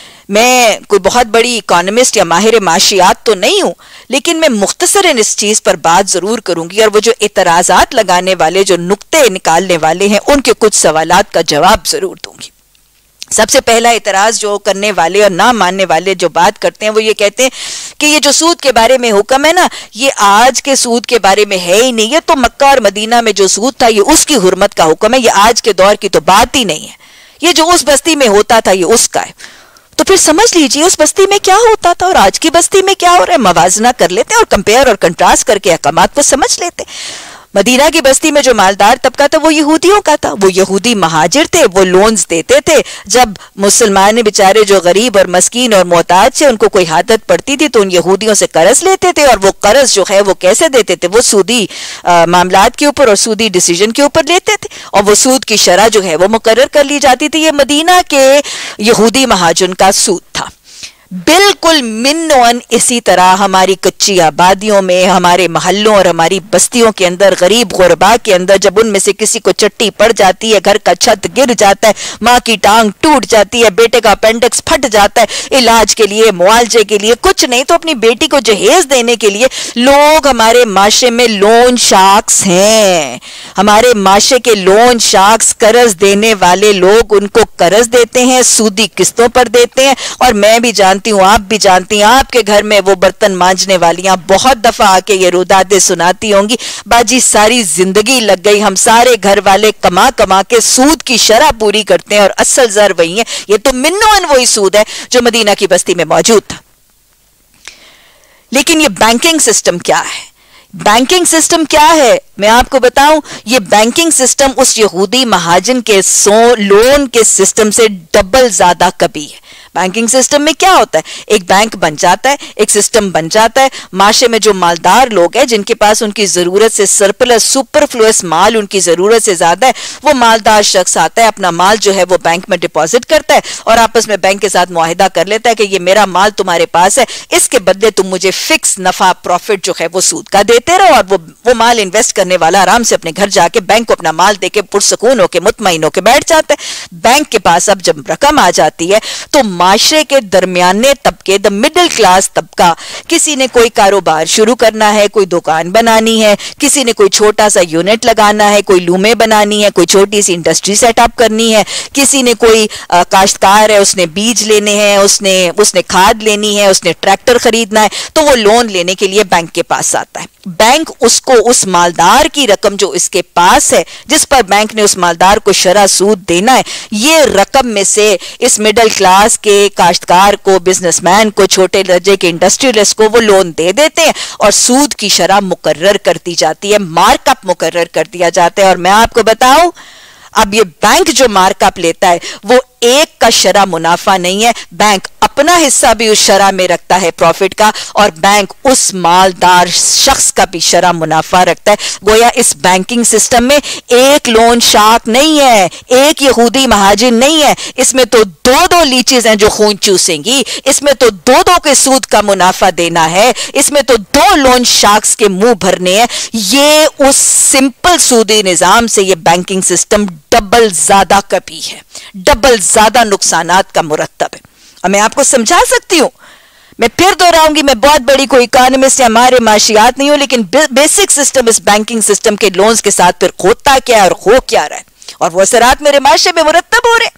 میں کوئی بہت بڑی اکانومسٹ یا ماہر معاشیات تو نہیں ہوں، لیکن میں مختصراً اس چیز پر بات ضرور کروں گی اور وہ جو اعتراضات لگانے والے، جو نقطے نکالنے والے ہیں، ان کے کچھ سوالات کا جواب ضرور دوں گی. سب سے پہلا اعتراض جو کرنے والے اور نہ ماننے والے جو بات کرتے ہیں وہ یہ کہتے ہیں کہ یہ جو سود کے بارے میں حکم ہے نا، یہ آج کے سود کے بارے میں ہے ہی نہیں. یہ تو مکہ اور مدینہ میں جو سود تھا یہ اس کی حرمت کا حکم ہے، یہ آج کے دور کی تو بات ہی نہیں ہے. یہ جو اس بستی میں ہوتا تھا یہ اس کا ہے. تو پھر سمجھ لیجئے اس بستی میں کیا ہوتا تھا اور آج کی بستی میں کیا ہو رہا ہے. موازنہ کر لیتے اور کمپیئر اور کنٹراسٹ کر کے احکامات کو سمجھ لیتے. مدینہ کی بستی میں جو مالدار طبقہ تھا وہ یہودیوں کا تھا، وہ یہودی مہاجر تھے، وہ لونز دیتے تھے. جب مسلمان بیچارے جو غریب اور مسکین اور محتاج سے ان کو کوئی حاجت پڑتی تھی تو ان یہودیوں سے قرض لیتے تھے، اور وہ قرض جو ہے وہ کیسے دیتے تھے؟ وہ سودی معاملات کے اوپر اور سودی ڈیسیجن کے اوپر لیتے تھے، اور وہ سود کی شرح جو ہے وہ مقرر کر لی جاتی تھی. یہ مدینہ کے یہودی مہاجرن کا سود تھا. بالکل منون اسی طرح ہماری کچی آبادیوں میں، ہمارے محلوں اور ہماری بستیوں کے اندر، غریب غربا کے اندر جب ان میں سے کسی کو چٹی پڑ جاتی ہے، گھر کا چھت گر جاتا ہے، ماں کی ٹانگ ٹوٹ جاتی ہے، بیٹے کا اپینڈکس پھٹ جاتا ہے، علاج کے لیے، معالجے کے لیے کچھ نہیں تو اپنی بیٹی کو جہیز دینے کے لیے لوگ ہمارے معاشرے میں لون شارکس ہیں. ہمارے معاشرے کے لون شارکس، قرض دینے والے لوگ ان کو قرض دیتے ہیں، سودی قسطوں پر دیتے ہیں. اور میں بھی جان جانتی ہوں, آپ بھی جانتی ہیں, آپ کے گھر میں وہ برتن مانجنے والیاں بہت دفعہ آ کے یہ رودادیں سناتی ہوں گی, باجی ساری زندگی لگ گئی, ہم سارے گھر والے کما کما کے سود کی شرح پوری کرتے ہیں اور اصل زر وہی ہے. یہ تو منوان وہی سود ہے جو مدینہ کی بستی میں موجود تھا. لیکن یہ بینکنگ سسٹم کیا ہے؟ بینکنگ سسٹم کیا ہے میں آپ کو بتاؤں. یہ بینکنگ سسٹم اس یہودی مہاجن کے سو لون کے سسٹم سے ڈبل زیادہ کبھی ہے. بینکنگ سسٹم میں کیا ہوتا ہے, ایک بینک بن جاتا ہے, ایک سسٹم بن جاتا ہے, معاشرے میں جو مالدار لوگ ہیں جن کے پاس ان کی ضرورت سے سرپلس سپر فلوس مال ان کی ضرورت سے زیادہ ہے, وہ مالدار شخص آتا ہے, اپنا مال جو ہے وہ بینک میں ڈپازٹ کرتا ہے اور آپس میں بینک کے ساتھ معاہدہ کر لیتا ہے کہ یہ میرا مال تمہارے پاس ہے, اس کے بدلے تم مجھے فکس نفع پروفٹ جو ہے وہ سود کا دیتے رہو, اور وہ وہ مال انویسٹ کرنے والا آرام سے اپنے گھر جا کے بینک کو اپنا مال دے کے پرسکون ہو کے مطمئن ہو کے بیٹھ جاتا ہے. بینک کے پاس اب جب رقم آ جاتی ہے تو معاشرے کے درمیانے طبقے, دا مڈل کلاس طبقہ, کسی نے کوئی کاروبار شروع کرنا ہے, کوئی دکان بنانی ہے, کسی نے کوئی چھوٹا سا یونٹ لگانا ہے, کوئی لومیں بنانی ہے, کوئی چھوٹی سی انڈسٹری سیٹ اپ کرنی ہے, کسی نے کوئی کاشتکار ہے, اس نے بیج لینے ہیں, اس نے اس نے کھاد لینی ہے, اس نے ٹریکٹر خریدنا ہے, تو وہ لون لینے کے لیے بینک کے پاس آتا ہے. بینک اس کو اس مالدار کی رقم جو اس کے پاس ہے, جس پر بینک نے اس مالدار کو شرح سود دینا ہے, یہ رقم میں سے اس مڈل کلاس کے کاشتکار کو, بزنس مین کو, چھوٹے درجے کے انڈسٹریلسٹ کو وہ لون دے دیتے ہیں اور سود کی شرح مقرر کر دی جاتی ہے, مارک اپ مقرر کر دیا جاتا ہے. اور میں آپ کو بتاؤں, اب یہ بینک جو مارک اپ لیتا ہے وہ ایک کا شرح منافع نہیں ہے, بینک اپنا حصہ بھی اس شرح میں رکھتا ہے پروفٹ کا, اور بینک اس مالدار شخص کا بھی شرح منافع رکھتا ہے. گویا اس بینکنگ سسٹم میں ایک لون شارک نہیں ہے, ایک یہودی مہاجر نہیں ہے, اس میں تو دو دو لیچیز ہیں جو خون چوسیں گی, اس میں تو دو دو کے سود کا منافع دینا ہے, اس میں تو دو لون شارکس کے منہ بھرنے ہیں. یہ اس سمپل سودی نظام سے یہ بینکنگ سسٹم ڈبل زیادہ کبھی ہے, ڈبل زیادہ نقصانات کا مرتب ہے. اور میں آپ کو سمجھا سکتی ہوں, میں پھر دوہراؤں گی, میں بہت بڑی کوئی اکانومسٹ یا ہمارے معاشیات نہیں ہوں, لیکن بیسک سسٹم اس بینکنگ سسٹم کے لونز کے ساتھ پھر ہوتا کیا ہے اور ہو کیا رہا ہے, اور وہ اثرات میرے معاشرے میں مرتب ہو رہے ہیں.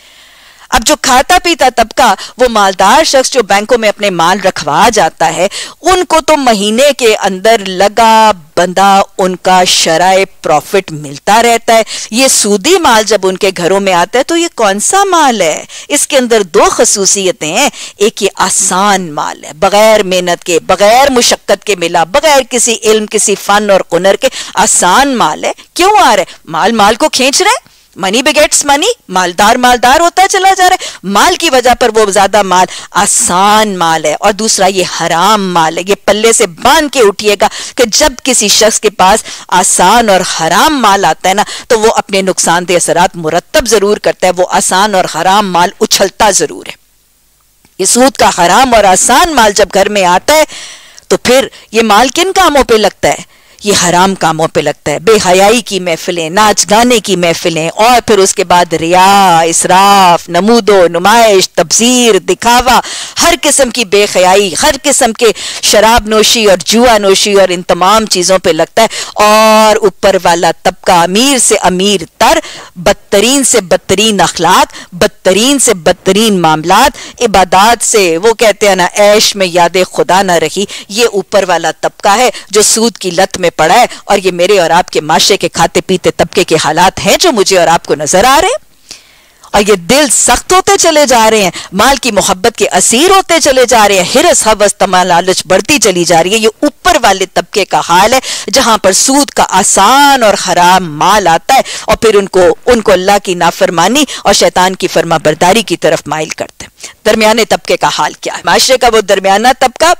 اب جو کھاتا پیتا طبقہ, وہ مالدار شخص جو بینکوں میں اپنے مال رکھوا جاتا ہے, ان کو تو مہینے کے اندر لگا بندہ ان کا شرح پروفٹ ملتا رہتا ہے. یہ سودی مال جب ان کے گھروں میں آتا ہے تو یہ کون سا مال ہے؟ اس کے اندر دو خصوصیتیں ہیں. ایک یہ آسان مال ہے, بغیر محنت کے, بغیر مشقت کے ملا, بغیر کسی علم, کسی فن اور ہنر کے آسان مال ہے. کیوں آ رہا ہے؟ مال مال کو کھینچ رہے ہیں, منی بگیٹس منی, مالدار مالدار ہوتا چلا جا رہا ہے, مال کی وجہ پر وہ زیادہ مال آسان مال ہے. اور دوسرا یہ حرام مال ہے. یہ پلے سے باندھ کے اٹھیے گا کہ جب کسی شخص کے پاس آسان اور حرام مال آتا ہے نا, تو وہ اپنے نقصان دہ اثرات مرتب ضرور کرتا ہے. وہ آسان اور حرام مال اچھلتا ضرور ہے. یہ سود کا حرام اور آسان مال جب گھر میں آتا ہے تو پھر یہ مال کن کاموں پہ لگتا ہے؟ یہ حرام کاموں پہ لگتا ہے. بے حیائی کی محفلیں, ناچ گانے کی محفلیں, اور پھر اس کے بعد ریا, اسراف, نمود و نمائش, تبذیر, دکھاوا, ہر قسم کی بے حیائی, ہر قسم کے شراب نوشی اور جوا نوشی اور ان تمام چیزوں پہ لگتا ہے. اور اوپر والا طبقہ امیر سے امیر تر, بدترین سے بدترین اخلاق, بدترین سے بدترین معاملات, عبادات سے وہ کہتے ہیں نا عیش میں یاد خدا نہ رہی, یہ اوپر والا طبقہ ہے جو سود کی لت میں پڑا ہے. اور یہ میرے اور آپ کے معاشرے کے کھاتے پیتے طبقے کے حالات ہیں جو مجھے اور آپ کو نظر آ رہے ہیں. اور یہ دل سخت ہوتے چلے جا رہے ہیں, مال کی محبت کے اسیر ہوتے چلے جا رہے ہیں, ہرس حوث تما لالچ بڑھتی چلی جا رہی ہے. یہ اوپر والے طبقے کا حال ہے جہاں پر سود کا آسان اور حرام مال آتا ہے, اور پھر ان کو ان کو اللہ کی نافرمانی اور شیطان کی فرما برداری کی طرف مائل کرتے ہیں. درمیانے طبقے کا حال کیا ہے؟ معاشرے کا وہ درمیانہ طبقہ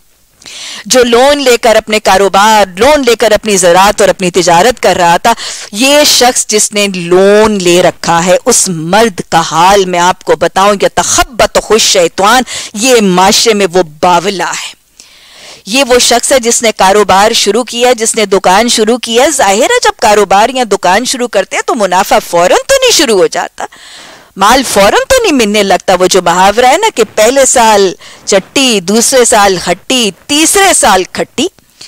جو لون لے کر اپنے کاروبار, لون لے کر اپنی زراعت اور اپنی تجارت کر رہا تھا, یہ شخص جس نے لون لے رکھا ہے, اس مرد کا حال میں آپ کو بتاؤں, یا تخبط خوش شیطان, یہ معاشرے میں وہ باولا ہے. یہ وہ شخص ہے جس نے کاروبار شروع کیا, جس نے دکان شروع کیا. ظاہر ہے جب کاروبار یا دکان شروع کرتے ہیں تو منافع فوراً تو نہیں شروع ہو جاتا, مال فوراً تو نہیں ملنے لگتا. وہ جو محاورہ ہے نا کہ پہلے سال چٹی, دوسرے سال ہٹی, تیسرے سال کھٹی.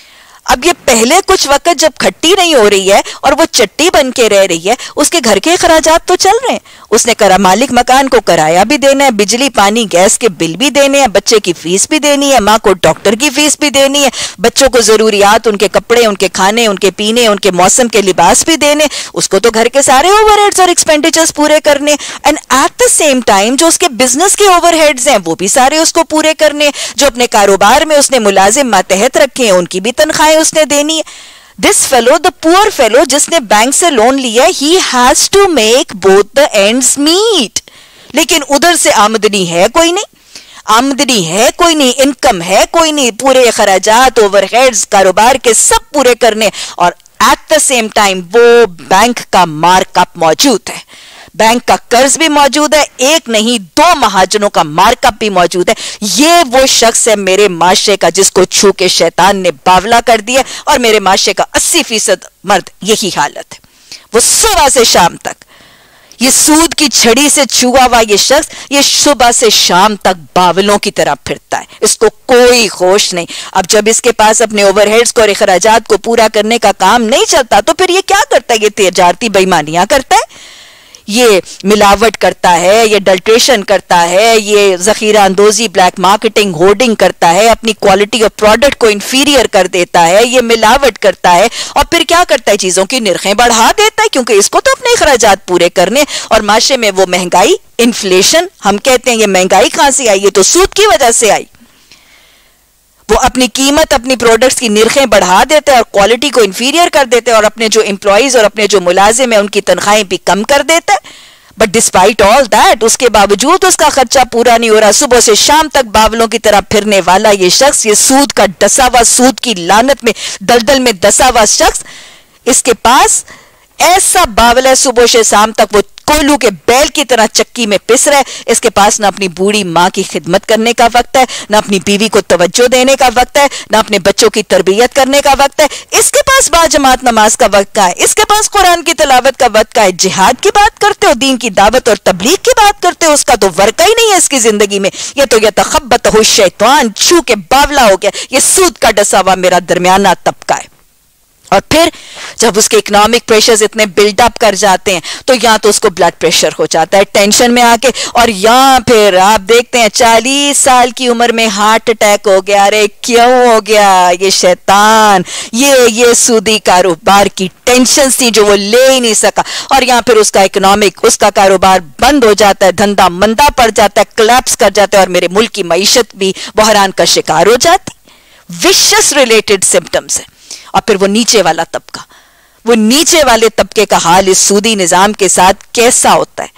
اب یہ پہلے کچھ وقت جب کھٹی نہیں ہو رہی ہے اور وہ چٹی بن کے رہ رہی ہے، اس کے گھر کے اخراجات تو چل رہے ہیں. اس نے کرا مالک مکان کو کرایہ بھی دینا ہے، بجلی پانی گیس کے بل بھی دینے ہیں، بچے کی فیس بھی دینی ہے، ماں کو ڈاکٹر کی فیس بھی دینی ہے، بچوں کو ضروریات، ان کے کپڑے، ان کے کھانے، ان کے پینے، ان کے موسم کے لباس بھی دینے، اس کو تو گھر کے سارے اوور ہیڈز اور ایکسپینڈیچرز پورے کرنے. And at the same time جو اس کے بزنس کے اوور ہیڈز ہیں وہ بھی سارے اس کو پورے کرنے، جو اپنے کاروبار میں اس نے ملازم ماتحت رکھے ہیں ان کی بھی تنخواہیں اس نے دینی ہے. دس فیلو، دا پور فیلو جس نے بینک سے لون لیا، he has to make both the ends meet. لیکن ادھر سے آمدنی ہے کوئی نہیں، آمدنی ہے کوئی نہیں، انکم ہے کوئی نہیں، پورے اخراجات، اوور ہیڈز، کاروبار کے سب پورے کرنے، اور ایٹ دا سیم ٹائم وہ بینک کا مارک اپ موجود ہے، بینک کا قرض بھی موجود ہے، ایک نہیں دو مہاجنوں کا مارک اپ بھی موجود ہے. یہ وہ شخص ہے میرے معاشرے کا جس کو چھو کے شیطان نے باولا کر دیا، اور میرے معاشرے کا اسی فیصد مرد یہی حالت ہے. وہ صبح سے شام تک یہ سود کی چھڑی سے چھوا ہوا یہ شخص یہ صبح سے شام تک باولوں کی طرح پھرتا ہے، اس کو کوئی ہوش نہیں. اب جب اس کے پاس اپنے اوور ہیڈز کو اور اخراجات کو پورا کرنے کا کام نہیں چلتا تو پھر یہ کیا کرتا ہے؟ یہ تجارتی بےایمانیاں کرتا ہے، یہ ملاوٹ کرتا ہے، یہ ڈلٹریشن کرتا ہے، یہ ذخیرہ اندوزی، بلیک مارکیٹنگ، ہورڈنگ کرتا ہے، اپنی کوالٹی آف پروڈکٹ کو انفیریئر کر دیتا ہے، یہ ملاوٹ کرتا ہے، اور پھر کیا کرتا ہے؟ چیزوں کی نرخیں بڑھا دیتا ہے، کیونکہ اس کو تو اپنے اخراجات پورے کرنے. اور معاشرے میں وہ مہنگائی، انفلیشن ہم کہتے ہیں، یہ مہنگائی کہاں سے آئی؟ یہ تو سود کی وجہ سے آئی. وہ اپنی قیمت، اپنی پروڈکٹس کی نرخیں بڑھا دیتے ہیں اور کوالٹی کو انفیریئر کر دیتے ہیں، اور اپنے جو امپلائیز اور اپنے جو ملازم ہیں ان کی تنخواہیں بھی کم کر دیتے ہیں. بٹ ڈسپائٹ آل دیٹ، اس کے باوجود اس کا خرچہ پورا نہیں ہو رہا، صبح سے شام تک باولوں کی طرح پھرنے والا یہ شخص، یہ سود کا ڈسا ہوا، سود کی لعنت میں دلدل میں دسا ہوا شخص، اس کے پاس ایسا باول ہے صبح سے شام تک وہ کولو کے بیل کی طرح چکی میں پس رہے. اس کے پاس نہ اپنی بوڑھی ماں کی خدمت کرنے کا وقت ہے، نہ اپنی بیوی کو توجہ دینے کا وقت ہے، نہ اپنے بچوں کی تربیت کرنے کا وقت ہے. اس کے پاس با جماعت نماز کا وقت کا ہے، اس کے پاس قرآن کی تلاوت کا وقت کا ہے. جہاد کی بات کرتے ہو، دین کی دعوت اور تبلیغ کی بات کرتے ہو، اس کا تو ورقہ ہی نہیں ہے اس کی زندگی میں. یہ تو یتخبطہ الشیطان، چھو کے باولا ہو گیا. یہ سود کا ڈسا ہوا میرا درمیانہ طبقہ ہے. اور پھر جب اس کے اکنامک پریشرز اتنے بلڈ اپ کر جاتے ہیں تو یہاں تو اس کو بلڈ پریشر ہو جاتا ہے ٹینشن میں آ کے، اور یہاں پھر آپ دیکھتے ہیں چالیس سال کی عمر میں ہارٹ اٹیک ہو گیا. ارے کیوں ہو گیا؟ یہ شیطان، یہ یہ سودی کاروبار کی ٹینشن تھی جو وہ لے ہی نہیں سکا، اور یہاں پھر اس کا اکنامک، اس کا کاروبار بند ہو جاتا ہے، دھندا مندہ پڑ جاتا ہے، کلیپس کر جاتا ہے، اور میرے ملک کی معیشت بھی بحران کا شکار ہو جاتی. وشس ریلیٹڈ سمپٹمز ہیں. اور پھر وہ نیچے والا طبقہ، وہ نیچے والے طبقے کا حال اس سودی نظام کے ساتھ کیسا ہوتا ہے؟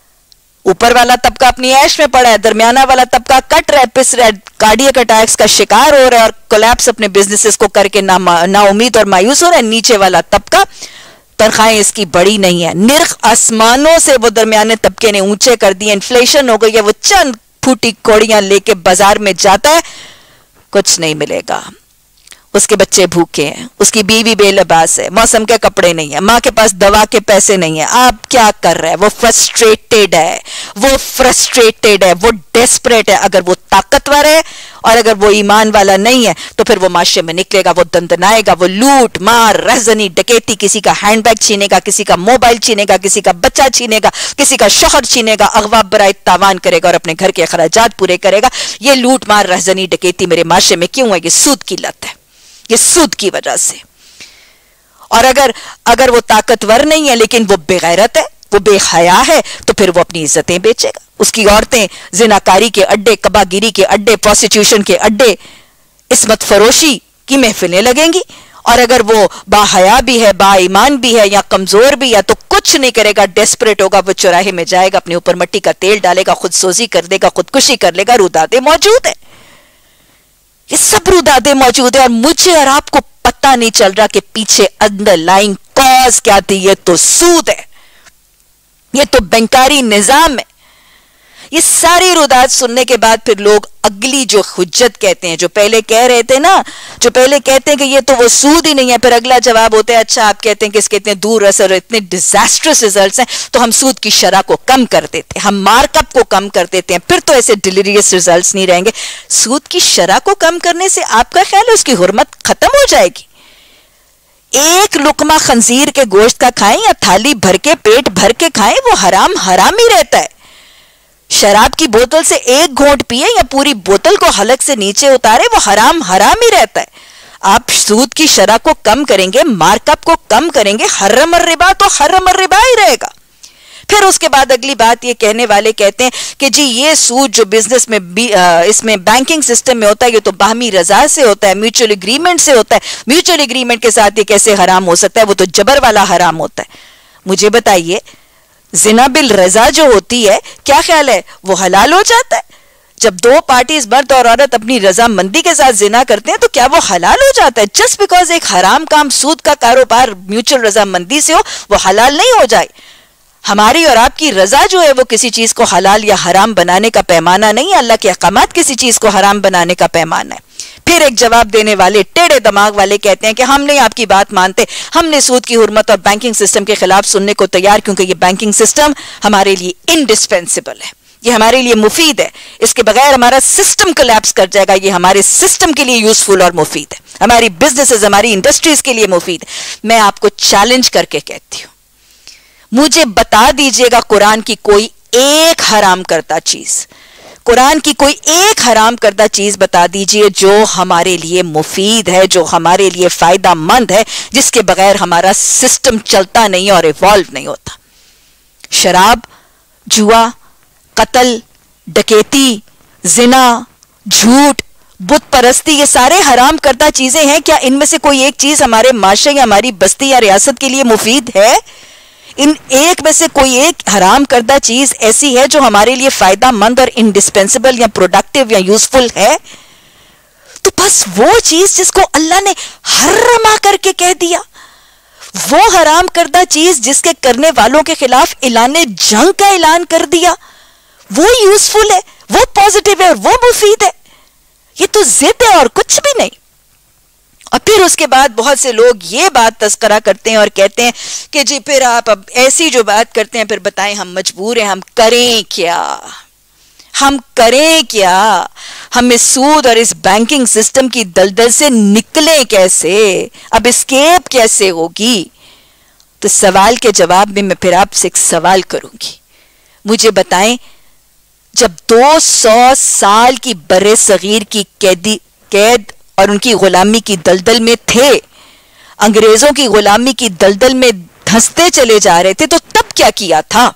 اوپر والا طبقہ اپنی عیش میں پڑا ہے، درمیانہ والا طبقہ کٹ رہا ہے، پس رہا ہے، کارڈیک اٹیکس کا شکار ہو رہا ہے اور کولیپس اپنے بزنسز کو کر کے نا امید اور مایوس ہو رہا ہے. نیچے والا طبقہ تنخواہیں اس کی بڑی نہیں ہے، نرخ آسمانوں سے وہ درمیانے طبقے نے اونچے کر دیے، انفلیشن ہو گئی ہے. وہ چند پھوٹی کوڑیاں لے کے بازار میں جاتا ہے، کچھ نہیں ملے گا. اس کے بچے بھوکے ہیں، اس کی بیوی بے لباس ہے، موسم کے کپڑے نہیں ہیں، ماں کے پاس دوا کے پیسے نہیں ہیں. آپ کیا کر رہے ہیں؟ وہ فرسٹریٹڈ ہے، وہ فرسٹریٹڈ ہے، وہ ڈیسپریٹ ہے. اگر وہ طاقتور ہے اور اگر وہ ایمان والا نہیں ہے تو پھر وہ معاشرے میں نکلے گا، وہ دندنائے گا، وہ لوٹ مار رہزنی ڈکیتی، کسی کا ہینڈ بیگ چھینے گا، کسی کا موبائل چھینے گا، کسی کا بچہ چھینے گا، کسی کا شوہر چھینے گا، اغوا برائے تاوان کرے گا اور اپنے گھر کے اخراجات پورے کرے گا. یہ لوٹ مار رہزنی ڈکیتی میرے معاشرے میں کیوں ہے؟ یہ سود کی لت ہے، یہ سود کی وجہ سے. اور اگر اگر وہ طاقتور نہیں ہے لیکن وہ بے غیرت ہے، وہ بے حیا ہے، تو پھر وہ اپنی عزتیں بیچے گا. اس کی عورتیں زناکاری کے اڈے، کباگیری کے اڈے، پروسٹیوشن کے اڈے، عصمت فروشی کی محفلیں لگیں گی. اور اگر وہ با حیا بھی ہے، با ایمان بھی ہے، یا کمزور بھی ہے تو کچھ نہیں کرے گا، ڈیسپریٹ ہوگا. وہ چوراہے میں جائے گا، اپنے اوپر مٹی کا تیل ڈالے گا، خود سوزی کر دے گا، خودکشی کر لے گا. رودادے موجود ہیں، یہ سب رودادے موجود ہیں، اور مجھے اور آپ کو پتہ نہیں چل رہا کہ پیچھے انڈر لائنگ کاز کیا تھی. یہ تو سود ہے، یہ تو بینکاری نظام ہے، یہ ساری ردات سننے کے بعد پھر لوگ اگلی جو حجت کہتے ہیں، جو پہلے کہہ رہے تھے نا، جو پہلے کہتے ہیں کہ یہ تو وہ سود ہی نہیں ہے، پھر اگلا جواب ہوتا ہے اچھا آپ کہتے ہیں کہ اس کے اتنے دور اثر اور اتنے ڈیزاسٹرس ریزلٹس ہیں تو ہم سود کی شرح کو کم کر دیتے ہیں، ہم مارک اپ کو کم کر دیتے ہیں، پھر تو ایسے ڈیلیریس ریزلٹس نہیں رہیں گے۔ سود کی شرح کو کم کرنے سے آپ کا خیال ہے اس کی حرمت ختم ہو جائے گی؟ ایک لقمہ خنزیر کے گوشت کا کھائیں یا تھالی بھر کے پیٹ بھر کے کھائیں، وہ حرام حرام ہی رہتا ہے۔ شراب کی بوتل سے ایک گھونٹ پیے یا پوری بوتل کو حلق سے نیچے اتارے، وہ حرام حرام ہی رہتا ہے۔ آپ سود کی شرح کو کم کریں گے، مارک اپ کو کم کریں گے، حرم الربا تو حرم الربا ہی رہے گا۔ پھر اس کے بعد اگلی بات یہ کہنے والے کہتے ہیں کہ جی یہ سود جو بزنس میں اس میں بینکنگ سسٹم میں ہوتا ہے یہ تو باہمی رضا سے ہوتا ہے، میوچل اگریمنٹ سے ہوتا ہے، میوچل اگریمنٹ کے ساتھ یہ کیسے حرام ہو سکتا ہے؟ وہ تو جبر والا حرام ہوتا ہے۔ مجھے بتائیے زنا بالرضا جو ہوتی ہے کیا خیال ہے وہ حلال ہو جاتا ہے؟ جب دو پارٹیز مرد اور عورت اپنی رضا مندی کے ساتھ زنا کرتے ہیں تو کیا وہ حلال ہو جاتا ہے؟ جسٹ بیکاز ایک حرام کام سود کا کاروبار میوچل رضا مندی سے ہو وہ حلال نہیں ہو جائے۔ ہماری اور آپ کی رضا جو ہے وہ کسی چیز کو حلال یا حرام بنانے کا پیمانہ نہیں ہے، اللہ کے احکامات کسی چیز کو حرام بنانے کا پیمانہ ہے۔ پھر ایک جواب دینے والے ٹیڑے دماغ والے کہتے ہیں کہ ہم نہیں آپ کی بات مانتے، ہم نے سود کی حرمت اور بینکنگ سسٹم کے خلاف سننے کو تیار، کیونکہ یہ بینکنگ سسٹم ہمارے لیے انڈسپینسیبل ہے، یہ ہمارے لیے مفید ہے، اس کے بغیر ہمارا سسٹم کولیپس کر جائے گا، یہ ہمارے سسٹم کے لیے یوزفل اور مفید ہے، ہماری بزنسز ہماری انڈسٹریز کے لیے مفید ہے۔ میں آپ کو چیلنج کر کے کہتی ہوں، مجھے بتا دیجئے گا قرآن کی کوئی ایک حرام کردہ چیز، قرآن کی کوئی ایک حرام کردہ چیز بتا دیجئے جو ہمارے لیے مفید ہے، جو ہمارے لیے فائدہ مند ہے، جس کے بغیر ہمارا سسٹم چلتا نہیں اور ایوالو نہیں ہوتا۔ شراب، جوا، قتل، ڈکیتی، زنا، جھوٹ، بت پرستی، یہ سارے حرام کردہ چیزیں ہیں، کیا ان میں سے کوئی ایک چیز ہمارے معاشرے یا ہماری بستی یا ریاست کے لیے مفید ہے؟ ان ایک میں سے کوئی ایک حرام کردہ چیز ایسی ہے جو ہمارے لیے فائدہ مند اور انڈسپینسیبل یا پروڈکٹیو یا یوزفل ہے؟ تو بس وہ چیز جس کو اللہ نے حرما کر کے کہہ دیا، وہ حرام کردہ چیز جس کے کرنے والوں کے خلاف اعلان جنگ کا اعلان کر دیا، وہ یوزفل ہے، وہ پازیٹیو ہے اور وہ مفید ہے۔ یہ تو ضد ہے اور کچھ بھی نہیں۔ اور پھر اس کے بعد بہت سے لوگ یہ بات تذکرہ کرتے ہیں اور کہتے ہیں کہ جی پھر آپ اب ایسی جو بات کرتے ہیں پھر بتائیں ہم مجبور ہیں، ہم کریں کیا، ہم کریں کیا، ہم اس سود اور اس بینکنگ سسٹم کی دلدل سے نکلیں کیسے، اب اسکیپ کیسے ہوگی؟ تو سوال کے جواب میں میں پھر آپ سے ایک سوال کروں گی، مجھے بتائیں جب دو سو سال کی برِ صغیر کی قیدی قید اور ان کی غلامی کی دلدل میں تھے، انگریزوں کی غلامی کی دلدل میں دھنستے چلے جا رہے تھے، تو تب کیا کیا تھا؟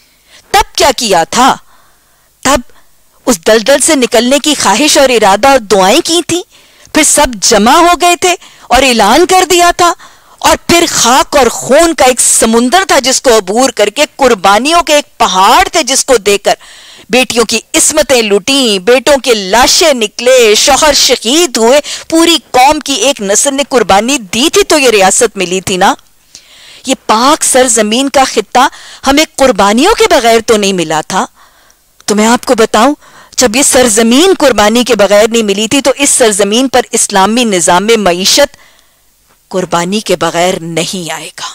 تب کیا کیا تھا؟ تب اس دلدل سے نکلنے کی خواہش اور ارادہ اور دعائیں کی تھیں، پھر سب جمع ہو گئے تھے اور اعلان کر دیا تھا، اور پھر خاک اور خون کا ایک سمندر تھا جس کو عبور کر کے، قربانیوں کے ایک پہاڑ تھے جس کو دے کر بیٹیوں کی عصمتیں لوٹیں، بیٹوں کے لاشیں نکلے، شوہر شہید ہوئے، پوری قوم کی ایک نسل نے قربانی دی تھی تو یہ ریاست ملی تھی نا۔ یہ پاک سرزمین کا خطہ ہمیں قربانیوں کے بغیر تو نہیں ملا تھا۔ تو میں آپ کو بتاؤں، جب یہ سرزمین قربانی کے بغیر نہیں ملی تھی تو اس سرزمین پر اسلامی نظام معیشت قربانی کے بغیر نہیں آئے گا۔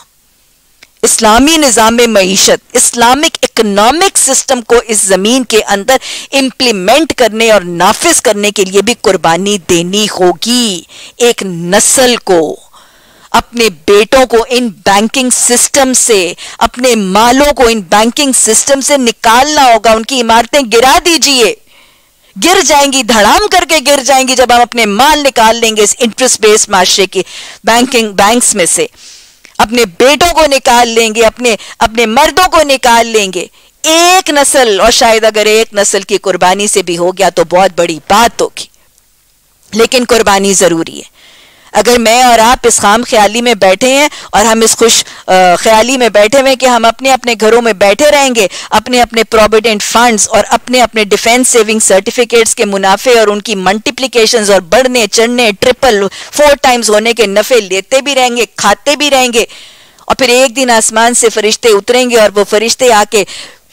اسلامی نظام معیشت، اسلامک اکنامک سسٹم کو اس زمین کے اندر امپلیمنٹ کرنے اور نافذ کرنے کے لیے بھی قربانی دینی ہوگی۔ ایک نسل کو، اپنے بیٹوں کو ان بینکنگ سسٹم سے، اپنے مالوں کو ان بینکنگ سسٹم سے نکالنا ہوگا۔ ان کی عمارتیں گرا دیجئے، گر جائیں گی، دھڑام کر کے گر جائیں گی جب ہم اپنے مال نکال لیں گے اس انٹرسٹ بیس معاشرے کی بینکنگ بینکس میں سے، اپنے بیٹوں کو نکال لیں گے، اپنے اپنے مردوں کو نکال لیں گے۔ ایک نسل، اور شاید اگر ایک نسل کی قربانی سے بھی ہو گیا تو بہت بڑی بات ہوگی، لیکن قربانی ضروری ہے۔ اگر میں اور آپ اس خام خیالی میں بیٹھے ہیں اور ہم اس خوش خیالی میں بیٹھے ہوئے کہ ہم اپنے اپنے گھروں میں بیٹھے رہیں گے، اپنے اپنے پروویڈنٹ فنڈز اور اپنے اپنے ڈیفینس سیونگ سرٹیفکیٹس کے منافع اور ان کی ملٹیپلیکیشنز اور بڑھنے چڑھنے ٹرپل فور ٹائمز ہونے کے نفع لیتے بھی رہیں گے، کھاتے بھی رہیں گے، اور پھر ایک دن آسمان سے فرشتے اتریں گے اور وہ فرشتے آ کے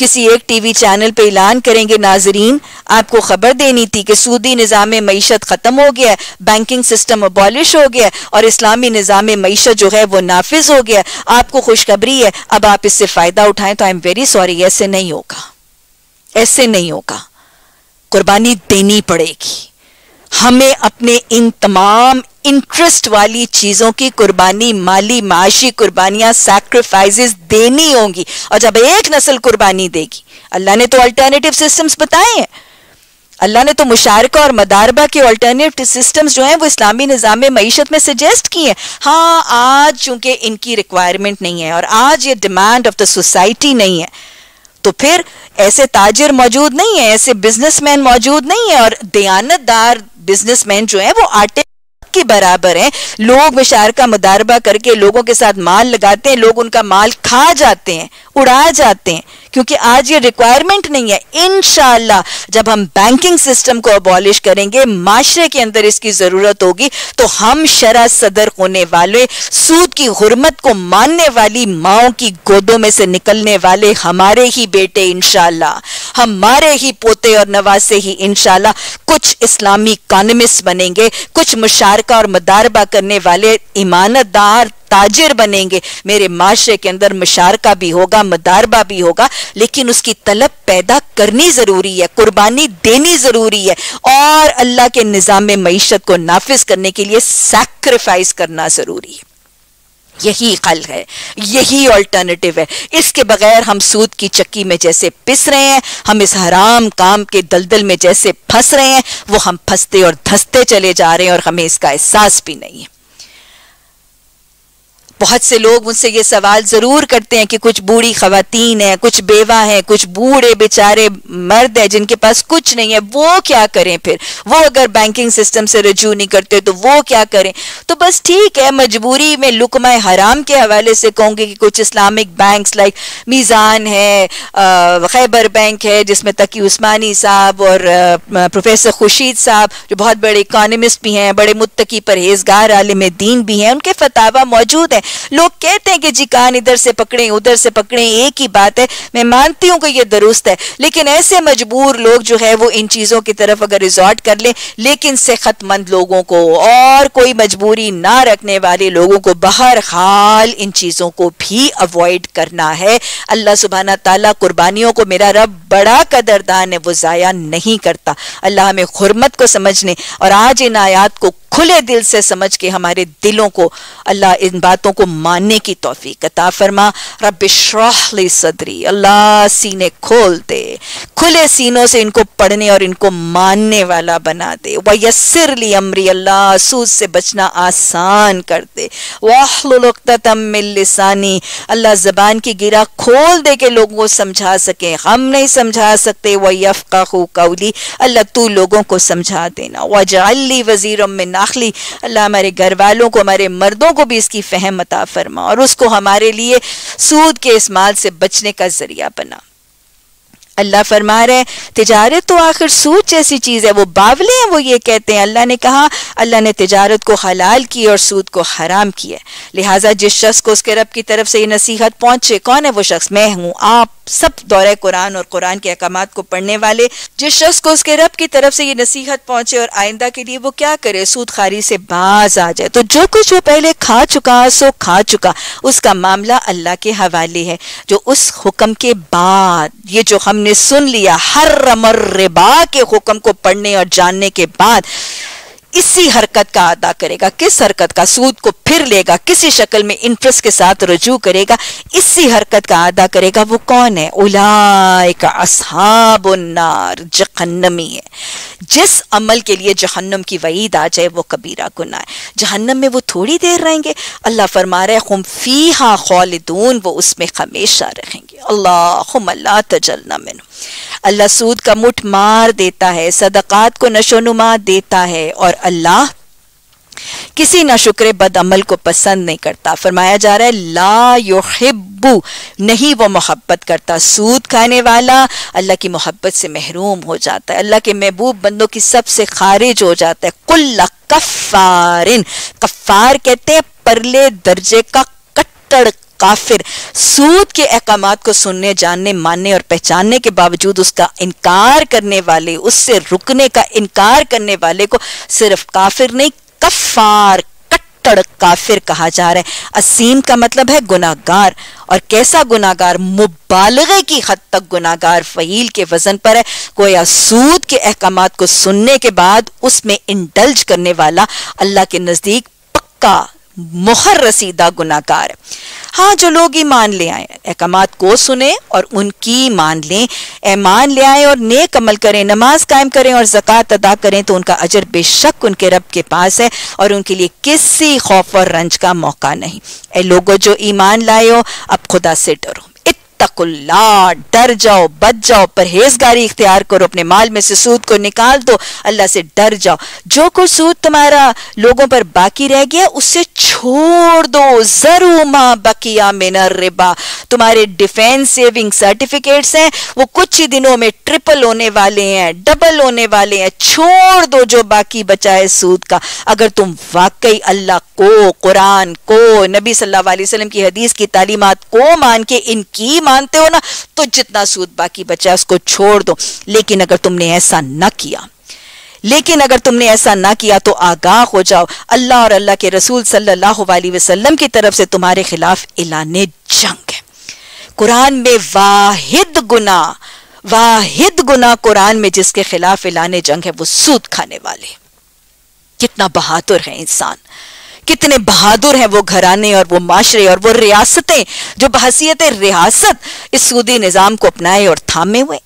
کسی ایک ٹی وی چینل پہ اعلان کریں گے ناظرین آپ کو خبر دینی تھی کہ سودی نظام معیشت ختم ہو گیا ہے, بینکنگ سسٹم ابالش ہو گیا اور اسلامی نظام معیشت جو ہے وہ نافذ ہو گیا, آپ کو خوشخبری ہے, اب آپ اس سے فائدہ اٹھائیں, تو آئی ایم ویری سوری, ایسے نہیں ہوگا, ایسے نہیں ہوگا. قربانی دینی پڑے گی ہمیں, اپنے ان تمام انٹرسٹ والی چیزوں کی قربانی, مالی معاشی قربانیاں, سیکریفائزز دینی ہوں گی. اور جب ایک نسل قربانی دے گی, اللہ نے تو الٹرنیٹیو سسٹمز بتائے ہیں, اللہ نے تو مشارکہ اور مداربہ کے الٹرنیٹیو سسٹمز جو ہیں وہ اسلامی نظام معیشت میں سجیسٹ کی ہیں. ہاں آج چونکہ ان کی ریکوائرمنٹ نہیں ہے اور آج یہ ڈیمانڈ آف دا سوسائٹی نہیں ہے, تو پھر ایسے تاجر موجود نہیں ہیں, ایسے بزنس مین موجود نہیں ہیں, اور دیانت دار بزنس مین جو ہیں وہ آٹے کے برابر ہیں. لوگ مشارکہ مداربہ کر کے لوگوں کے ساتھ مال لگاتے ہیں, لوگ ان کا مال کھا جاتے ہیں, اڑا جاتے ہیں, کیونکہ آج یہ ریکوائرمنٹ نہیں ہے. انشاءاللہ جب ہم بینکنگ سسٹم کو ابالش کریں گے, معاشرے کے اندر اس کی ضرورت ہوگی, تو ہم شرع صدر ہونے والے, سود کی حرمت کو ماننے والی ماؤں کی گودوں میں سے نکلنے والے ہمارے ہی بیٹے انشاءاللہ, ہمارے ہی پوتے اور نواسے ہی انشاءاللہ کچھ اسلامی اکانومسٹ بنیں گے, کچھ مشارکہ اور مداربہ کرنے والے ایمانت دار تاجر بنیں گے. میرے معاشرے کے اندر مشارکہ بھی ہوگا, مداربہ بھی ہوگا, لیکن اس کی طلب پیدا کرنی ضروری ہے, قربانی دینی ضروری ہے, اور اللہ کے نظام معیشت کو نافذ کرنے کے لیے سیکریفائز کرنا ضروری ہے. یہی حل ہے, یہی آلٹرنیٹیو ہے. اس کے بغیر ہم سود کی چکی میں جیسے پس رہے ہیں, ہم اس حرام کام کے دلدل میں جیسے پھنس رہے ہیں, وہ ہم پھنستے اور دھستے چلے جا رہے ہیں, اور ہمیں اس کا احساس بھی نہیں ہے. بہت سے لوگ مجھ سے یہ سوال ضرور کرتے ہیں کہ کچھ بوڑھی خواتین ہیں, کچھ بیوہ ہیں, کچھ بوڑھے بیچارے مرد ہیں جن کے پاس کچھ نہیں ہے, وہ کیا کریں پھر؟ وہ اگر بینکنگ سسٹم سے رجوع نہیں کرتے تو وہ کیا کریں؟ تو بس ٹھیک ہے, مجبوری میں لقمہ حرام کے حوالے سے کہوں گی کہ کچھ اسلامک بینکس لائک میزان ہے, خیبر بینک ہے جس میں تقی عثمانی صاحب اور پروفیسر خورشید صاحب جو بہت بڑے اکانومسٹ بھی ہیں, بڑے متقی پرہیزگار عالم دین بھی ہیں, ان کے فتاوی موجود ہیں. لوگ کہتے ہیں کہ جی کان ادھر سے پکڑیں ادھر سے پکڑیں, ایک ہی بات ہے. میں مانتی ہوں کہ یہ درست ہے, لیکن ایسے مجبور لوگ جو ہے وہ ان چیزوں کی طرف اگر ریزورٹ کر لیں, لیکن صحت مند لوگوں کو اور کوئی مجبوری نہ رکھنے والے لوگوں کو بہرحال ان چیزوں کو بھی اوائڈ کرنا ہے. اللہ سبحانہ تعالیٰ قربانیوں کو, میرا رب بڑا قدردان ہے, وہ ضائع نہیں کرتا. اللہ ہمیں حرمت کو سمجھنے اور آج ان آیات کو کھلے دل سے سمجھ کے ہمارے دلوں کو اللہ ان باتوں کو ماننے کی توفیق عطا فرما. رب اشرح لی صدری, اللہ سینے کھول دے, کھلے سینوں سے ان کو پڑھنے اور ان کو ماننے والا بنا دے. ویسر لی امری, اللہ سود سے بچنا آسان کر دے. واحلل عقدۃ من لسانی, اللہ زبان کی گرہ کھول دے کہ لوگوں کو سمجھا سکیں, ہم نہیں سمجھا سکتے. ویفقہوا قولی, اللہ تو لوگوں کو سمجھا دینا. واجعل لی وزیرا من اخلی, اللہ ہمارے گھر والوں کو, ہمارے مردوں کو بھی اس کی فہم عطا فرما اور اس کو ہمارے لیے سود کے اس مال سے بچنے کا ذریعہ بنا. اللہ فرما رہے ہیں تجارت تو آخر سود جیسی چیز ہے, وہ باولے ہیں وہ یہ کہتے ہیں. اللہ نے کہا, اللہ نے تجارت کو حلال کی اور سود کو حرام کیا, لہٰذا جس شخص کو اس کے رب کی طرف سے یہ نصیحت پہنچے, کون ہے وہ شخص؟ میں ہوں, آپ سب دورہ قرآن اور قرآن کے احکامات کو پڑھنے والے. جس شخص کو اس کے رب کی طرف سے یہ نصیحت پہنچے اور آئندہ کے لیے وہ کیا کرے, سود خواری سے باز آ جائے, تو جو کچھ وہ پہلے کھا چکا سو کھا چکا, اس کا معاملہ اللہ کے حوالے ہے. جو اس حکم کے بعد, یہ جو ہم نے سن لیا حرم الربا کے حکم کو پڑھنے اور جاننے کے بعد, اسی حرکت کا ادا کرے گا. کس حرکت کا؟ سود کو پھر لے گا, کسی شکل میں انٹرسٹ کے ساتھ رجوع کرے گا, اسی حرکت کا ادا کرے گا. وہ کون ہے؟ اولئک اصحاب النار, جہنمی ہے. جس عمل کے لیے جہنم کی وعید آ جائے وہ کبیرہ گناہ ہے. جہنم میں وہ تھوڑی دیر رہیں گے, اللہ فرما رہے ہم فیہا خالدون, وہ اس میں ہمیشہ رہیں گے. اللہم لا تجلنا منہ. اللہ سود کا مٹھ مار دیتا ہے, صدقات کو نشو نما دیتا ہے, اور اللہ کسی ناشکر بد عمل کو پسند نہیں کرتا. فرمایا جا رہا ہے لا یحب, نہیں وہ محبت کرتا. سود کھانے والا اللہ کی محبت سے محروم ہو جاتا ہے, اللہ کے محبوب بندوں کی سب سے خارج ہو جاتا ہے. کل کفار, کفار کہتے ہیں پرلے درجے کا کٹڑ کافر سود کے احکامات کو سننے جاننے ماننے اور پہچاننے کے باوجود اس کا انکار کرنے والے، اس سے رکنے کا انکار کرنے والے کو صرف کافر نہیں کفار کٹڑ کافر کہا جا رہا ہے۔ اسیم کا مطلب ہے گناہگار، اور کیسا گناہگار؟ مبالغے کی حد تک گناہگار فعیل کے وزن پر ہے۔ گویا سود کے احکامات کو سننے کے بعد اس میں انڈلج کرنے والا اللہ کے نزدیک پکا مہر رسیدہ گناہگار ہے۔ ہاں جو لوگ ایمان لے آئیں، احکامات کو سنیں اور ان کی مان لیں، ایمان لے آئیں اور نیک عمل کریں، نماز قائم کریں اور زکوٰۃ ادا کریں تو ان کا اجر بے شک ان کے رب کے پاس ہے اور ان کے لیے کسی خوف اور رنج کا موقع نہیں۔ اے لوگو جو ایمان لائے ہو، اب خدا سے ڈرو، اتقوا اللہ، ڈر جاؤ، بچ جاؤ، پرہیزگاری اختیار کرو، اپنے مال میں سے سود کو نکال دو، اللہ سے ڈر جاؤ۔ جو کوئی سود تمہارا لوگوں پر باقی رہ گیا اس سے چھوڑ دو، ذروا ما بقی من الربا۔ تمہارے ڈیفینس سیونگ سرٹیفکیٹس ہیں وہ کچھ ہی دنوں میں ٹرپل ہونے والے ہیں، ڈبل ہونے والے ہیں، چھوڑ دو جو باقی بچا ہے سود کا۔ اگر تم واقعی اللہ کو، قرآن کو، نبی صلی اللہ علیہ وسلم کی حدیث کی تعلیمات کو مان کے ان کی مانتے ہو نا تو جتنا سود باقی بچا ہے اس کو چھوڑ دو۔ لیکن اگر تم نے ایسا نہ کیا لیکن اگر تم نے ایسا نہ کیا تو آگاہ ہو جاؤ، اللہ اور اللہ کے رسول صلی اللہ علیہ وسلم کی طرف سے تمہارے خلاف اعلان جنگ ہے۔ قرآن میں واحد گناہ واحد گناہ قرآن میں جس کے خلاف اعلان جنگ ہے وہ سود کھانے والے۔ کتنا بہادر ہے انسان، کتنے بہادر ہیں وہ گھرانے اور وہ معاشرے اور وہ ریاستیں جو بحیثیت ریاست اس سودی نظام کو اپنائے اور تھامے ہوئے۔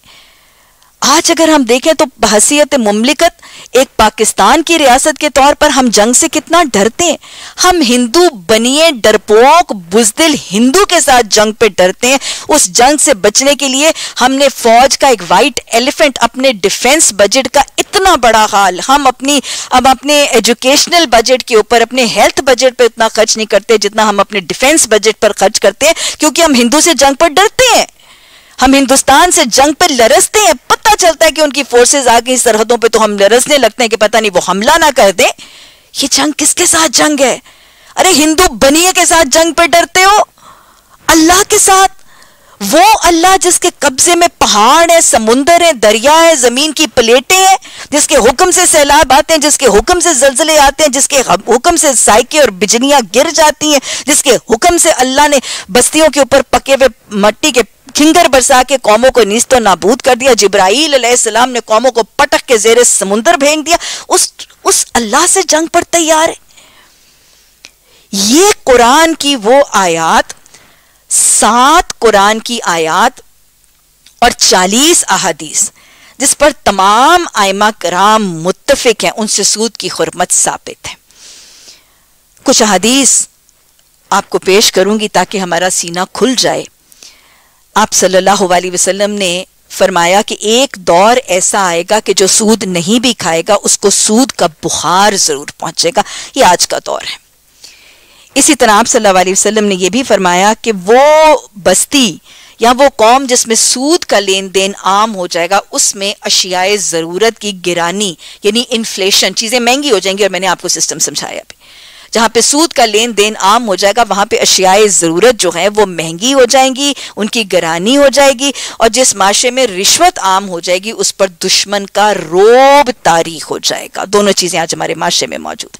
آج اگر ہم دیکھیں تو بحیثیت مملکت ایک پاکستان کی ریاست کے طور پر ہم جنگ سے کتنا ڈرتے ہیں۔ ہم ہندو بنیے ڈرپوک بزدل ہندو کے ساتھ جنگ پہ ڈرتے ہیں۔ اس جنگ سے بچنے کے لیے ہم نے فوج کا ایک وائٹ ایلیفنٹ اپنے ڈیفنس بجٹ کا اتنا بڑا حال، ہم اپنی اب اپنے ایجوکیشنل بجٹ کے اوپر، اپنے ہیلتھ بجٹ پہ اتنا خرچ نہیں کرتے جتنا ہم اپنے ڈیفنس بجٹ پر خرچ کرتے ہیں، کیونکہ ہم ہندو سے جنگ پر ڈرتے ہیں۔ ہم ہندوستان سے جنگ پہ لرزتے ہیں، پتہ چلتا ہے کہ ان کی فورسز آ گئی سرحدوں پہ تو ہم لرزنے لگتے ہیں کہ پتہ نہیں وہ حملہ نہ کر دیں۔ یہ جنگ کس کے ساتھ جنگ ہے؟ ارے ہندو بنیے کے ساتھ جنگ پہ ڈرتے ہو، اللہ کے ساتھ، وہ اللہ جس کے قبضے میں پہاڑ ہے، سمندر ہے، دریا ہے، زمین کی پلیٹیں ہیں، جس کے حکم سے سیلاب آتے ہیں، جس کے حکم سے زلزلے آتے ہیں، جس کے حکم سے سائیکے اور بجلیاں گر جاتی ہیں، جس کے حکم سے اللہ نے بستیوں کے اوپر پکے ہوئے مٹی کے کھنگر برسا کے قوموں کو نیست و نابود کر دیا، جبرائیل علیہ السلام نے قوموں کو پٹک کے زیر سمندر بھینگ دیا، اس اس اللہ سے جنگ پر تیار ہے۔ یہ قرآن کی وہ آیات، سات قرآن کی آیات اور چالیس احادیث جس پر تمام ائمہ کرام متفق ہیں، ان سے سود کی حرمت ثابت ہے۔ کچھ احادیث آپ کو پیش کروں گی تاکہ ہمارا سینہ کھل جائے۔ آپ صلی اللہ علیہ وسلم نے فرمایا کہ ایک دور ایسا آئے گا کہ جو سود نہیں بھی کھائے گا اس کو سود کا بخار ضرور پہنچے گا، یہ آج کا دور ہے۔ اسی طرح آپ صلی اللہ علیہ وسلم نے یہ بھی فرمایا کہ وہ بستی یا وہ قوم جس میں سود کا لین دین عام ہو جائے گا اس میں اشیاء ضرورت کی گرانی یعنی انفلیشن، چیزیں مہنگی ہو جائیں گی، اور میں نے آپ کو سسٹم سمجھایا بھی، جہاں پہ سود کا لین دین عام ہو جائے گا وہاں پہ اشیاء ضرورت جو ہیں وہ مہنگی ہو جائیں گی، ان کی گرانی ہو جائے گی، اور جس معاشرے میں رشوت عام ہو جائے گی اس پر دشمن کا روب طاری ہو جائے گا۔ دونوں چیزیں آج ہمارے معاشرے میں موجود ہیں۔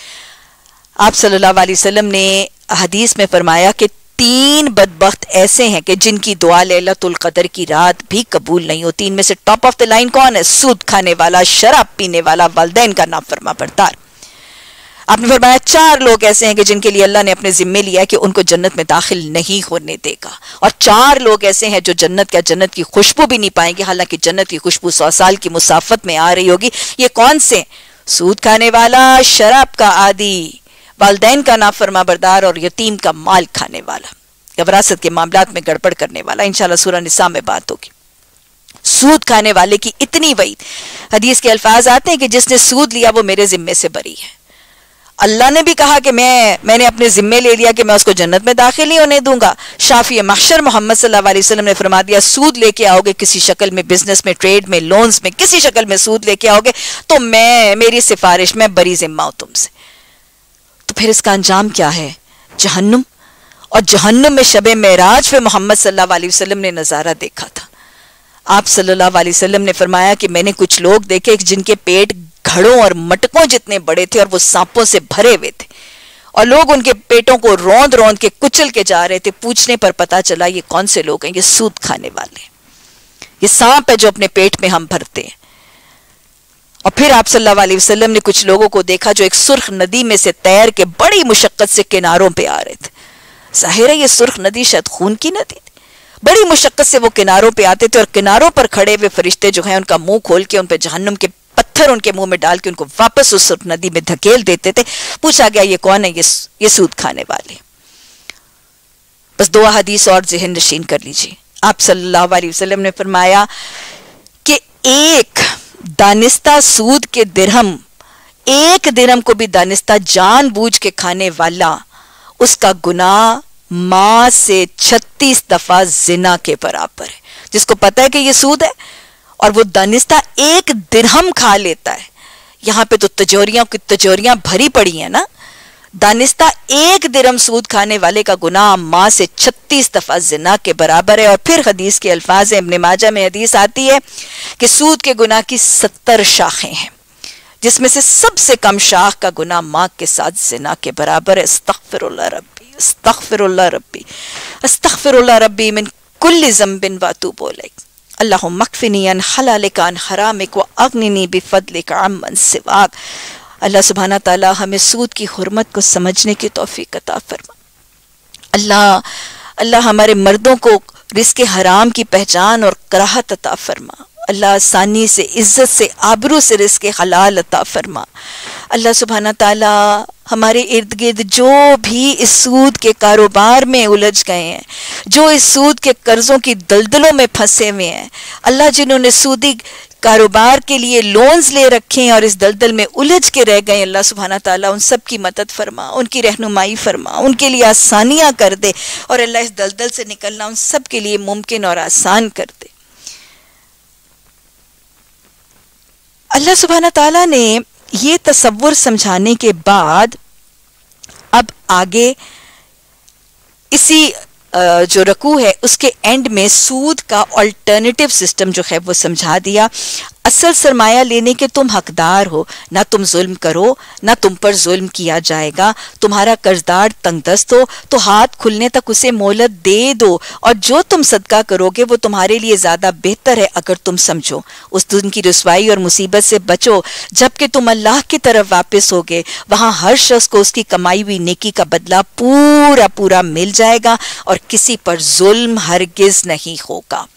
آپ صلی اللہ علیہ وسلم نے حدیث میں فرمایا کہ تین بدبخت ایسے ہیں کہ جن کی دعا لیلۃ القدر کی رات بھی قبول نہیں ہوتی۔ ان میں سے ٹاپ آف دا لائن کون ہے؟ سود کھانے والا، شراب پینے والا، والدین کا نافرما بردار۔ آپ نے فرمایا چار لوگ ایسے ہیں کہ جن کے لیے اللہ نے اپنے ذمے لیا ہے کہ ان کو جنت میں داخل نہیں ہونے دے گا، اور چار لوگ ایسے ہیں جو جنت کا جنت کی خوشبو بھی نہیں پائیں گے، حالانکہ جنت کی خوشبو سو سال کی مسافت میں آ رہی ہوگی۔ یہ کون سے؟ سود کھانے والا، شراب کا عادی، والدین کا نافرما بردار، اور یتیم کا مال کھانے والا، وراثت کے معاملات میں گڑبڑ کرنے والا۔ انشاءاللہ سورہ نساء میں بات ہوگی۔ سود کھانے والے کی اتنی وعید، حدیث کے الفاظ آتے ہیں کہ جس نے سود لیا وہ میرے ذمے سے بری ہے۔ اللہ نے بھی کہا کہ میں میں نے اپنے ذمے لے لیا کہ میں اس کو جنت میں داخل نہیں ہونے دوں گا۔ شافی محشر محمد صلی اللہ علیہ وسلم نے فرما دیا سود لے کے آؤ گے کسی شکل میں، بزنس میں، ٹریڈ میں، لونز میں، کسی شکل میں سود لے کے آؤ گے تو میں میری سفارش میں بری ذمہ ہوں تم سے۔ تو پھر اس کا انجام کیا ہے؟ جہنم، اور جہنم میں شب معراج پہ محمد صلی اللہ علیہ وسلم نے نظارہ دیکھا تھا. آپ صلی اللہ علیہ وسلم نے فرمایا کہ میں نے کچھ لوگ دیکھے جن کے پیٹ گھڑوں اور مٹکوں جتنے بڑے تھے اور وہ سانپوں سے بھرے ہوئے تھے, اور لوگ ان کے پیٹوں کو روند روند کے کچل کے جا رہے تھے. پوچھنے پر پتا چلا یہ کون سے لوگ ہیں؟ یہ سود کھانے والے ہیں, یہ سانپ ہے جو اپنے پیٹ میں ہم بھرتے ہیں. اور پھر آپ صلی اللہ علیہ وسلم نے کچھ لوگوں کو دیکھا جو ایک سرخ ندی میں سے تیر کے بڑی مشقت سے کناروں پہ آ رہے تھے. ظاہر ہے یہ سرخ ندی شاید خون کی ندی تھی. بڑی مشقت سے وہ کناروں پہ آتے تھے, اور کناروں پر کھڑے ہوئے فرشتے جو ہیں ان کا منہ کھول کے ان پہ جہنم کے پتھر ان کے منہ میں ڈال کے ان کو واپس اس سرخ ندی میں دھکیل دیتے تھے. پوچھا گیا یہ کون ہے؟ یہ سود کھانے والے. بس دو حدیث اور ذہن نشین کر لیجیے. آپ صلی اللہ علیہ وسلم نے فرمایا کہ ایک دانستہ سود کے درہم, ایک درہم کو بھی دانستہ جان بوجھ کے کھانے والا, اس کا گناہ ماں سے چھتیس دفعہ زنا کے برابر ہے. جس کو پتا ہے کہ یہ سود ہے اور وہ دانستہ ایک درہم کھا لیتا ہے. یہاں پہ تو تجوریاں کی تجوریاں بھری پڑی ہیں نا. دانستہ ایک درہم سود کھانے والے کا گناہ ماں سے چھتیس دفعہ زنا کے برابر ہے. اور پھر حدیث کے الفاظ ہیں, ابن ماجہ میں حدیث آتی ہے کہ سود کے گناہ کی ستر شاخیں ہیں, جس میں سے سب سے کم شاخ کا گناہ ماں کے ساتھ زنا کے برابر ہے. استغفر اللہ ربی, استغفر اللہ ربی, استغفر اللہ ربی من کل ذنب واتوب الیک. اللہم اکفنی عن حلالک عن حرامک واغننی بفضلک عمن سواک. اللہ سبحانہ تعالی ہمیں سود کی حرمت کو سمجھنے کی توفیق عطا فرما. اللہ اللہ ہمارے مردوں کو رزق حرام کی پہچان اور کراہت عطا فرما. اللہ آسانی سے, عزت سے, آبرو سے رزق حلال عطا فرما. اللہ سبحانہ تعالی ہمارے ارد گرد جو بھی اس سود کے کاروبار میں الجھ گئے ہیں, جو اس سود کے قرضوں کی دلدلوں میں پھنسے ہوئے ہیں, اللہ جنہوں نے سودی کاروبار کے لیے لونز لے رکھے ہیں اور اس دلدل میں الجھ کے رہ گئے, اللہ سبحانہ تعالیٰ ان سب کی مدد فرما, ان کی رہنمائی فرما, ان کے لیے آسانیاں کر دے, اور اللہ اس دلدل سے نکلنا ان سب کے لیے ممکن اور آسان کر دے. اللہ سبحانہ تعالیٰ نے یہ تصور سمجھانے کے بعد اب آگے اسی جو رکوع ہے اس کے اینڈ میں سود کا آلٹرنیٹیو سسٹم جو ہے وہ سمجھا دیا. اصل سرمایہ لینے کے تم حقدار ہو, نہ تم ظلم کرو نہ تم پر ظلم کیا جائے گا. تمہارا قرضدار تنگ دست ہو تو ہاتھ کھلنے تک اسے مہلت دے دو, اور جو تم صدقہ کرو گے وہ تمہارے لیے زیادہ بہتر ہے اگر تم سمجھو. اس دن کی رسوائی اور مصیبت سے بچو جبکہ تم اللہ کی طرف واپس ہوگے, وہاں ہر شخص کو اس کی کمائی ہوئی نیکی کا بدلہ پورا پورا مل جائے گا اور کسی پر ظلم ہرگز نہیں ہوگا.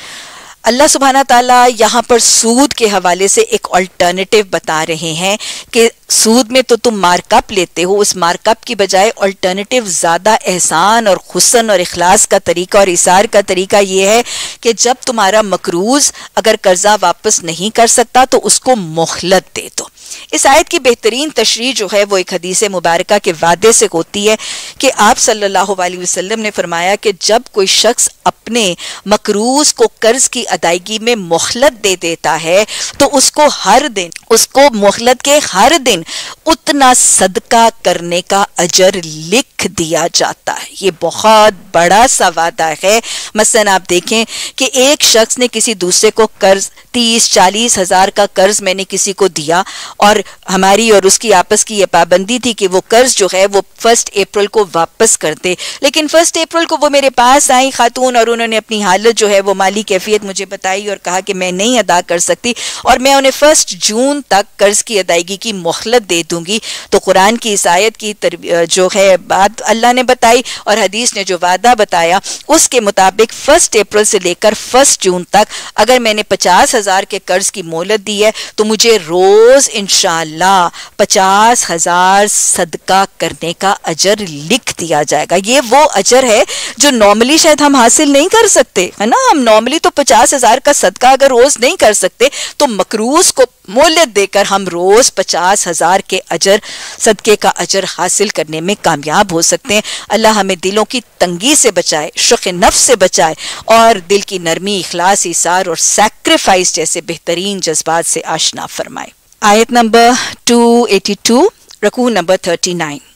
اللہ سبحانہ تعالیٰ یہاں پر سود کے حوالے سے ایک آلٹرنیٹیو بتا رہے ہیں کہ سود میں تو تم مارک اپ لیتے ہو, اس مارک اپ کی بجائے آلٹرنیٹیو زیادہ احسان اور حسن اور اخلاص کا طریقہ اور اثار کا طریقہ یہ ہے کہ جب تمہارا مقروض اگر قرضہ واپس نہیں کر سکتا تو اس کو مہلت دے دو. اس آیت کی بہترین تشریح جو ہے وہ ایک حدیث مبارکہ کے وعدے سے ہوتی ہے کہ آپ صلی اللہ علیہ وسلم نے فرمایا کہ جب کوئی شخص اپنے مقروض کو قرض کی ادائیگی میں مہلت دے دیتا ہے تو اس کو ہر دن اس کو مہلت کے ہر دن اتنا صدقہ کرنے کا اجر لکھ دیا جاتا ہے. یہ بہت بڑا سا وعدہ ہے. مثلا آپ دیکھیں کہ ایک شخص نے کسی دوسرے کو قرض تیس چالیس ہزار کا قرض میں نے کسی کو دیا, اور ہماری اور اس کی آپس کی یہ پابندی تھی کہ وہ قرض جو ہے وہ فرسٹ اپریل کو واپس کر دے. لیکن فرسٹ اپریل کو وہ میرے پاس آئی خاتون اور انہوں نے اپنی حالت جو ہے وہ مالی کیفیت مجھے بتائی اور کہا کہ میں نہیں ادا کر سکتی اور میں انہیں فرسٹ جون تک قرض کی ادائیگی کی مہلت دے دوں گی. تو قرآن کی اس آیت کی جو ہے بات اللہ نے بتائی اور حدیث نے جو وعدہ بتایا اس کے مطابق فرسٹ اپریل سے لے کر فرسٹ جون تک اگر میں نے پچاس ہزار کے قرض کی مہلت دی ہے تو مجھے روز انشاءاللہ پچاس ہزار صدقہ کرنے کا اجر لکھ دیا جائے گا. یہ وہ اجر ہے جو نارملی شاید ہم حاصل نہیں کر سکتے, ہے نا. ہم نارملی تو پچاس ہزار کا صدقہ اگر روز نہیں کر سکتے تو مقروض کو مہلت دے کر ہم روز پچاس ہزار کے اجر صدقے کا اجر حاصل کرنے میں کامیاب ہو سکتے ہیں. اللہ ہمیں دلوں کی تنگی سے بچائے, شق نفس سے بچائے اور دل کی نرمی, اخلاص, ایثار اور سیکریفائس جیسے بہترین جذبات سے آشنا فرمائے. آیت نمبر دو سو بانوے, رکوع نمبر تینتیس.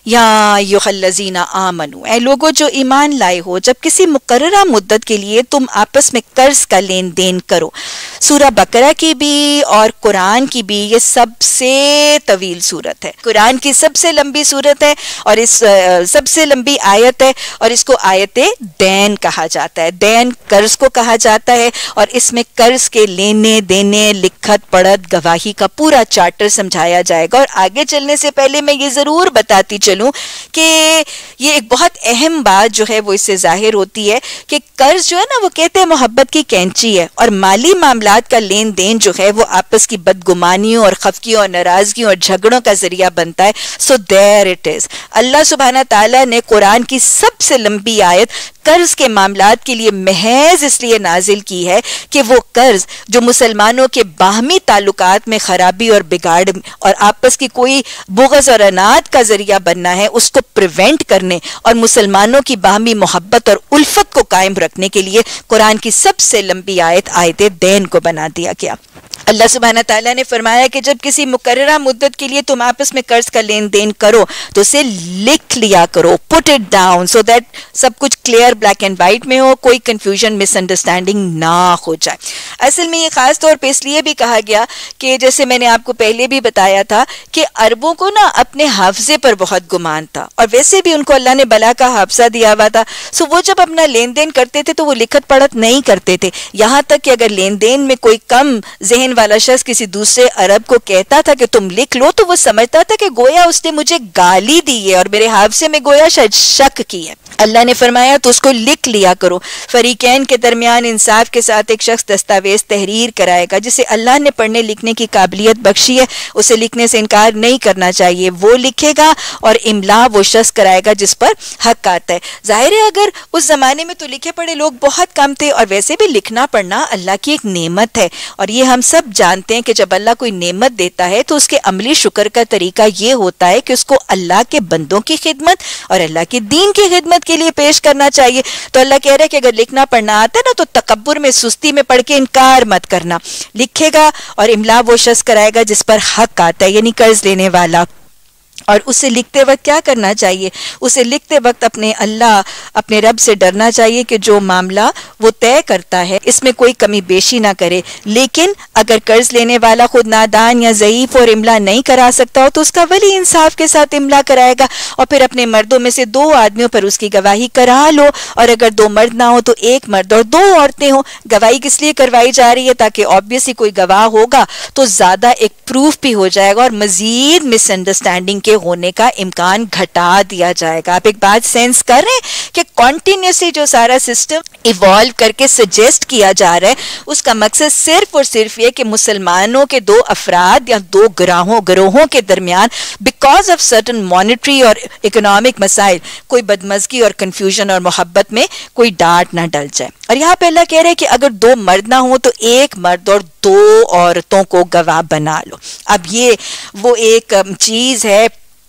یا ایھا الذین آمنوا، اے لوگوں جو ایمان لائے ہو، جب کسی مقررہ مدت کے لیے تم آپس میں قرض کا لین دین کرو. سورہ بقرہ کی بھی اور قرآن کی بھی یہ سب سے طویل صورت ہے، قرآن کی سب سے لمبی صورت ہے اور اس سب سے لمبی آیت ہے، اور اس کو آیت دین کہا جاتا ہے. دین قرض کو کہا جاتا ہے، اور اس میں قرض کے لینے دینے، لکھت پڑھت، گواہی کا پورا چارٹر سمجھایا جائے گا. اور آگے چلنے سے پہلے میں یہ ضرور بتاتی چلوں کہ یہ ایک بہت اہم بات جو ہے وہ اس سے ظاہر ہوتی ہے کہ قرض جو ہے نا وہ کہتے ہیں محبت کی کینچی ہے، اور مالی معاملات کا لین دین جو ہے وہ آپس کی بدگمانیوں اور خفگیوں اور ناراضگیوں اور جھگڑوں کا ذریعہ بنتا ہے. سو دیر اٹ از. اللہ سبحانہ تعالیٰ نے قرآن کی سب سے لمبی آیت قرض کے معاملات کے لیے محض اس لیے نازل کی ہے کہ وہ قرض جو مسلمانوں کے باہمی تعلقات میں خرابی اور بگاڑ اور آپس کی کوئی بغض اور عناد کا ذریعہ بننا ہے، اس کو پریونٹ کرنے اور مسلمانوں کی باہمی محبت اور الفت کو قائم رکھنے کے لیے قرآن کی سب سے لمبی آیت آیت دین کو بنا دیا گیا. اللہ سبحانہ تعالیٰ نے فرمایا کہ جب کسی مقررہ مدت کے لیے تم آپس میں قرض کا لین دین کرو تو اسے لکھ لیا کرو، put it down so that سب کچھ کلیئر بلیک اینڈ وائٹ میں ہو، کوئی کنفیوژن مس انڈرسٹینڈنگ نہ ہو جائے. اصل میں یہ خاص طور پہ اس لیے بھی کہا گیا کہ جیسے میں نے آپ کو پہلے بھی بتایا تھا کہ عربوں کو نا اپنے حافظے پر بہت گمان تھا، اور ویسے بھی ان کو اللہ نے بلا کا حافظہ دیا ہوا تھا. سو وہ جب اپنا لین دین کرتے تھے تو وہ لکھت پڑھت نہیں کرتے تھے، یہاں تک کہ اگر لین دین میں کوئی کم ذہن والا شخص کسی دوسرے عرب کو کہتا تھا کہ تم لکھ لو تو وہ سمجھتا تھا کہ گویا اس نے مجھے گالی دی ہے اور میرے حافظے میں گویا شاید شک کی ہے. اللہ نے فرمایا تو اس کو لکھ لیا کرو. فریقین کے درمیان انصاف کے ساتھ ایک شخص دستاویز تحریر کرائے گا جسے اللہ نے پڑھنے لکھنے کی قابلیت بخشی ہے، اسے لکھنے سے انکار نہیں کرنا چاہیے. وہ لکھے گا اور املا وہ شخص کرائے گا جس پر حق آتا ہے. ظاہر ہے اگر اس زمانے میں تو لکھے پڑھے لوگ بہت کم تھے، اور ویسے بھی لکھنا پڑھنا اللہ کی ایک نعمت ہے، اور یہ ہم سب جانتے ہیں کہ جب اللہ کوئی نعمت دیتا ہے تو اس کے عملی شکر کا طریقہ یہ ہوتا ہے کہ اس کو اللہ کے بندوں کی خدمت اور اللہ کے دین کی خدمت کے لیے پیش کرنا چاہیے. تو اللہ کہہ رہا ہے کہ اگر لکھنا پڑھنا آتا ہے نا تو تکبر میں سستی میں پڑھ کے انکار مت کرنا. لکھے گا اور املا وہ شخص کرائے گا جس پر حق آتا ہے، یعنی قرض لینے والا. اور اسے لکھتے وقت کیا کرنا چاہیے؟ اسے لکھتے وقت اپنے اللہ اپنے رب سے ڈرنا چاہیے کہ جو معاملہ وہ طے کرتا ہے اس میں کوئی کمی بیشی نہ کرے. لیکن اگر قرض لینے والا خود نادان یا ضعیف اور املا نہیں کرا سکتا ہو تو اس کا ولی انصاف کے ساتھ املا کرائے گا، اور پھر اپنے مردوں میں سے دو آدمیوں پر اس کی گواہی کرا لو. اور اگر دو مرد نہ ہو تو ایک مرد اور دو عورتیں ہوں. گواہی کس لیے کروائی جا رہی ہے؟ تاکہ آبویسلی کوئی گواہ ہوگا تو زیادہ ایک پروف بھی ہو جائے گا اور مزید مس انڈرسٹینڈنگ کے ہونے کا امکان گھٹا دیا جائے گا. آپ ایک بات سینس کر رہے ہیں کہ کنٹینیوسلی جو سارا سسٹم ایوالو کر کے سجیسٹ کیا جا رہا ہے اس کا مقصد صرف اور صرف یہ کہ مسلمانوں کے دو افراد یا دو گروہوں گروہوں کے درمیان بیکاز آف سرٹن مانیٹری اور اکنامک مسائل کوئی بدمزگی اور کنفیوژن اور محبت میں کوئی ڈانٹ نہ ڈل جائے. اور یہاں پہ اللہ کہہ رہے ہیں کہ اگر دو مرد نہ ہوں تو ایک مرد اور دو عورتوں کو گواہ بنا لو. اب یہ وہ ایک چیز ہے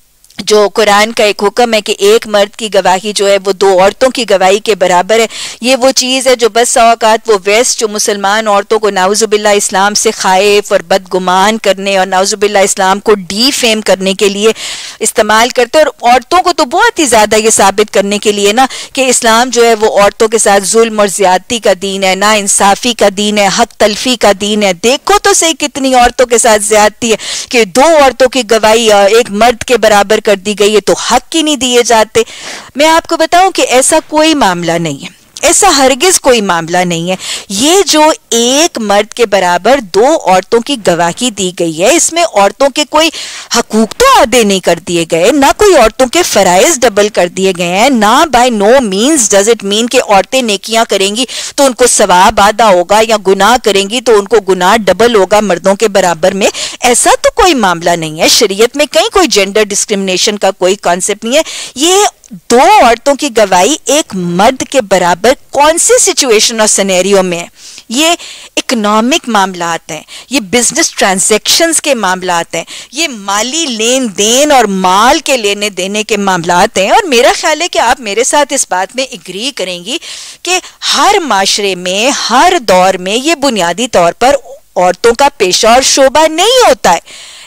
جو قرآن کا ایک حکم ہے کہ ایک مرد کی گواہی جو ہے وہ دو عورتوں کی گواہی کے برابر ہے. یہ وہ چیز ہے جو بس اوقات وہ ویسٹ جو مسلمان عورتوں کو نعوذ باللہ اسلام سے خائف اور بدگمان کرنے اور نعوذ باللہ اسلام کو ڈی فیم کرنے کے لیے استعمال کرتے ہیں. اور عورتوں کو تو بہت ہی زیادہ یہ ثابت کرنے کے لیے نا کہ اسلام جو ہے وہ عورتوں کے ساتھ ظلم اور زیادتی کا دین ہے، نا انصافی کا دین ہے، حق تلفی کا دین ہے. دیکھو تو صحیح کتنی عورتوں کے ساتھ زیادتی ہے کہ دو عورتوں کی گواہی ایک مرد کے برابر کر دی گئی ہے تو حق ہی نہیں دیے جاتے. میں آپ کو بتاؤں کہ ایسا کوئی معاملہ نہیں ہے، ایسا ہرگز کوئی معاملہ نہیں ہے. یہ جو ایک مرد کے برابر دو عورتوں کی گواہی دی گئی ہے اس میں عورتوں کے کوئی حقوق تو آدھے نہیں کر دیے گئے، نہ کوئی عورتوں کے فرائض ڈبل کر دیے گئے ہیں، نہ by no means does it mean کہ عورتیں نیکیاں کریں گی تو ان کو ثواب آدھا ہوگا یا گناہ کریں گی تو ان کو گناہ ڈبل ہوگا مردوں کے برابر میں. ایسا تو کوئی معاملہ نہیں ہے. شریعت میں کہیں کوئی جینڈر ڈسکرمنیشن کا کوئی کانسیپٹ نہیں ہے. یہ دو عورتوں کی گواہی ایک مرد کے برابر کون سی سچویشن اور سینیریو میں ہے؟ یہ اکنامک معاملات ہیں، یہ بزنس ٹرانزیکشنز کے معاملات ہیں، یہ مالی لین دین اور مال کے لینے دینے کے معاملات ہیں. اور میرا خیال ہے کہ آپ میرے ساتھ اس بات میں اگری کریں گی کہ ہر معاشرے میں ہر دور میں یہ بنیادی طور پر عورتوں کا پیشہ اور شعبہ نہیں ہوتا ہے.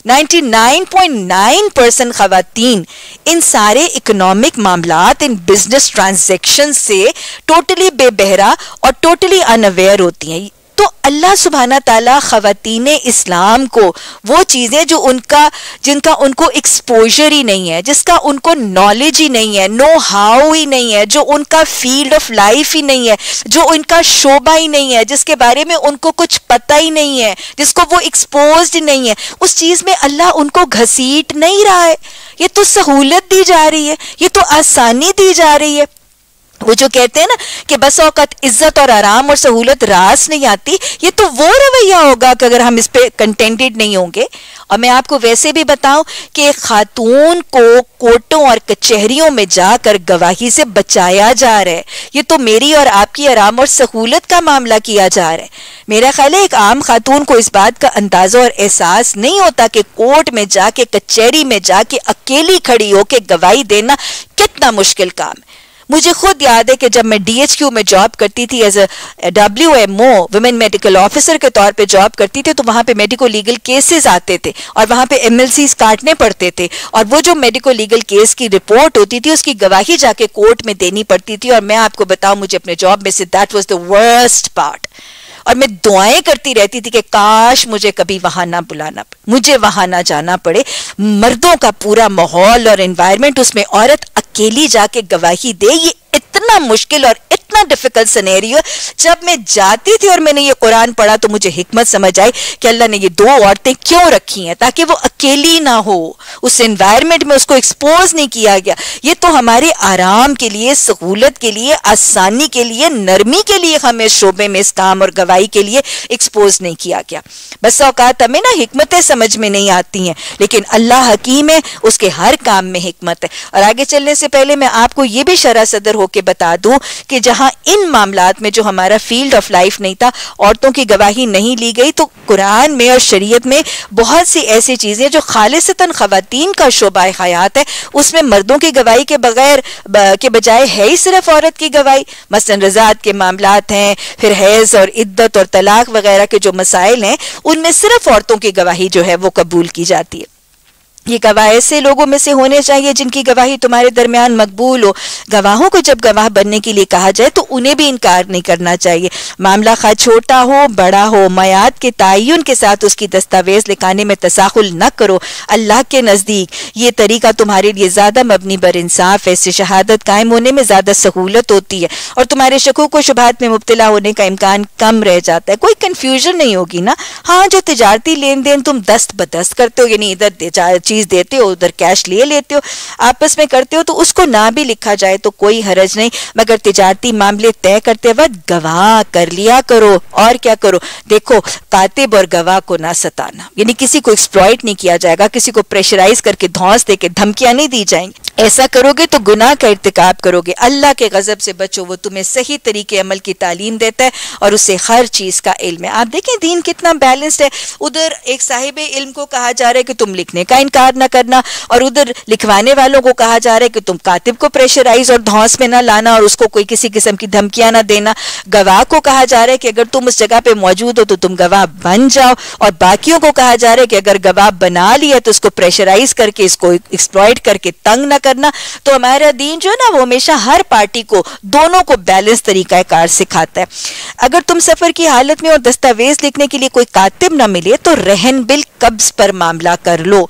Ninety nine point nine percent خواتین ان سارے اکنامک معاملات، ان بزنس ٹرانزیکشن سے ٹوٹلی بے بہرا اور ٹوٹلی انویئر ہوتی ہیں. تو اللہ سبحانہ تعالیٰ خواتین اسلام کو وہ چیزیں جو ان کا جن کا ان کو ایکسپوجر ہی نہیں ہے، جس کا ان کو نالج ہی نہیں ہے، نو ہاؤ ہی نہیں ہے، جو ان کا فیلڈ آف لائف ہی نہیں ہے، جو ان کا شعبہ ہی نہیں ہے، جس کے بارے میں ان کو کچھ پتہ ہی نہیں ہے، جس کو وہ ایکسپوزڈ نہیں ہے، اس چیز میں اللہ ان کو گھسیٹ نہیں رہا ہے. یہ تو سہولت دی جا رہی ہے، یہ تو آسانی دی جا رہی ہے. وہ جو کہتے ہیں نا کہ بس اوقات عزت اور آرام اور سہولت راس نہیں آتی، یہ تو وہ رویہ ہوگا کہ اگر ہم اس پہ کنٹینٹڈ نہیں ہوں گے. اور میں آپ کو ویسے بھی بتاؤں کہ خاتون کو کورٹوں اور کچہریوں میں جا کر گواہی سے بچایا جا رہا ہے. یہ تو میری اور آپ کی آرام اور سہولت کا معاملہ کیا جا رہا ہے. میرا خیال ہے ایک عام خاتون کو اس بات کا اندازہ اور احساس نہیں ہوتا کہ کورٹ میں جا کے، کچہری میں جا کے اکیلی کھڑی ہو کے گواہی دینا کتنا مشکل کام ہے. مجھے خود یاد ہے کہ جب میں ڈی ایچ کیو میں جاب کرتی تھی as a W M O women medical officer کے طور پہ جاب کرتی تھی، تو وہاں پہ میڈیکو لیگل کیسز آتے تھے اور وہاں پہ ایم ایل سیز کاٹنے پڑتے تھے، اور وہ جو میڈیکو لیگل کیس کی رپورٹ ہوتی تھی اس کی گواہی جا کے کورٹ میں دینی پڑتی تھی. اور میں آپ کو بتاؤں مجھے اپنے جاب میں سے that was the worst part. اور میں دعائیں کرتی رہتی تھی کہ کاش مجھے کبھی وہاں نہ بلانا پڑے، مجھے وہاں نہ جانا پڑے. مردوں کا پورا ماحول اور انوائرمنٹ، اس میں عورت اکیلی جا کے گواہی دے، یہ اتنا مشکل اور اتنا ڈیفیکلٹ سینیریو. جب میں جاتی تھی اور میں نے یہ قرآن پڑھا تو مجھے حکمت سمجھ آئی کہ اللہ نے یہ دو عورتیں کیوں رکھی ہیں، تاکہ وہ اکیلی نہ ہو، اس انوائرمنٹ میں اس کو ایکسپوز نہیں کیا گیا. یہ تو ہمارے آرام کے لیے، سہولت کے لیے، آسانی کے لیے، نرمی کے لیے ہمیں اس شعبے میں اس کام اور گواہی کے لیے ایکسپوز نہیں کیا گیا. بس اوقات ہمیں نا حکمتیں سمجھ میں نہیں آتی ہیں، لیکن اللہ حکیم ہے، اس کے ہر کام میں حکمت ہے. اور آگے چلنے سے پہلے میں آپ کو یہ بھی شرح صدر ہو کے بتا دوں کہ جہاں ان معاملات میں جو ہمارا فیلڈ آف لائف نہیں تھا، عورتوں کی گواہی نہیں لی گئی، تو قرآن میں اور شریعت میں بہت سی ایسی چیزیں جو خالصتاً خواتین کا شعبہ حیات ہے، اس میں مردوں کی گواہی کے بغیر کے بجائے ہے ہی صرف عورت کی گواہی. مثلا رضاعت کے معاملات ہیں، پھر حیض اور عدت اور طلاق وغیرہ کے جو مسائل ہیں، ان میں صرف عورتوں کی گواہی جو ہے وہ قبول کی جاتی ہے. یہ گواہ ایسے لوگوں میں سے ہونے چاہیے جن کی گواہی تمہارے درمیان مقبول ہو. گواہوں کو جب گواہ بننے کے لیے کہا جائے تو انہیں بھی انکار نہیں کرنا چاہیے. معاملہ خواہ چھوٹا ہو بڑا ہو، میعاد کے تعین کے ساتھ اس کی دستاویز لکھانے میں تساہل نہ کرو. اللہ کے نزدیک یہ طریقہ تمہارے لیے زیادہ مبنی بر انصاف ہے. اس سے شہادت قائم ہونے میں زیادہ سہولت ہوتی ہے اور تمہارے شکوک و شبہات میں مبتلا ہونے کا امکان کم رہ جاتا ہے. کوئی کنفیوژن نہیں ہوگی نا. ہاں، جو تجارتی لین دین تم دست بدست کرتے ہو، یعنی ادھر چیز دیتے ہو ادھر کیش لیے لیتے ہو، آپس میں کرتے ہو، تو اس کو نہ بھی لکھا جائے تو کوئی حرج نہیں، مگر تجارتی معاملے طے کرتے وقت گواہ کر لیا کرو. اور کیا کرو، دیکھو کاتب اور گواہ کو نہ ستانا، یعنی کسی کو ایکسپلائٹ نہیں کیا جائے گا، کسی کو پریشرائز کر کے دھونس دے کے دھمکیاں نہیں دی جائیں گی. ایسا کرو گے تو گناہ کا ارتکاب کرو گے. اللہ کے غضب سے بچو، وہ تمہیں صحیح طریقے عمل کی تعلیم دیتا ہے اور اسے ہر چیز کا علم ہے. آپ دیکھیں دین کتنا بیلنسڈ ہے. ادھر ایک صاحب علم کو کہا جا رہا ہے کہ تم لکھنے کا انکار نہ کرنا، اور ادھر لکھوانے والوں کو کہا جا رہا ہے کہ تم کاتب کو پریشرائز اور دھونس میں نہ لانا اور اس کو کوئی کسی قسم کی دھمکیاں نہ دینا. گواہ کو کہا جا رہا ہے کہ اگر تم اس جگہ پہ موجود ہو تو تم گواہ بن جاؤ، اور باقیوں کو کہا جا رہا ہے کہ اگر گواہ بنا لیا تو اس کو پریشرائز کر کے، اس کو ایکسپلائٹ کر کے تنگ نہ کرنا. تو ہمارا دین جو ہے نا وہ ہمیشہ ہر پارٹی کو، دونوں کو بیلنس طریقہ کار سکھاتا ہے. اگر تم سفر کی حالت میں اور دستاویز لکھنے کے لیے کوئی کاتب نہ ملے تو رہن بالقبض پر معاملہ کر لو.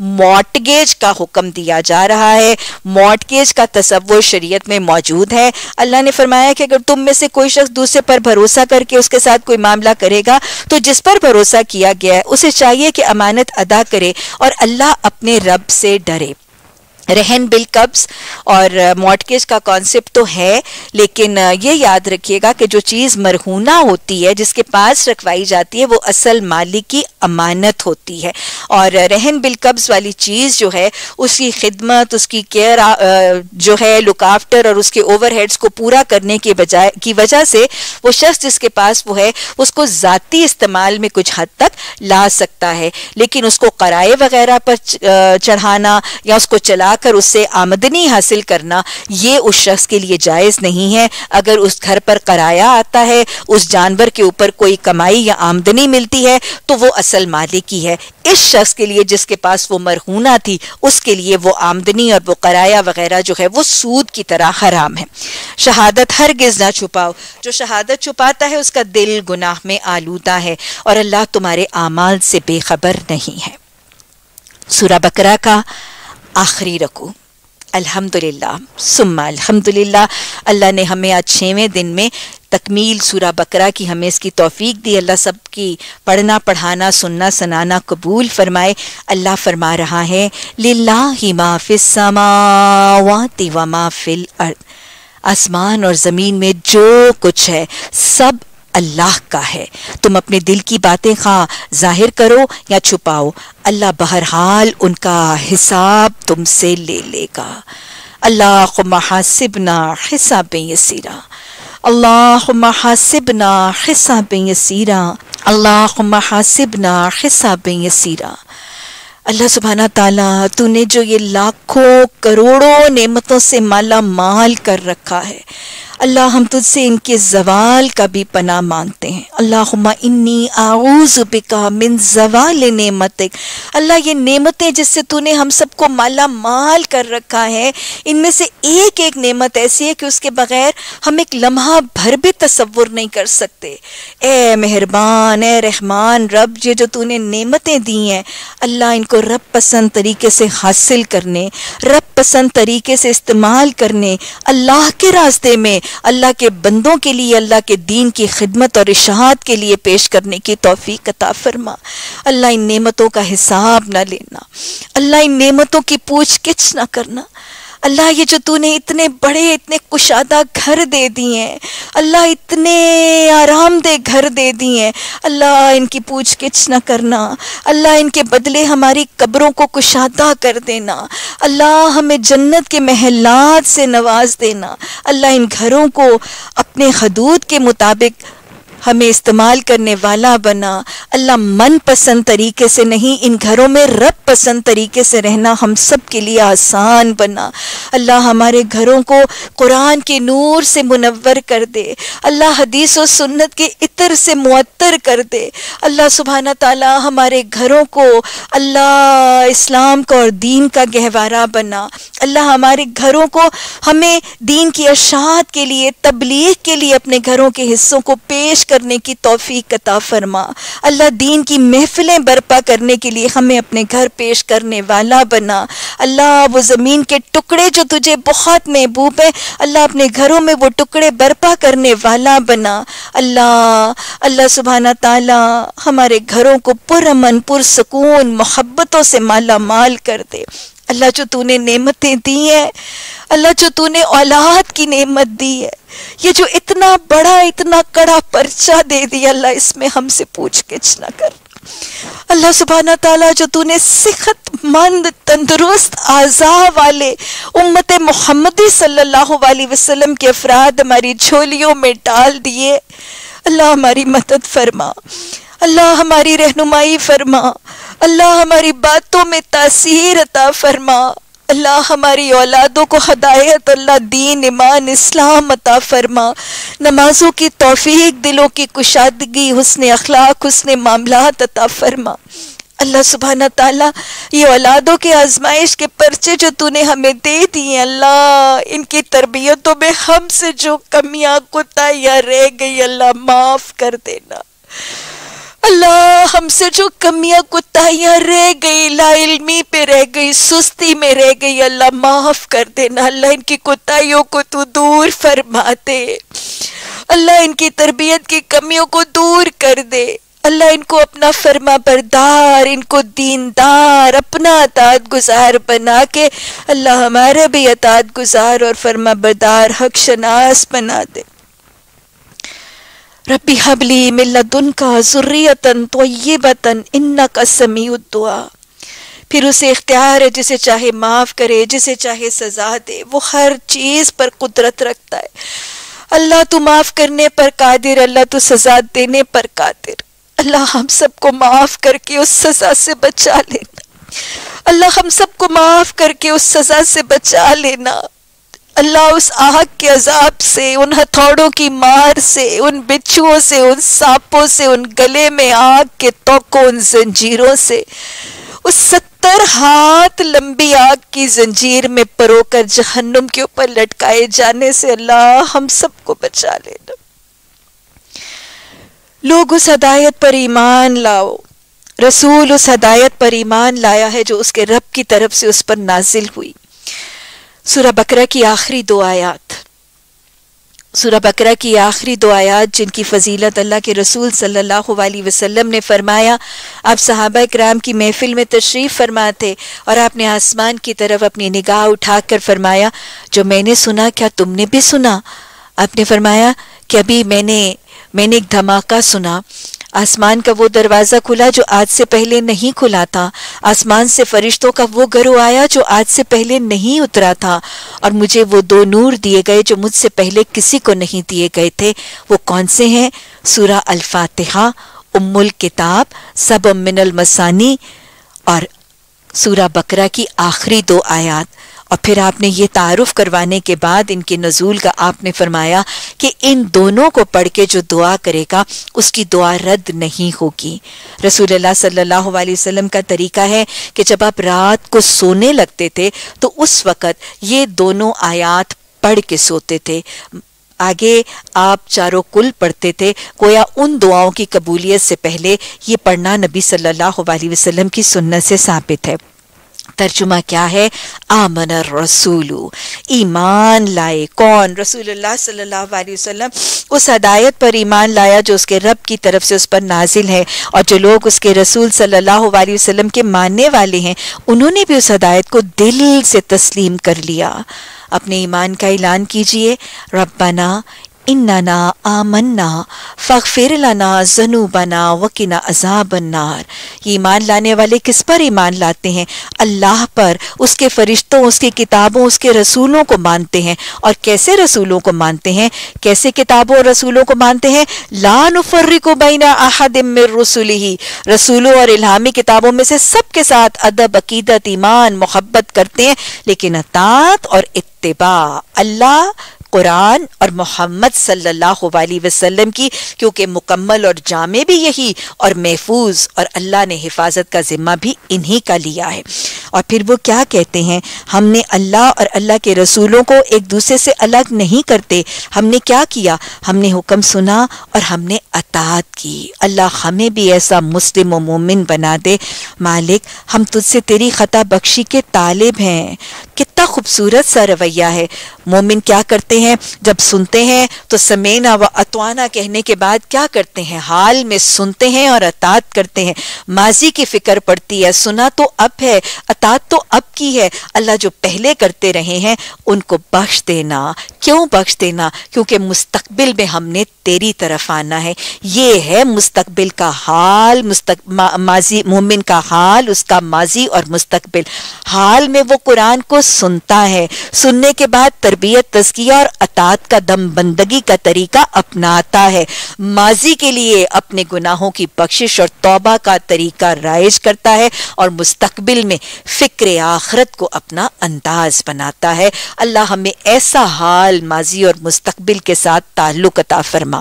مارٹگیج کا حکم دیا جا رہا ہے. مارٹگیج کا تصور شریعت میں موجود ہے. اللہ نے فرمایا کہ اگر تم میں سے کوئی شخص دوسرے پر بھروسہ کر کے اس کے ساتھ کوئی معاملہ کرے گا تو جس پر بھروسہ کیا گیا ہے اسے چاہیے کہ امانت ادا کرے اور اللہ اپنے رب سے ڈرے. رہن بالقبض اور مارٹگیج کا کانسیپٹ تو ہے، لیکن یہ یاد رکھیے گا کہ جو چیز مرہونہ ہوتی ہے، جس کے پاس رکھوائی جاتی ہے، وہ اصل مالک کی امانت ہوتی ہے. اور رہن بالقبض والی چیز جو ہے اس کی خدمت، اس کی کیئر جو ہے، لک آفٹر اور اس کے اوور ہیڈز کو پورا کرنے کے بجائے کی وجہ سے وہ شخص جس کے پاس وہ ہے اس کو ذاتی استعمال میں کچھ حد تک لا سکتا ہے، لیکن اس کو کرائے وغیرہ پر چڑھانا یا اس کو چلا چرا کر اس سے آمدنی حاصل کرنا یہ اس شخص کے لیے جائز نہیں ہے۔ اگر اس گھر پر کرایہ آتا ہے، اس جانور کے اوپر کوئی کمائی یا آمدنی ملتی ہے تو وہ اصل مالک ہی ہے۔ اس شخص کے لیے جس کے پاس وہ مرہونہ تھی، اس کے لیے وہ آمدنی اور وہ کرایہ وغیرہ جو ہے وہ سود کی طرح حرام ہے۔ شہادت ہرگز نہ چھپاؤ، جو شہادت چھپاتا ہے اس کا دل گناہ میں آلودہ ہے اور اللہ تمہارے اعمال سے بے خبر نہیں ہے۔ سورہ بقرہ کا آخری رکوع۔ الحمدللہ ثم الحمدللہ، اللہ نے ہمیں آج چھویں دن میں تکمیل سورہ بقرہ کی ہمیں اس کی توفیق دی۔ اللہ سب کی پڑھنا پڑھانا سننا سنانا قبول فرمائے۔ اللہ فرما رہا ہے للہ ما فی السماوات و ما فی الارض، آسمان اور زمین میں جو کچھ ہے سب اللہ کا ہے۔ تم اپنے دل کی باتیں خواہ ظاہر کرو یا چھپاؤ، اللہ بہرحال ان کا حساب تم سے لے لے گا۔ اللہم حاسبنا حسابا یسیرا، اللہم حاسبنا حسابا یسیرا، اللہم حاسبنا حسابا یسیرا۔ اللہ سبحانہ تعالیٰ تو نے جو یہ لاکھوں کروڑوں نعمتوں سے مالا مال کر رکھا ہے، اللہ ہم تجھ سے ان کے زوال کا بھی پناہ مانگتے ہیں۔ اللہم انی اعوذ بکا من زوال نعمتک، اللہ یہ نعمتیں جس سے تو نے ہم سب کو مالا مال کر رکھا ہے، ان میں سے ایک ایک نعمت ایسی ہے کہ اس کے بغیر ہم ایک لمحہ بھر بھی تصور نہیں کر سکتے۔ اے مہربان، اے رحمان رب، یہ جو تو نے نعمتیں دی ہیں اللہ ان کو رب پسند طریقے سے حاصل کرنے، رب پسند طریقے سے استعمال کرنے، اللہ کے راستے میں اللہ کے بندوں کے لیے اللہ کے دین کی خدمت اور اشاعت کے لیے پیش کرنے کی توفیق عطا فرما۔ اللہ ان نعمتوں کا حساب نہ لینا، اللہ ان نعمتوں کی پوچھ گچھ نہ کرنا۔ اللہ یہ جو تو نے اتنے بڑے اتنے کشادہ گھر دے دیے ہیں، اللہ اتنے آرام دہ گھر دے دیے ہیں، اللہ ان کی پوچھ گچھ نہ کرنا، اللہ ان کے بدلے ہماری قبروں کو کشادہ کر دینا، اللہ ہمیں جنت کے محلات سے نواز دینا، اللہ ان گھروں کو اپنے حدود کے مطابق ہمیں استعمال کرنے والا بنا، اللہ من پسند طریقے سے نہیں، ان گھروں میں رب پسند طریقے سے رہنا ہم سب کے لیے آسان بنا۔ اللہ ہمارے گھروں کو قرآن کے نور سے منور کر دے، اللہ حدیث و سنت کے عطر سے معطر کر دے، اللہ سبحانہ تعالی ہمارے گھروں کو اللہ اسلام کا اور دین کا گہوارہ بنا، اللہ ہمارے گھروں کو ہمیں دین کی اشاعت کے لیے تبلیغ کے لیے اپنے گھروں کے حصوں کو پیش کرنے کی توفیق عطا فرما، اللہ دین کی محفلیں برپا کرنے کے لیے ہمیں اپنے گھر پیش کرنے والا بنا، اللہ وہ زمین کے ٹکڑے جو تجھے بہت محبوب ہیں اللہ اپنے گھروں میں وہ ٹکڑے برپا کرنے والا بنا، اللہ اللہ سبحانہ تعالی ہمارے گھروں کو پرامن پرسکون محبتوں سے مالا مال کر دے۔ اللہ جو تو نے نعمتیں دی ہیں، اللہ جو تو نے اولاد کی نعمت دی ہے، یہ جو اتنا بڑا اتنا کڑا پرچہ دے دیا اللہ اس میں ہم سے پوچھ گچھ نہ کر۔ اللہ سبحانہ تعالیٰ جو تو نے صحت مند تندرست اعضاء والے امت محمدی صلی اللہ علیہ وسلم کے افراد ہماری جھولیوں میں ڈال دیے، اللہ ہماری مدد فرما، اللہ ہماری رہنمائی فرما، اللہ ہماری باتوں میں تاثیر عطا فرما، اللہ ہماری اولادوں کو ہدایت اللہ دین ایمان اسلام عطا فرما، نمازوں کی توفیق، دلوں کی کشادگی، حسن اخلاق، حسن معاملات عطا فرما۔ اللہ سبحانہ تعالیٰ یہ اولادوں کے آزمائش کے پرچے جو تو نے ہمیں دے دیے اللہ ان کی تربیتوں میں ہم سے جو کمیاں کوتاہیاں رہ گئی اللہ معاف کر دینا، اللہ ہم سے جو کمیاں کوتاہیاں رہ گئی لا علمی پہ رہ گئی سستی میں رہ گئی اللہ معاف کر دینا، اللہ ان کی کوتاہیوں کو تو دور فرما دے، اللہ ان کی تربیت کی کمیوں کو دور کر دے، اللہ ان کو اپنا فرما بردار، ان کو دیندار، اپنا اطاعت گزار بنا کے اللہ ہمارا بھی اطاعت گزار اور فرما بردار حق شناس بنا دے۔ ربی حب لی من لدنک ذریۃ طیبۃ انک سمیع الدعاء۔ پھر اسے اختیار ہے جسے چاہے معاف کرے جسے چاہے سزا دے، وہ ہر چیز پر قدرت رکھتا ہے، اللہ تو معاف کرنے پر قادر، اللہ تو سزا دینے پر قادر، اللہ ہم سب کو معاف کر کے اس سزا سے بچا لینا، اللہ ہم سب کو معاف کر کے اس سزا سے بچا لینا، اللہ اس آگ کے عذاب سے، ان ہتھوڑوں کی مار سے، ان بچھوؤں سے، ان سانپوں سے، ان گلے میں آگ کے توقوں، ان زنجیروں سے، اس ستر ہاتھ لمبی آگ کی زنجیر میں پرو کر جہنم کے اوپر لٹکائے جانے سے اللہ ہم سب کو بچا لینا۔ لوگ اس ہدایت پر ایمان لاؤ، رسول اس ہدایت پر ایمان لایا ہے جو اس کے رب کی طرف سے اس پر نازل ہوئی۔ سورہ بقرہ کی آخری دو آیات، سورہ بقرہ کی آخری دو آیات جن کی فضیلت اللہ کے رسول صلی اللہ علیہ وسلم نے فرمایا۔ آپ صحابہ کرام کی محفل میں تشریف فرما تھے اور آپ نے آسمان کی طرف اپنی نگاہ اٹھا کر فرمایا جو میں نے سنا کیا تم نے بھی سنا؟ آپ نے فرمایا کہ ابھی میں نے میں نے ایک دھماکہ سنا، آسمان کا وہ دروازہ کھلا جو آج سے پہلے نہیں کھلا تھا، آسمان سے فرشتوں کا وہ گروہ آیا جو آج سے پہلے نہیں اترا تھا، اور مجھے وہ دو نور دیے گئے جو مجھ سے پہلے کسی کو نہیں دیے گئے تھے۔ وہ کون سے ہیں؟ سورہ الفاتحہ، ام الکتاب، سبع من المثانی، اور سورہ بقرہ کی آخری دو آیات۔ اور پھر آپ نے یہ تعارف کروانے کے بعد ان کے نزول کا آپ نے فرمایا کہ ان دونوں کو پڑھ کے جو دعا کرے گا اس کی دعا رد نہیں ہوگی۔ رسول اللہ صلی اللہ علیہ وسلم کا طریقہ ہے کہ جب آپ رات کو سونے لگتے تھے تو اس وقت یہ دونوں آیات پڑھ کے سوتے تھے، آگے آپ چاروں کل پڑھتے تھے، گویا ان دعاؤں کی قبولیت سے پہلے یہ پڑھنا نبی صلی اللہ علیہ وسلم کی سنت سے ثابت ہے۔ ترجمہ کیا ہے؟ آمن الرسول، ایمان لائے کون؟ رسول اللہ صلی اللہ علیہ وسلم اس ہدایت پر ایمان لایا جو اس کے رب کی طرف سے اس پر نازل ہے، اور جو لوگ اس کے رسول صلی اللہ علیہ وسلم کے ماننے والے ہیں انہوں نے بھی اس ہدایت کو دل سے تسلیم کر لیا۔ اپنے ایمان کا اعلان کیجئے، ربنا اننا آمنا فاغفر لنا ذنوبنا وقنا عذاب النار۔ یہ ایمان لانے والے کس پر ایمان لاتے ہیں؟ اللہ پر، اس کے فرشتوں، اس کی کتابوں، اس کے رسولوں کو مانتے ہیں۔ اور کیسے رسولوں کو مانتے ہیں؟ کیسے کتابوں اور رسولوں کو مانتے ہیں؟ لا نفرق بین احد من رسلہ، رسولوں اور الہامی کتابوں میں سے سب کے ساتھ ادب، عقیدت، ایمان، محبت کرتے ہیں، لیکن اطاعت اور اتباع اللہ، قرآن اور محمد صلی اللہ علیہ وسلم کی، کیونکہ مکمل اور جامع بھی یہی اور محفوظ، اور اللہ نے حفاظت کا ذمہ بھی انہی کا لیا ہے۔ اور پھر وہ کیا کہتے ہیں؟ ہم نے اللہ اور اللہ کے رسولوں کو ایک دوسرے سے الگ نہیں کرتے۔ ہم نے کیا کیا؟ ہم نے حکم سنا اور ہم نے اطاعت کی۔ اللہ ہمیں بھی ایسا مسلم و مومن بنا دے۔ مالک، ہم تجھ سے تیری خطا بخشی کے طالب ہیں۔ کتنا خوبصورت سا رویہ ہے۔ مومن کیا کرتے ہیں؟ جب سنتے ہیں تو سمینا و اطوانا کہنے کے بعد کیا کرتے ہیں؟ حال میں سنتے ہیں اور اطاعت کرتے ہیں۔ ماضی کی فکر پڑتی ہے، سنا تو اب ہے، اطاعت تو اب کی ہے۔ اللہ جو پہلے کرتے رہے ہیں ان کو بخش دینا۔ کیوں بخش دینا؟ کیونکہ مستقبل میں ہم نے تیری طرف آنا ہے۔ یہ ہے مستقبل کا حال، مستق... ماضی مومن کا حال، اس کا ماضی اور مستقبل۔ حال میں وہ قرآن کو سنتا ہے، سننے کے بعد تربیت، تزکیہ اور اطاعت کا دم بندگی کا طریقہ اپناتا ہے۔ ماضی کے لیے اپنے گناہوں کی بخشش اور توبہ کا طریقہ رائج کرتا ہے، اور مستقبل میں فکر آخرت کو اپنا انداز بناتا ہے۔ اللہ ہمیں ایسا حال ماضی اور مستقبل کے ساتھ تعلق عطا فرما۔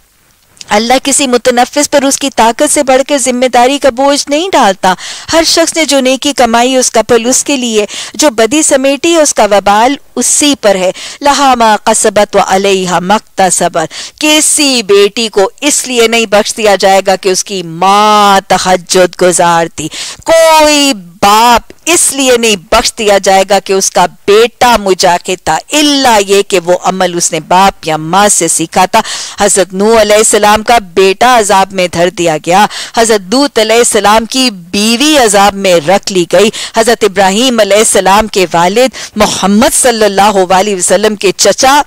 اللہ کسی متنفس پر اس کی طاقت سے بڑھ کے ذمہ داری کا بوجھ نہیں ڈالتا۔ ہر شخص نے جو نیکی کمائی اس کا پھل اس کے لیے، جو بدی سمیٹی اس کا وبال اسی پر ہے۔ لہا ما قصبت و علیہا مکتسبت، کسی بیٹی کو اس لیے نہیں بخش دیا جائے گا کہ اس کی ماں تہجد گزار تھی، کوئی باپ اس لیے نہیں بخش دیا جائے گا کہ اس کا بیٹا مجاہد تھا، الا یہ کہ وہ عمل اس نے باپ یا ماں سے سیکھا تھا۔ حضرت نوح علیہ السلام کا بیٹا عذاب میں دھر دیا گیا، حضرت لوط علیہ السلام کی بیوی عذاب میں رکھ لی گئی، حضرت ابراہیم علیہ السلام کے والد محمد صلی اللہ علیہ وسلم کے چچا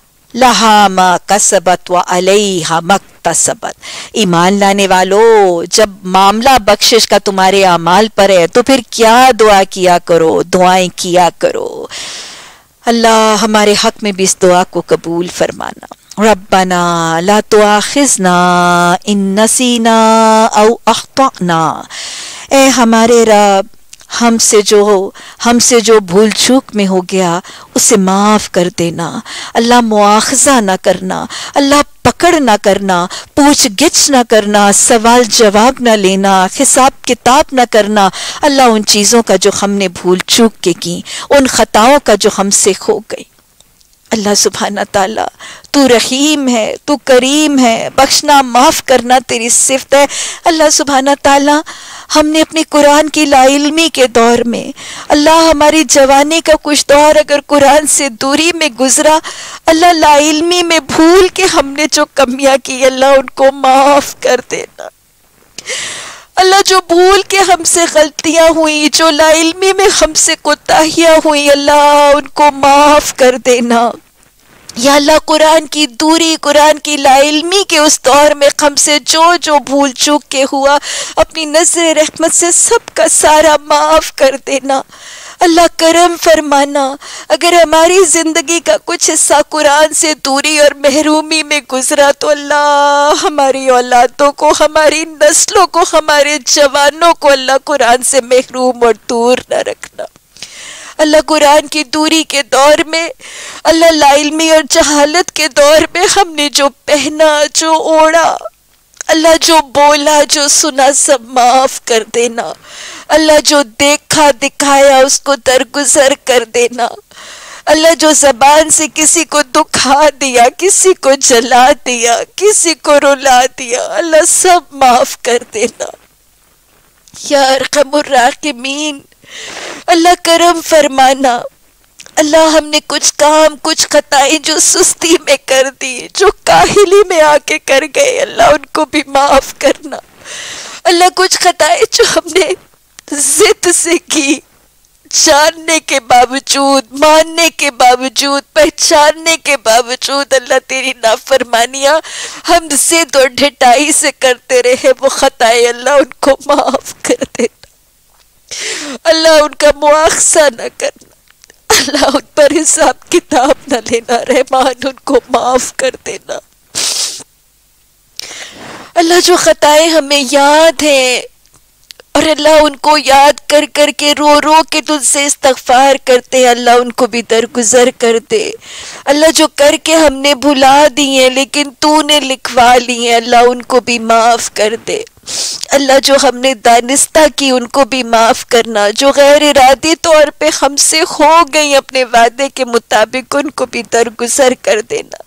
لہا ما کسبت و علیہا مکتسبت۔ ایمان لانے والو، جب معاملہ بخشش کا تمہارے اعمال پر ہے تو پھر کیا دعا کیا کرو، دعائیں کیا کرو۔ اللہ ہمارے حق میں بھی اس دعا کو قبول فرمانا۔ ربنا لا تؤاخذنا ان نسینا او اخطأنا، اے ہمارے رب ہم سے جو ہم سے جو بھول چوک میں ہو گیا اسے معاف کر دینا اللہ، مواخذہ نہ کرنا اللہ، پکڑ نہ کرنا، پوچھ گچھ نہ کرنا، سوال جواب نہ لینا، حساب کتاب نہ کرنا اللہ، ان چیزوں کا جو ہم نے بھول چوک کے کی، ان خطاؤں کا جو ہم سے کھو گئی۔ اللہ سبحانہ تعالیٰ تو رحیم ہے، تو کریم ہے، بخشنا معاف کرنا تیری صفت ہے۔ اللہ سبحانہ تعالیٰ ہم نے اپنے قرآن کی لا علمی کے دور میں اللہ، ہماری جوانی کا کچھ دور اگر قرآن سے دوری میں گزرا اللہ، لا علمی میں بھول کے ہم نے جو کمیاں کی اللہ ان کو معاف کر دینا اللہ، جو بھول کے ہم سے غلطیاں ہوئی، جو لا علمی میں ہم سے کوتاہیاں ہوئی اللہ ان کو معاف کر دینا یا اللہ، قرآن کی دوری، قرآن کی لا علمی کے اس دور میں ہم سے جو جو بھول چوک کے ہوا اپنی نظر رحمت سے سب کا سارا معاف کر دینا اللہ، کرم فرمانا۔ اگر ہماری زندگی کا کچھ حصہ قرآن سے دوری اور محرومی میں گزرا تو اللہ، ہماری اولادوں کو، ہماری نسلوں کو، ہمارے جوانوں کو اللہ قرآن سے محروم اور دور نہ رکھنا اللہ۔ قرآن کی دوری کے دور میں اللہ، لا علمی اور جہالت کے دور میں ہم نے جو پہنا، جو اوڑھا اللہ، جو بولا، جو سنا سب معاف کر دینا اللہ، جو دیکھا دکھایا اس کو درگزر کر دینا اللہ، جو زبان سے کسی کو دکھا دیا، کسی کو جلا دیا، کسی کو رلا دیا اللہ، سب معاف کر دینا یا ارحم الراحمین اللہ، کرم فرمانا اللہ۔ ہم نے کچھ کام، کچھ خطائیں جو سستی میں کر دی، جو کاہلی میں آ کے کر گئے اللہ، ان کو بھی معاف کرنا اللہ۔ کچھ خطائیں جو ہم نے ضد سے کی، جاننے کے باوجود، ماننے کے باوجود، پہچاننے کے باوجود اللہ، تیری نافرمانیاں ہم ضد اور ڈھٹائی سے کرتے رہے، وہ خطائیں اللہ ان کو معاف کر دینا اللہ، ان کا مواخذہ نہ کرنا اللہ، ان پر حساب کتاب نہ لینا رحمان، ان کو معاف کر دینا اللہ۔ جو خطائیں ہمیں یاد ہیں اور اللہ ان کو یاد کر کر کے رو رو کے تجھ سے استغفار کرتے ہیں اللہ، ان کو بھی درگزر کر دے اللہ۔ جو کر کے ہم نے بھلا دی ہیں لیکن تو نے لکھوا لی ہیں اللہ، ان کو بھی معاف کر دے اللہ۔ جو ہم نے دانستہ کی ان کو بھی معاف کرنا، جو غیر ارادی طور پہ ہم سے ہو گئی اپنے وعدے کے مطابق ان کو بھی درگزر کر دینا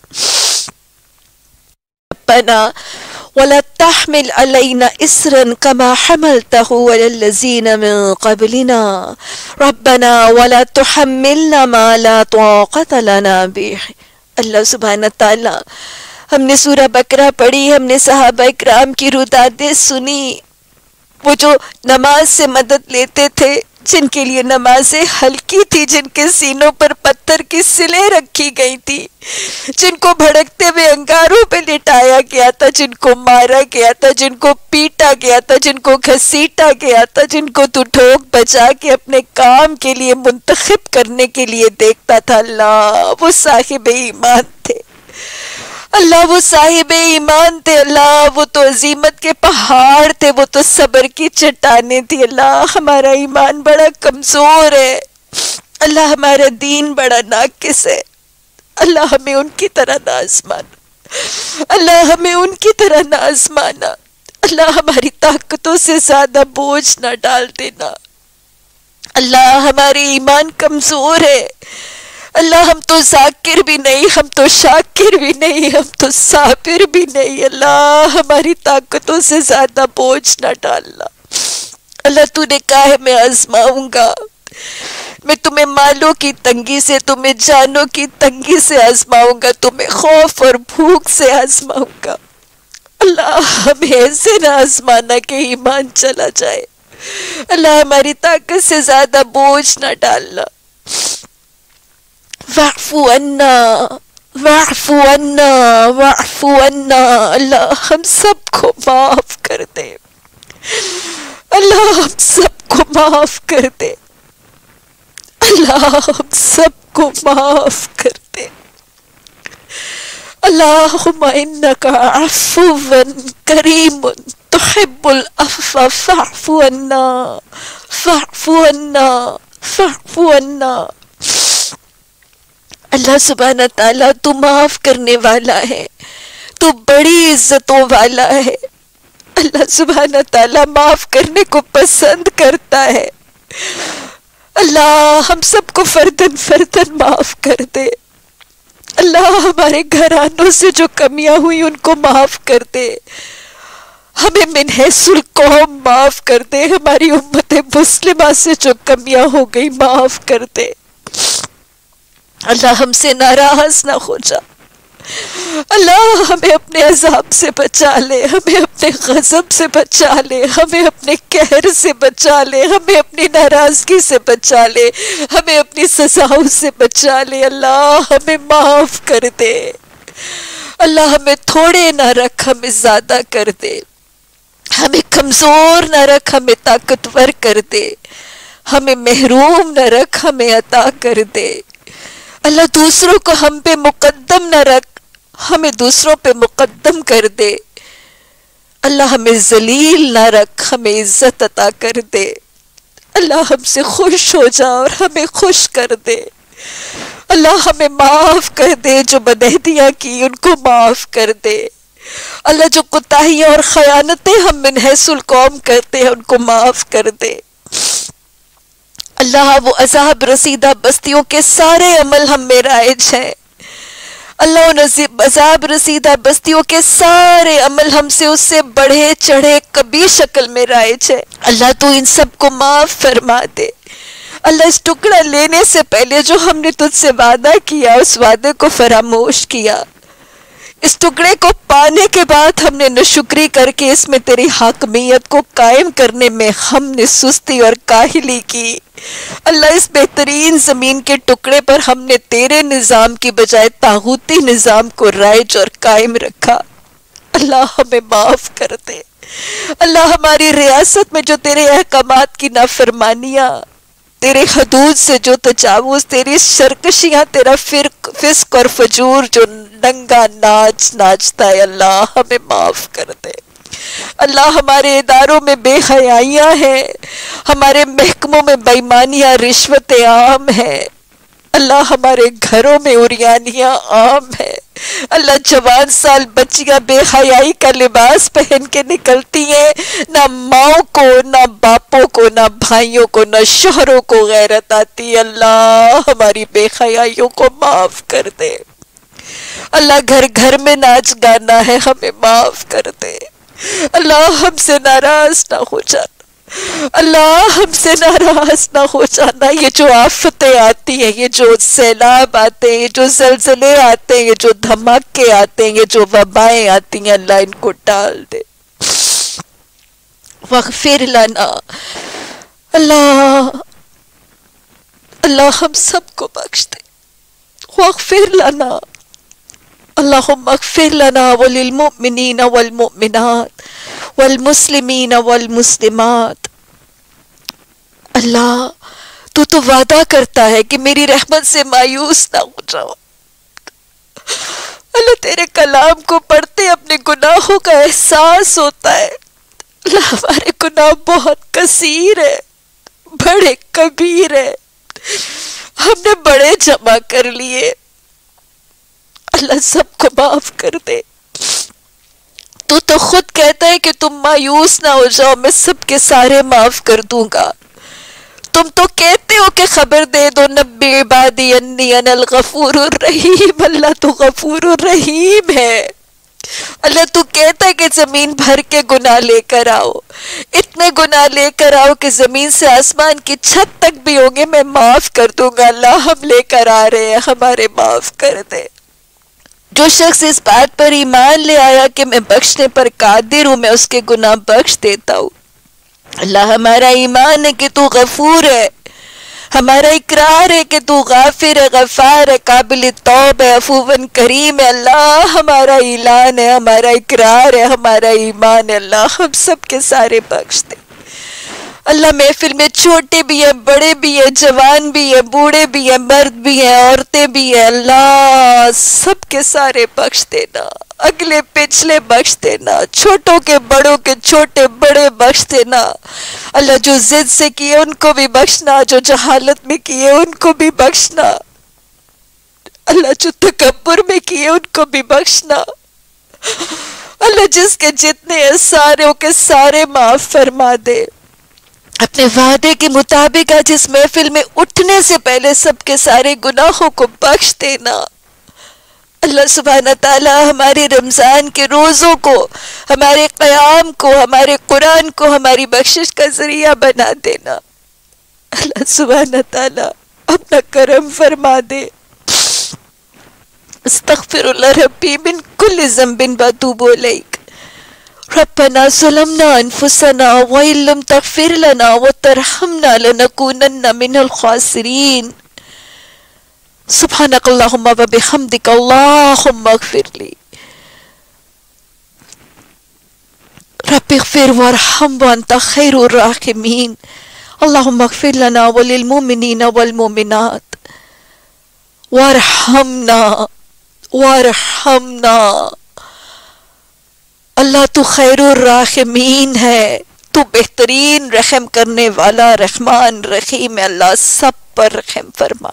ربنا وَلَا تَحْمِلْ عَلَيْنَا إِسْرًا كَمَا حَمَلْتَهُ عَلَى الَّذِينَ مِن قَبْلِنَا رَبَّنَا وَلَا تُحَمِّلْنَا مَا لَا طَاقَةَ لَنَا بِهِ اللہ سبحانہ تعالیٰ، ہم نے سورہ بقرہ پڑھی، ہم نے صحابہ اکرام کی رودادیں سنی، وہ جو نماز سے مدد لیتے تھے، جن کے لیے نمازیں ہلکی تھی، جن کے سینوں پر پتھر کی سلیں رکھی گئی تھی، جن کو بھڑکتے ہوئے انگاروں پہ لٹایا گیا تھا، جن کو مارا گیا تھا، جن کو پیٹا گیا تھا، جن کو گھسیٹا گیا تھا، جن کو تو ٹھوک بجا کے اپنے کام کے لیے منتخب کرنے کے لیے دیکھتا تھا اللہ، وہ صاحب ایمان تھے اللہ، وہ صاحب ایمان تھے اللہ، وہ تو عظیمت کے پہاڑ تھے، وہ تو صبر کی چٹانیں تھی اللہ۔ ہمارا ایمان بڑا کمزور ہے اللہ، ہمارا دین بڑا ناقص ہے اللہ، ہمیں ان کی طرح نہ آزمانا اللہ، ہمیں ان کی طرح نہ آزمانا اللہ، ہماری طاقتوں سے زیادہ بوجھ نہ ڈال دینا اللہ، ہمارے ایمان کمزور ہے اللہ، ہم تو ذاکر بھی نہیں، ہم تو شاکر بھی نہیں، ہم تو صابر بھی نہیں اللہ، ہماری طاقتوں سے زیادہ بوجھ نہ ڈالنا اللہ۔ تو نے کہا ہے میں آزماؤں گا، میں تمہیں مالوں کی تنگی سے، تمہیں جانوں کی تنگی سے آزماؤں گا، تمہیں خوف اور بھوک سے آزماؤں گا اللہ، ہمیں ایسے نہ آزمانا کہ ایمان چلا جائے اللہ، ہماری طاقت سے زیادہ بوجھ نہ ڈالنا۔ وَاعْفُ عَنَّا وَاعْفُ عَنَّا وَاعْفُ عَنَّا اللہ، ہم سب کو معاف کر دے اللہ، ہم سب کو معاف کر دے اللہ، ہم سب کو معاف کر دے اللہم انکا عفو کریم تحب العفو فاعف عنا فاعف عنا فاعف عنا۔ اللہ سبحانہ تعالیٰ تو معاف کرنے والا ہے، تو بڑی عزتوں والا ہے۔ اللہ سبحانہ تعالیٰ معاف کرنے کو پسند کرتا ہے۔ اللہ ہم سب کو فردن فردن معاف کر دے۔ اللہ ہمارے گھرانوں سے جو کمیاں ہوئی ان کو معاف کر دے، ہمیں من حیث القوم معاف کر دے، ہماری امت مسلمہ سے جو کمیاں ہو گئی معاف کر دے۔ اللہ ہم سے ناراض نہ ہو جا۔ اللہ ہمیں اپنے عذاب سے بچا لے، ہمیں اپنے غضب سے بچا لے، ہمیں اپنے قہر سے بچا لے، ہمیں اپنی ناراضگی سے بچا لے، ہمیں اپنی سزاؤں سے بچا لے۔ اللہ ہمیں معاف کر دے۔ اللہ ہمیں تھوڑے نہ رکھ، ہمیں زیادہ کر دے۔ ہمیں کمزور نہ رکھ، ہمیں طاقتور کر دے۔ ہمیں محروم نہ رکھ، ہمیں عطا کر دے۔ اللہ دوسروں کو ہم پہ مقدم نہ رکھ، ہمیں دوسروں پہ مقدم کر دے۔ اللہ ہمیں ذلیل نہ رکھ، ہمیں عزت عطا کر دے۔ اللہ ہم سے خوش ہو جا اور ہمیں خوش کر دے۔ اللہ ہمیں معاف کر دے، جو بدعہدیاں کی ان کو معاف کر دے۔ اللہ جو کوتاہیاں اور خیانتیں ہم من حیث القوم کرتے ہیں ان کو معاف کر دے۔ اللہ وہ عذاب رسیدہ بستیوں کے سارے عمل ہم میں رائج ہیں۔ اللہ ان عذاب رسیدہ بستیوں کے سارے عمل ہم سے اس سے بڑھے چڑھے کبھی شکل میں رائج ہے۔ اللہ تو ان سب کو معاف فرما دے۔ اللہ اس ٹکڑا لینے سے پہلے جو ہم نے تجھ سے وعدہ کیا اس وعدے کو فراموش کیا۔ اس ٹکڑے کو پانے کے بعد ہم نے ناشکری کر کے اس میں تیری حاکمیت کو قائم کرنے میں ہم نے سستی اور کاہلی کی۔ اللہ اس بہترین زمین کے ٹکڑے پر ہم نے تیرے نظام کی بجائے طاغوتی نظام کو رائج اور قائم رکھا۔ اللہ ہمیں معاف کر دے۔ اللہ ہماری ریاست میں جو تیرے احکامات کی نافرمانیاں، تیرے حدود سے جو تجاوز، تیری سرکشیاں، تیرا فسق اور فجور جو ننگا ناچ ناچتا ہے، اللہ ہمیں معاف کر دے۔ اللہ ہمارے اداروں میں بے حیائیاں ہیں، ہمارے محکموں میں بے ایمانیاں رشوتیں عام ہیں۔ اللہ ہمارے گھروں میں عریانیاں عام ہیں۔ اللہ جوان سال بچیاں بے حیائی کا لباس پہن کے نکلتی ہیں، نہ ماؤں کو، نہ باپوں کو، نہ بھائیوں کو، نہ شوہروں کو غیرت آتی۔ اللہ ہماری بے حیائیوں کو معاف کر دے۔ اللہ گھر گھر میں ناچ گانا ہے، ہمیں معاف کر دے۔ اللہ ہم سے ناراض نہ ہو جانا، اللہ ہم سے ناراض نہ ہو جانا۔ یہ جو آفتیں آتی ہیں، یہ جو سیلاب آتے ہیں، یہ جو زلزلے آتے ہیں، یہ جو دھماکے آتے ہیں، یہ جو وبائیں آتی ہیں، اللہ ان کو ٹال دے۔ واغفر لنا، اللہ اللہ ہم سب کو بخش دے۔ واغفر لنا، اللہم اغفر لنا وللمؤمنین والمؤمنات والمسلمین والمسلمات۔ اللہ تو تو وعدہ کرتا ہے کہ میری رحمت سے مایوس نہ ہو جاؤ۔ اللہ تیرے کلام کو پڑھتے اپنے گناہوں کا احساس ہوتا ہے۔ اللہ ہمارے گناہ بہت کثیر ہے، بڑے کبیر ہے، ہم نے بڑے جمع کر لیے۔ اللہ سب کو معاف کر دے۔ تو تو خود کہتا ہے کہ تم مایوس نہ ہو جاؤ، میں سب کے سارے معاف کر دوں گا۔ تم تو کہتے ہو کہ خبر دے دو، نبی عبادی انی انا الغفور الرحیم۔ اللہ تو غفور الرحیم ہے۔ اللہ تو کہتا ہے کہ زمین بھر کے گناہ لے کر آؤ، اتنے گناہ لے کر آؤ کہ زمین سے آسمان کی چھت تک بھی ہوں گے، میں معاف کر دوں گا۔ اللہ ہم لے کر آ رہے ہیں، ہمارے معاف کر دے۔ جو شخص اس بات پر ایمان لے آیا کہ میں بخشنے پر قادر ہوں، میں اس کے گناہ بخش دیتا ہوں۔ اللہ ہمارا ایمان ہے کہ تو غفور ہے، ہمارا اقرار ہے کہ تو غافر ہے، غفار ہے، قابل توب ہے، عفو کریم ہے۔ اللہ ہمارا اعلان ہے، ہمارا اقرار ہے، ہمارا ایمان ہے۔ اللہ ہم سب کے سارے بخش دے۔ اللہ محفل میں چھوٹے بھی ہیں، بڑے بھی ہیں، جوان بھی ہیں، بوڑھے بھی ہیں، مرد بھی ہیں، عورتیں بھی ہیں، اللہ سب کے سارے بخش دینا۔ اگلے پچھلے بخش دینا، چھوٹوں کے بڑوں کے چھوٹے بڑے بخش دینا اللہ، جو ضد سے کیے ان کو بھی بخشنا، جو جہالت میں کیے ان کو بھی بخشنا اللہ، جو تکبر میں کیے ان کو بھی بخشنا اللہ، جس کے جتنے ساروں کے سارے معاف فرما دے، اپنے وعدے کے مطابق آج اس محفل میں اٹھنے سے پہلے سب کے سارے گناہوں کو بخش دینا اللہ سبحانہ تعالیٰ، ہمارے رمضان کے روزوں کو، ہمارے قیام کو، ہمارے قرآن کو ہماری بخشش کا ذریعہ بنا دینا اللہ سبحانہ تعالیٰ، اپنا کرم فرما دے۔ استغفر اللہ ربی من کل ذنب واتوب الیک، ربنا ظلمنا انفسنا وان لم تغفر لنا وترحمنا لنکونن من الخاسرین، سبحانک اللہم و بحمدک اللہم اغفر لی، رب اغفر وارحم وانت خیر الراحمین، اللہم اغفر لنا وللمؤمنین والمؤمنات وارحمنا وارحمنا اللہ، تو خیر الراحمین ہے، تو بہترین رحم کرنے والا رحمان رحیم ہے اللہ، سب پر رحم فرما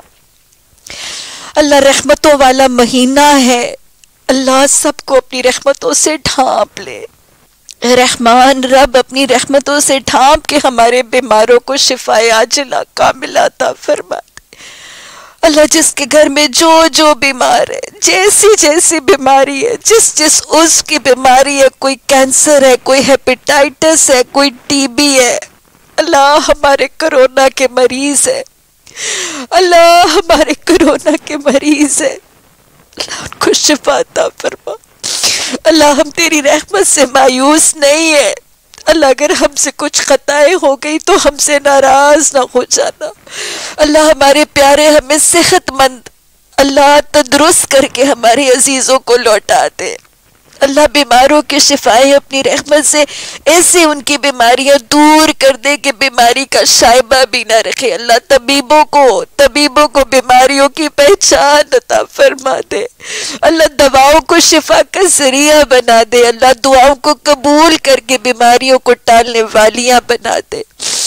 اللہ، رحمتوں والا مہینہ ہے اللہ، سب کو اپنی رحمتوں سے ڈھانپ لے رحمان رب، اپنی رحمتوں سے ڈھانپ کے ہمارے بیماروں کو شفائے عاجلہ کاملہ عطا فرما دے اللہ، جس کے گھر میں جو جو بیمار ہے، جیسی جیسی بیماری ہے، جس جس عضو کی بیماری ہے، کوئی کینسر ہے، کوئی ہیپیٹائٹس ہے، کوئی ٹی بی ہے اللہ، ہمارے کرونا کے مریض ہے اللہ، ہمارے کرونا کے مریض ہے اللہ، ان کو شفا عطا فرما اللہ، ہم تیری رحمت سے مایوس نہیں ہے اللہ، اگر ہم سے کچھ خطائیں ہو گئی تو ہم سے ناراض نہ ہو جانا اللہ، ہمارے پیارے ہمیں صحت مند اللہ تندرست کر کے ہمارے عزیزوں کو لوٹا دے اللہ، بیماروں کی شفائیں اپنی رحمت سے ایسے ان کی بیماریاں دور کر دے کہ بیماری کا شائبہ بھی نہ رکھے اللہ، طبیبوں کو طبیبوں کو بیماریوں کی پہچان عطا فرما دے اللہ، دواؤں کو شفا کا ذریعہ بنا دے اللہ، دعاؤں کو قبول کر کے بیماریوں کو ٹالنے والیاں بنا دے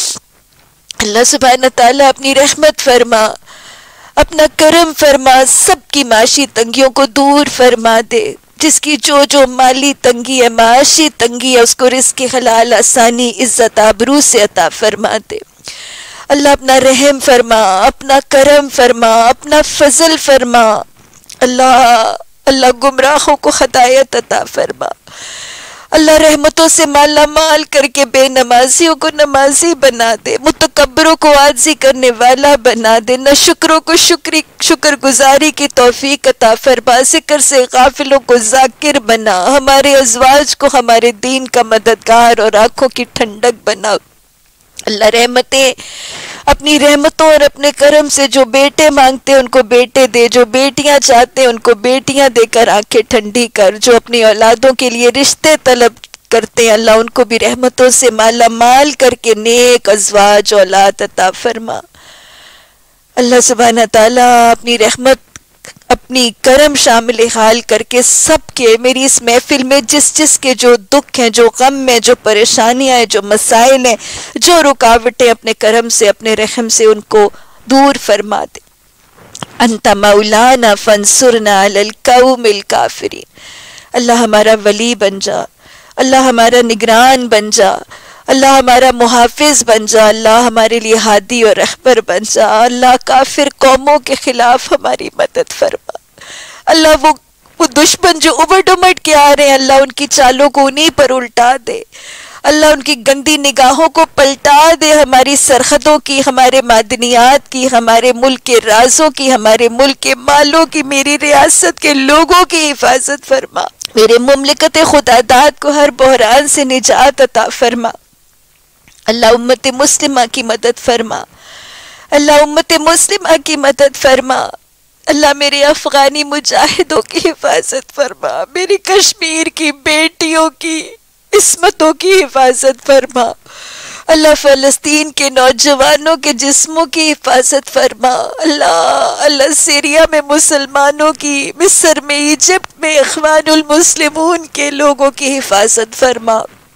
اللہ سبحانہ تعالیٰ، اپنی رحمت فرما، اپنا کرم فرما، سب کی معاشی تنگیوں کو دور فرما دے، جس کی جو جو مالی تنگی ہے، معاشی تنگی ہے، اس کو رزق حلال آسانی عزت آبرو سے عطا فرما دے اللہ، اپنا رحم فرما، اپنا کرم فرما، اپنا فضل فرما اللہ اللہ، گمراہوں کو ہدایت عطا فرما اللہ، رحمتوں سے مالا مال کر کے بے نمازیوں کو نمازی بنا دے، متکبروں کو عاجزی کرنے والا بنا دے، نہ شکروں کو شکری شکر گزاری کی توفیق عطا فرما، ذکر سے غافلوں کو ذاکر بنا، ہمارے ازواج کو ہمارے دین کا مددگار اور آنکھوں کی ٹھنڈک بنا اللہ، رحمتیں اپنی رحمتوں اور اپنے کرم سے جو بیٹے مانگتے ہیں ان کو بیٹے دے، جو بیٹیاں چاہتے ہیں ان کو بیٹیاں دے کر آنکھیں ٹھنڈی کر، جو اپنی اولادوں کے لیے رشتے طلب کرتے ہیں اللہ، ان کو بھی رحمتوں سے مالا مال کر کے نیک ازواج اولاد عطا فرما اللہ سبحانہ تعالیٰ، اپنی رحمت اپنی کرم شامل حال کر کے سب کے، میری اس محفل میں جس جس کے جو دکھ ہیں، جو غم ہیں، جو پریشانیاں ہیں، جو مسائل ہیں، جو رکاوٹیں، اپنے کرم سے اپنے رحم سے ان کو دور فرما دے انت مولانا فانصرنا علی القوم الکافرین اللہ، ہمارا ولی بن جا اللہ، ہمارا نگران بن جا اللہ، ہمارا محافظ بن جا اللہ، ہمارے لیے ہادی اور رہبر بن جا اللہ، کافر قوموں کے خلاف ہماری مدد فرما اللہ، وہ وہ دشمن جو ابٹ امٹ کے آ رہے ہیں اللہ، ان کی چالوں کو انہی پر الٹا دے اللہ، ان کی گندی نگاہوں کو پلٹا دے، ہماری سرحدوں کی، ہمارے معدنیات کی، ہمارے ملک کے رازوں کی، ہمارے ملک کے مالوں کی، میری ریاست کے لوگوں کی حفاظت فرما، میرے مملکت خدا داد کو ہر بحران سے نجات عطا فرما اللہ، امت مسلمہ کی مدد فرما اللہ، امت مسلمہ کی مدد فرما اللہ، میرے افغانی مجاہدوں کی حفاظت فرما، میری کشمیر کی بیٹیوں کی عصمتوں کی حفاظت فرما اللہ فلسطین کے نوجوانوں کے جسموں کی حفاظت فرما. اللہ اللہ سیریا میں مسلمانوں کی، مصر میں، ایجپٹ میں اخوان المسلمون کے لوگوں کی حفاظت فرما.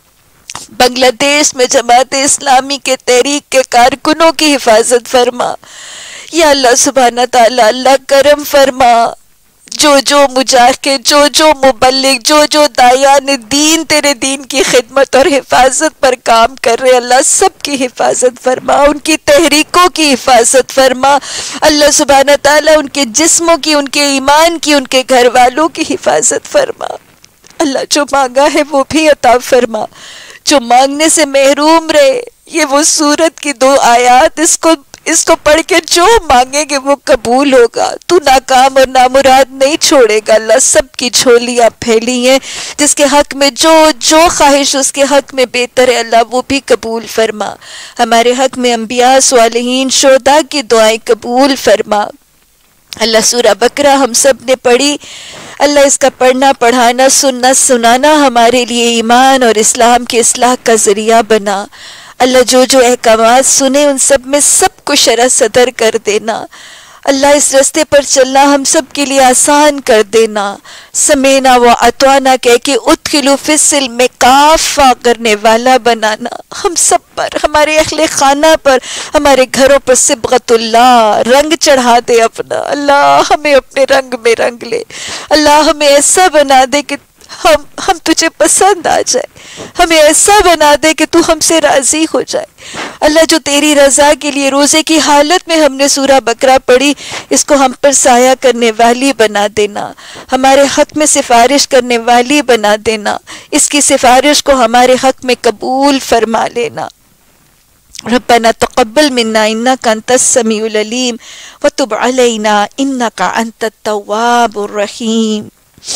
بنگلہ دیش میں جماعت اسلامی کے تحریک کے کارکنوں کی حفاظت فرما. یا اللہ سبحانہ تعالیٰ اللہ کرم فرما. جو جو مجاہد، جو جو مبلغ، جو جو داعیان دین تیرے دین کی خدمت اور حفاظت پر کام کر رہے، اللہ سب کی حفاظت فرما، ان کی تحریکوں کی حفاظت فرما. اللہ سبحانہ تعالیٰ ان کے جسموں کی، ان کے ایمان کی، ان کے گھر والوں کی حفاظت فرما. اللہ جو مانگا ہے وہ بھی عطا فرما، جو مانگنے سے محروم رہے. یہ وہ سورت کی دو آیات، اس کو اس کو پڑھ کے جو مانگیں گے وہ قبول ہوگا. تو ناکام اور نامراد نہیں چھوڑے گا. اللہ سب کی جھولیاں پھیلی ہیں، جس کے حق میں جو جو خواہش اس کے حق میں بہتر ہے اللہ وہ بھی قبول فرما. ہمارے حق میں انبیاء، صالحین، شہداء کی دعائیں قبول فرما. اللہ سورہ بقرہ ہم سب نے پڑھی، اللہ اس کا پڑھنا، پڑھانا، سننا، سنانا ہمارے لیے ایمان اور اسلام کی اصلاح کا ذریعہ بنا. اللہ جو جو احکامات سنے ان سب میں سب کو شرح صدر کر دینا. اللہ اس رستے پر چلنا ہم سب کے لیے آسان کر دینا. سمینا و اطوانا کہہ کے ادخلوا فی السلم کافہ کرنے والا بنانا ہم سب پر، ہمارے اہل خانہ پر، ہمارے گھروں پر صبغت اللہ، رنگ چڑھا دے اپنا. اللہ ہمیں اپنے رنگ میں رنگ لے. اللہ ہمیں ایسا بنا دے کہ ہم ہم تجھے پسند آ جائے. ہمیں ایسا بنا دے کہ تو ہم سے راضی ہو جائے. اللہ جو تیری رضا کے لیے روزے کی حالت میں ہم نے سورہ بقرہ پڑھی، اس کو ہم پر سایہ کرنے والی بنا دینا، ہمارے حق میں سفارش کرنے والی بنا دینا. اس کی سفارش کو ہمارے حق میں قبول فرما لینا. ربنا تقبل منا انك انت السميع العليم وتب علينا انك انت التواب الرحيم.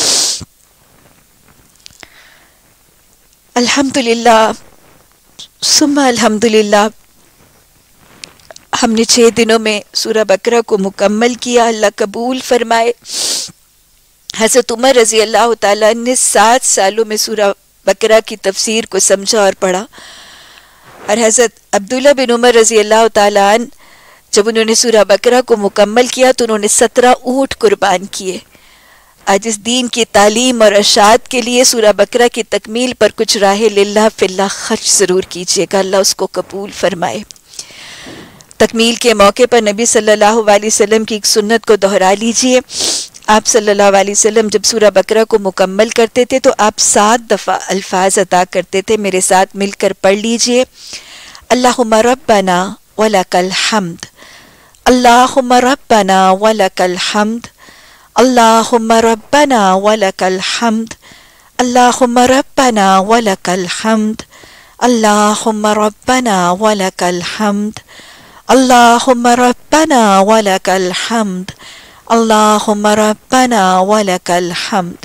الحمدللہ ثم الحمدللہ ہم نے چھ دنوں میں سورہ بقرہ کو مکمل کیا. اللہ قبول فرمائے. حضرت عمر رضی اللہ تعالیٰ نے سات سالوں میں سورہ بقرہ کی تفسیر کو سمجھا اور پڑھا، اور حضرت عبداللہ بن عمر رضی اللہ تعالیٰ عنہ جب انہوں نے سورہ بقرہ کو مکمل کیا تو انہوں نے سترہ اونٹ قربان کیے. آج اس دین کی تعلیم اور ارشاد کے لیے سورہ بقرہ کی تکمیل پر کچھ راہ للہ فی اللہ خرچ ضرور کیجیے گا. اللہ اس کو قبول فرمائے. تکمیل کے موقع پر نبی صلی اللہ علیہ وسلم کی ایک سنت کو دہرا لیجئے. آپ صلی اللہ علیہ وسلم جب سورہ بقرہ کو مکمل کرتے تھے تو آپ سات دفعہ الفاظ عطا کرتے تھے. میرے ساتھ مل کر پڑھ لیجئے. اللہم ربنا ولک الحمد، اللہم ربنا ولک الحمد، اللہم ربنا ولک الحمد، اللہم ربنا ولک الحمد، اللہم ربنا ولک الحمد، اللہم ربنا ولک الحمد، اللہم ربنا ولک الحمد.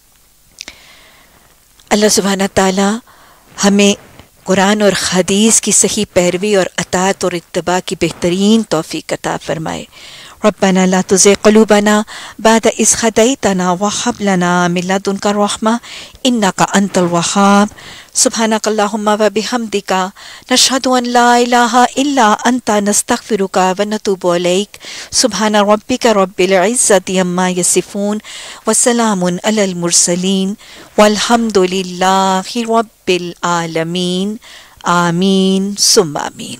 اللہ سبحانہ تعالی ہمیں قرآن اور حدیث کی صحیح پیروی اور اطاعت اور اتباع کی بہترین توفیق عطا فرمائے. ربنا لا تزغ قلوبنا بعد إذ هديتنا وهب لنا من لدنك رحمة إنك أنت الوهاب. سبحانك اللهم وبحمدك نشهد أن لا إله إلا أنت نستغفرك ونتوب إليك. سبحان ربك رب العزة عما يصفون وسلام على المرسلين والحمد لله رب العالمين. آمين ثم آمين.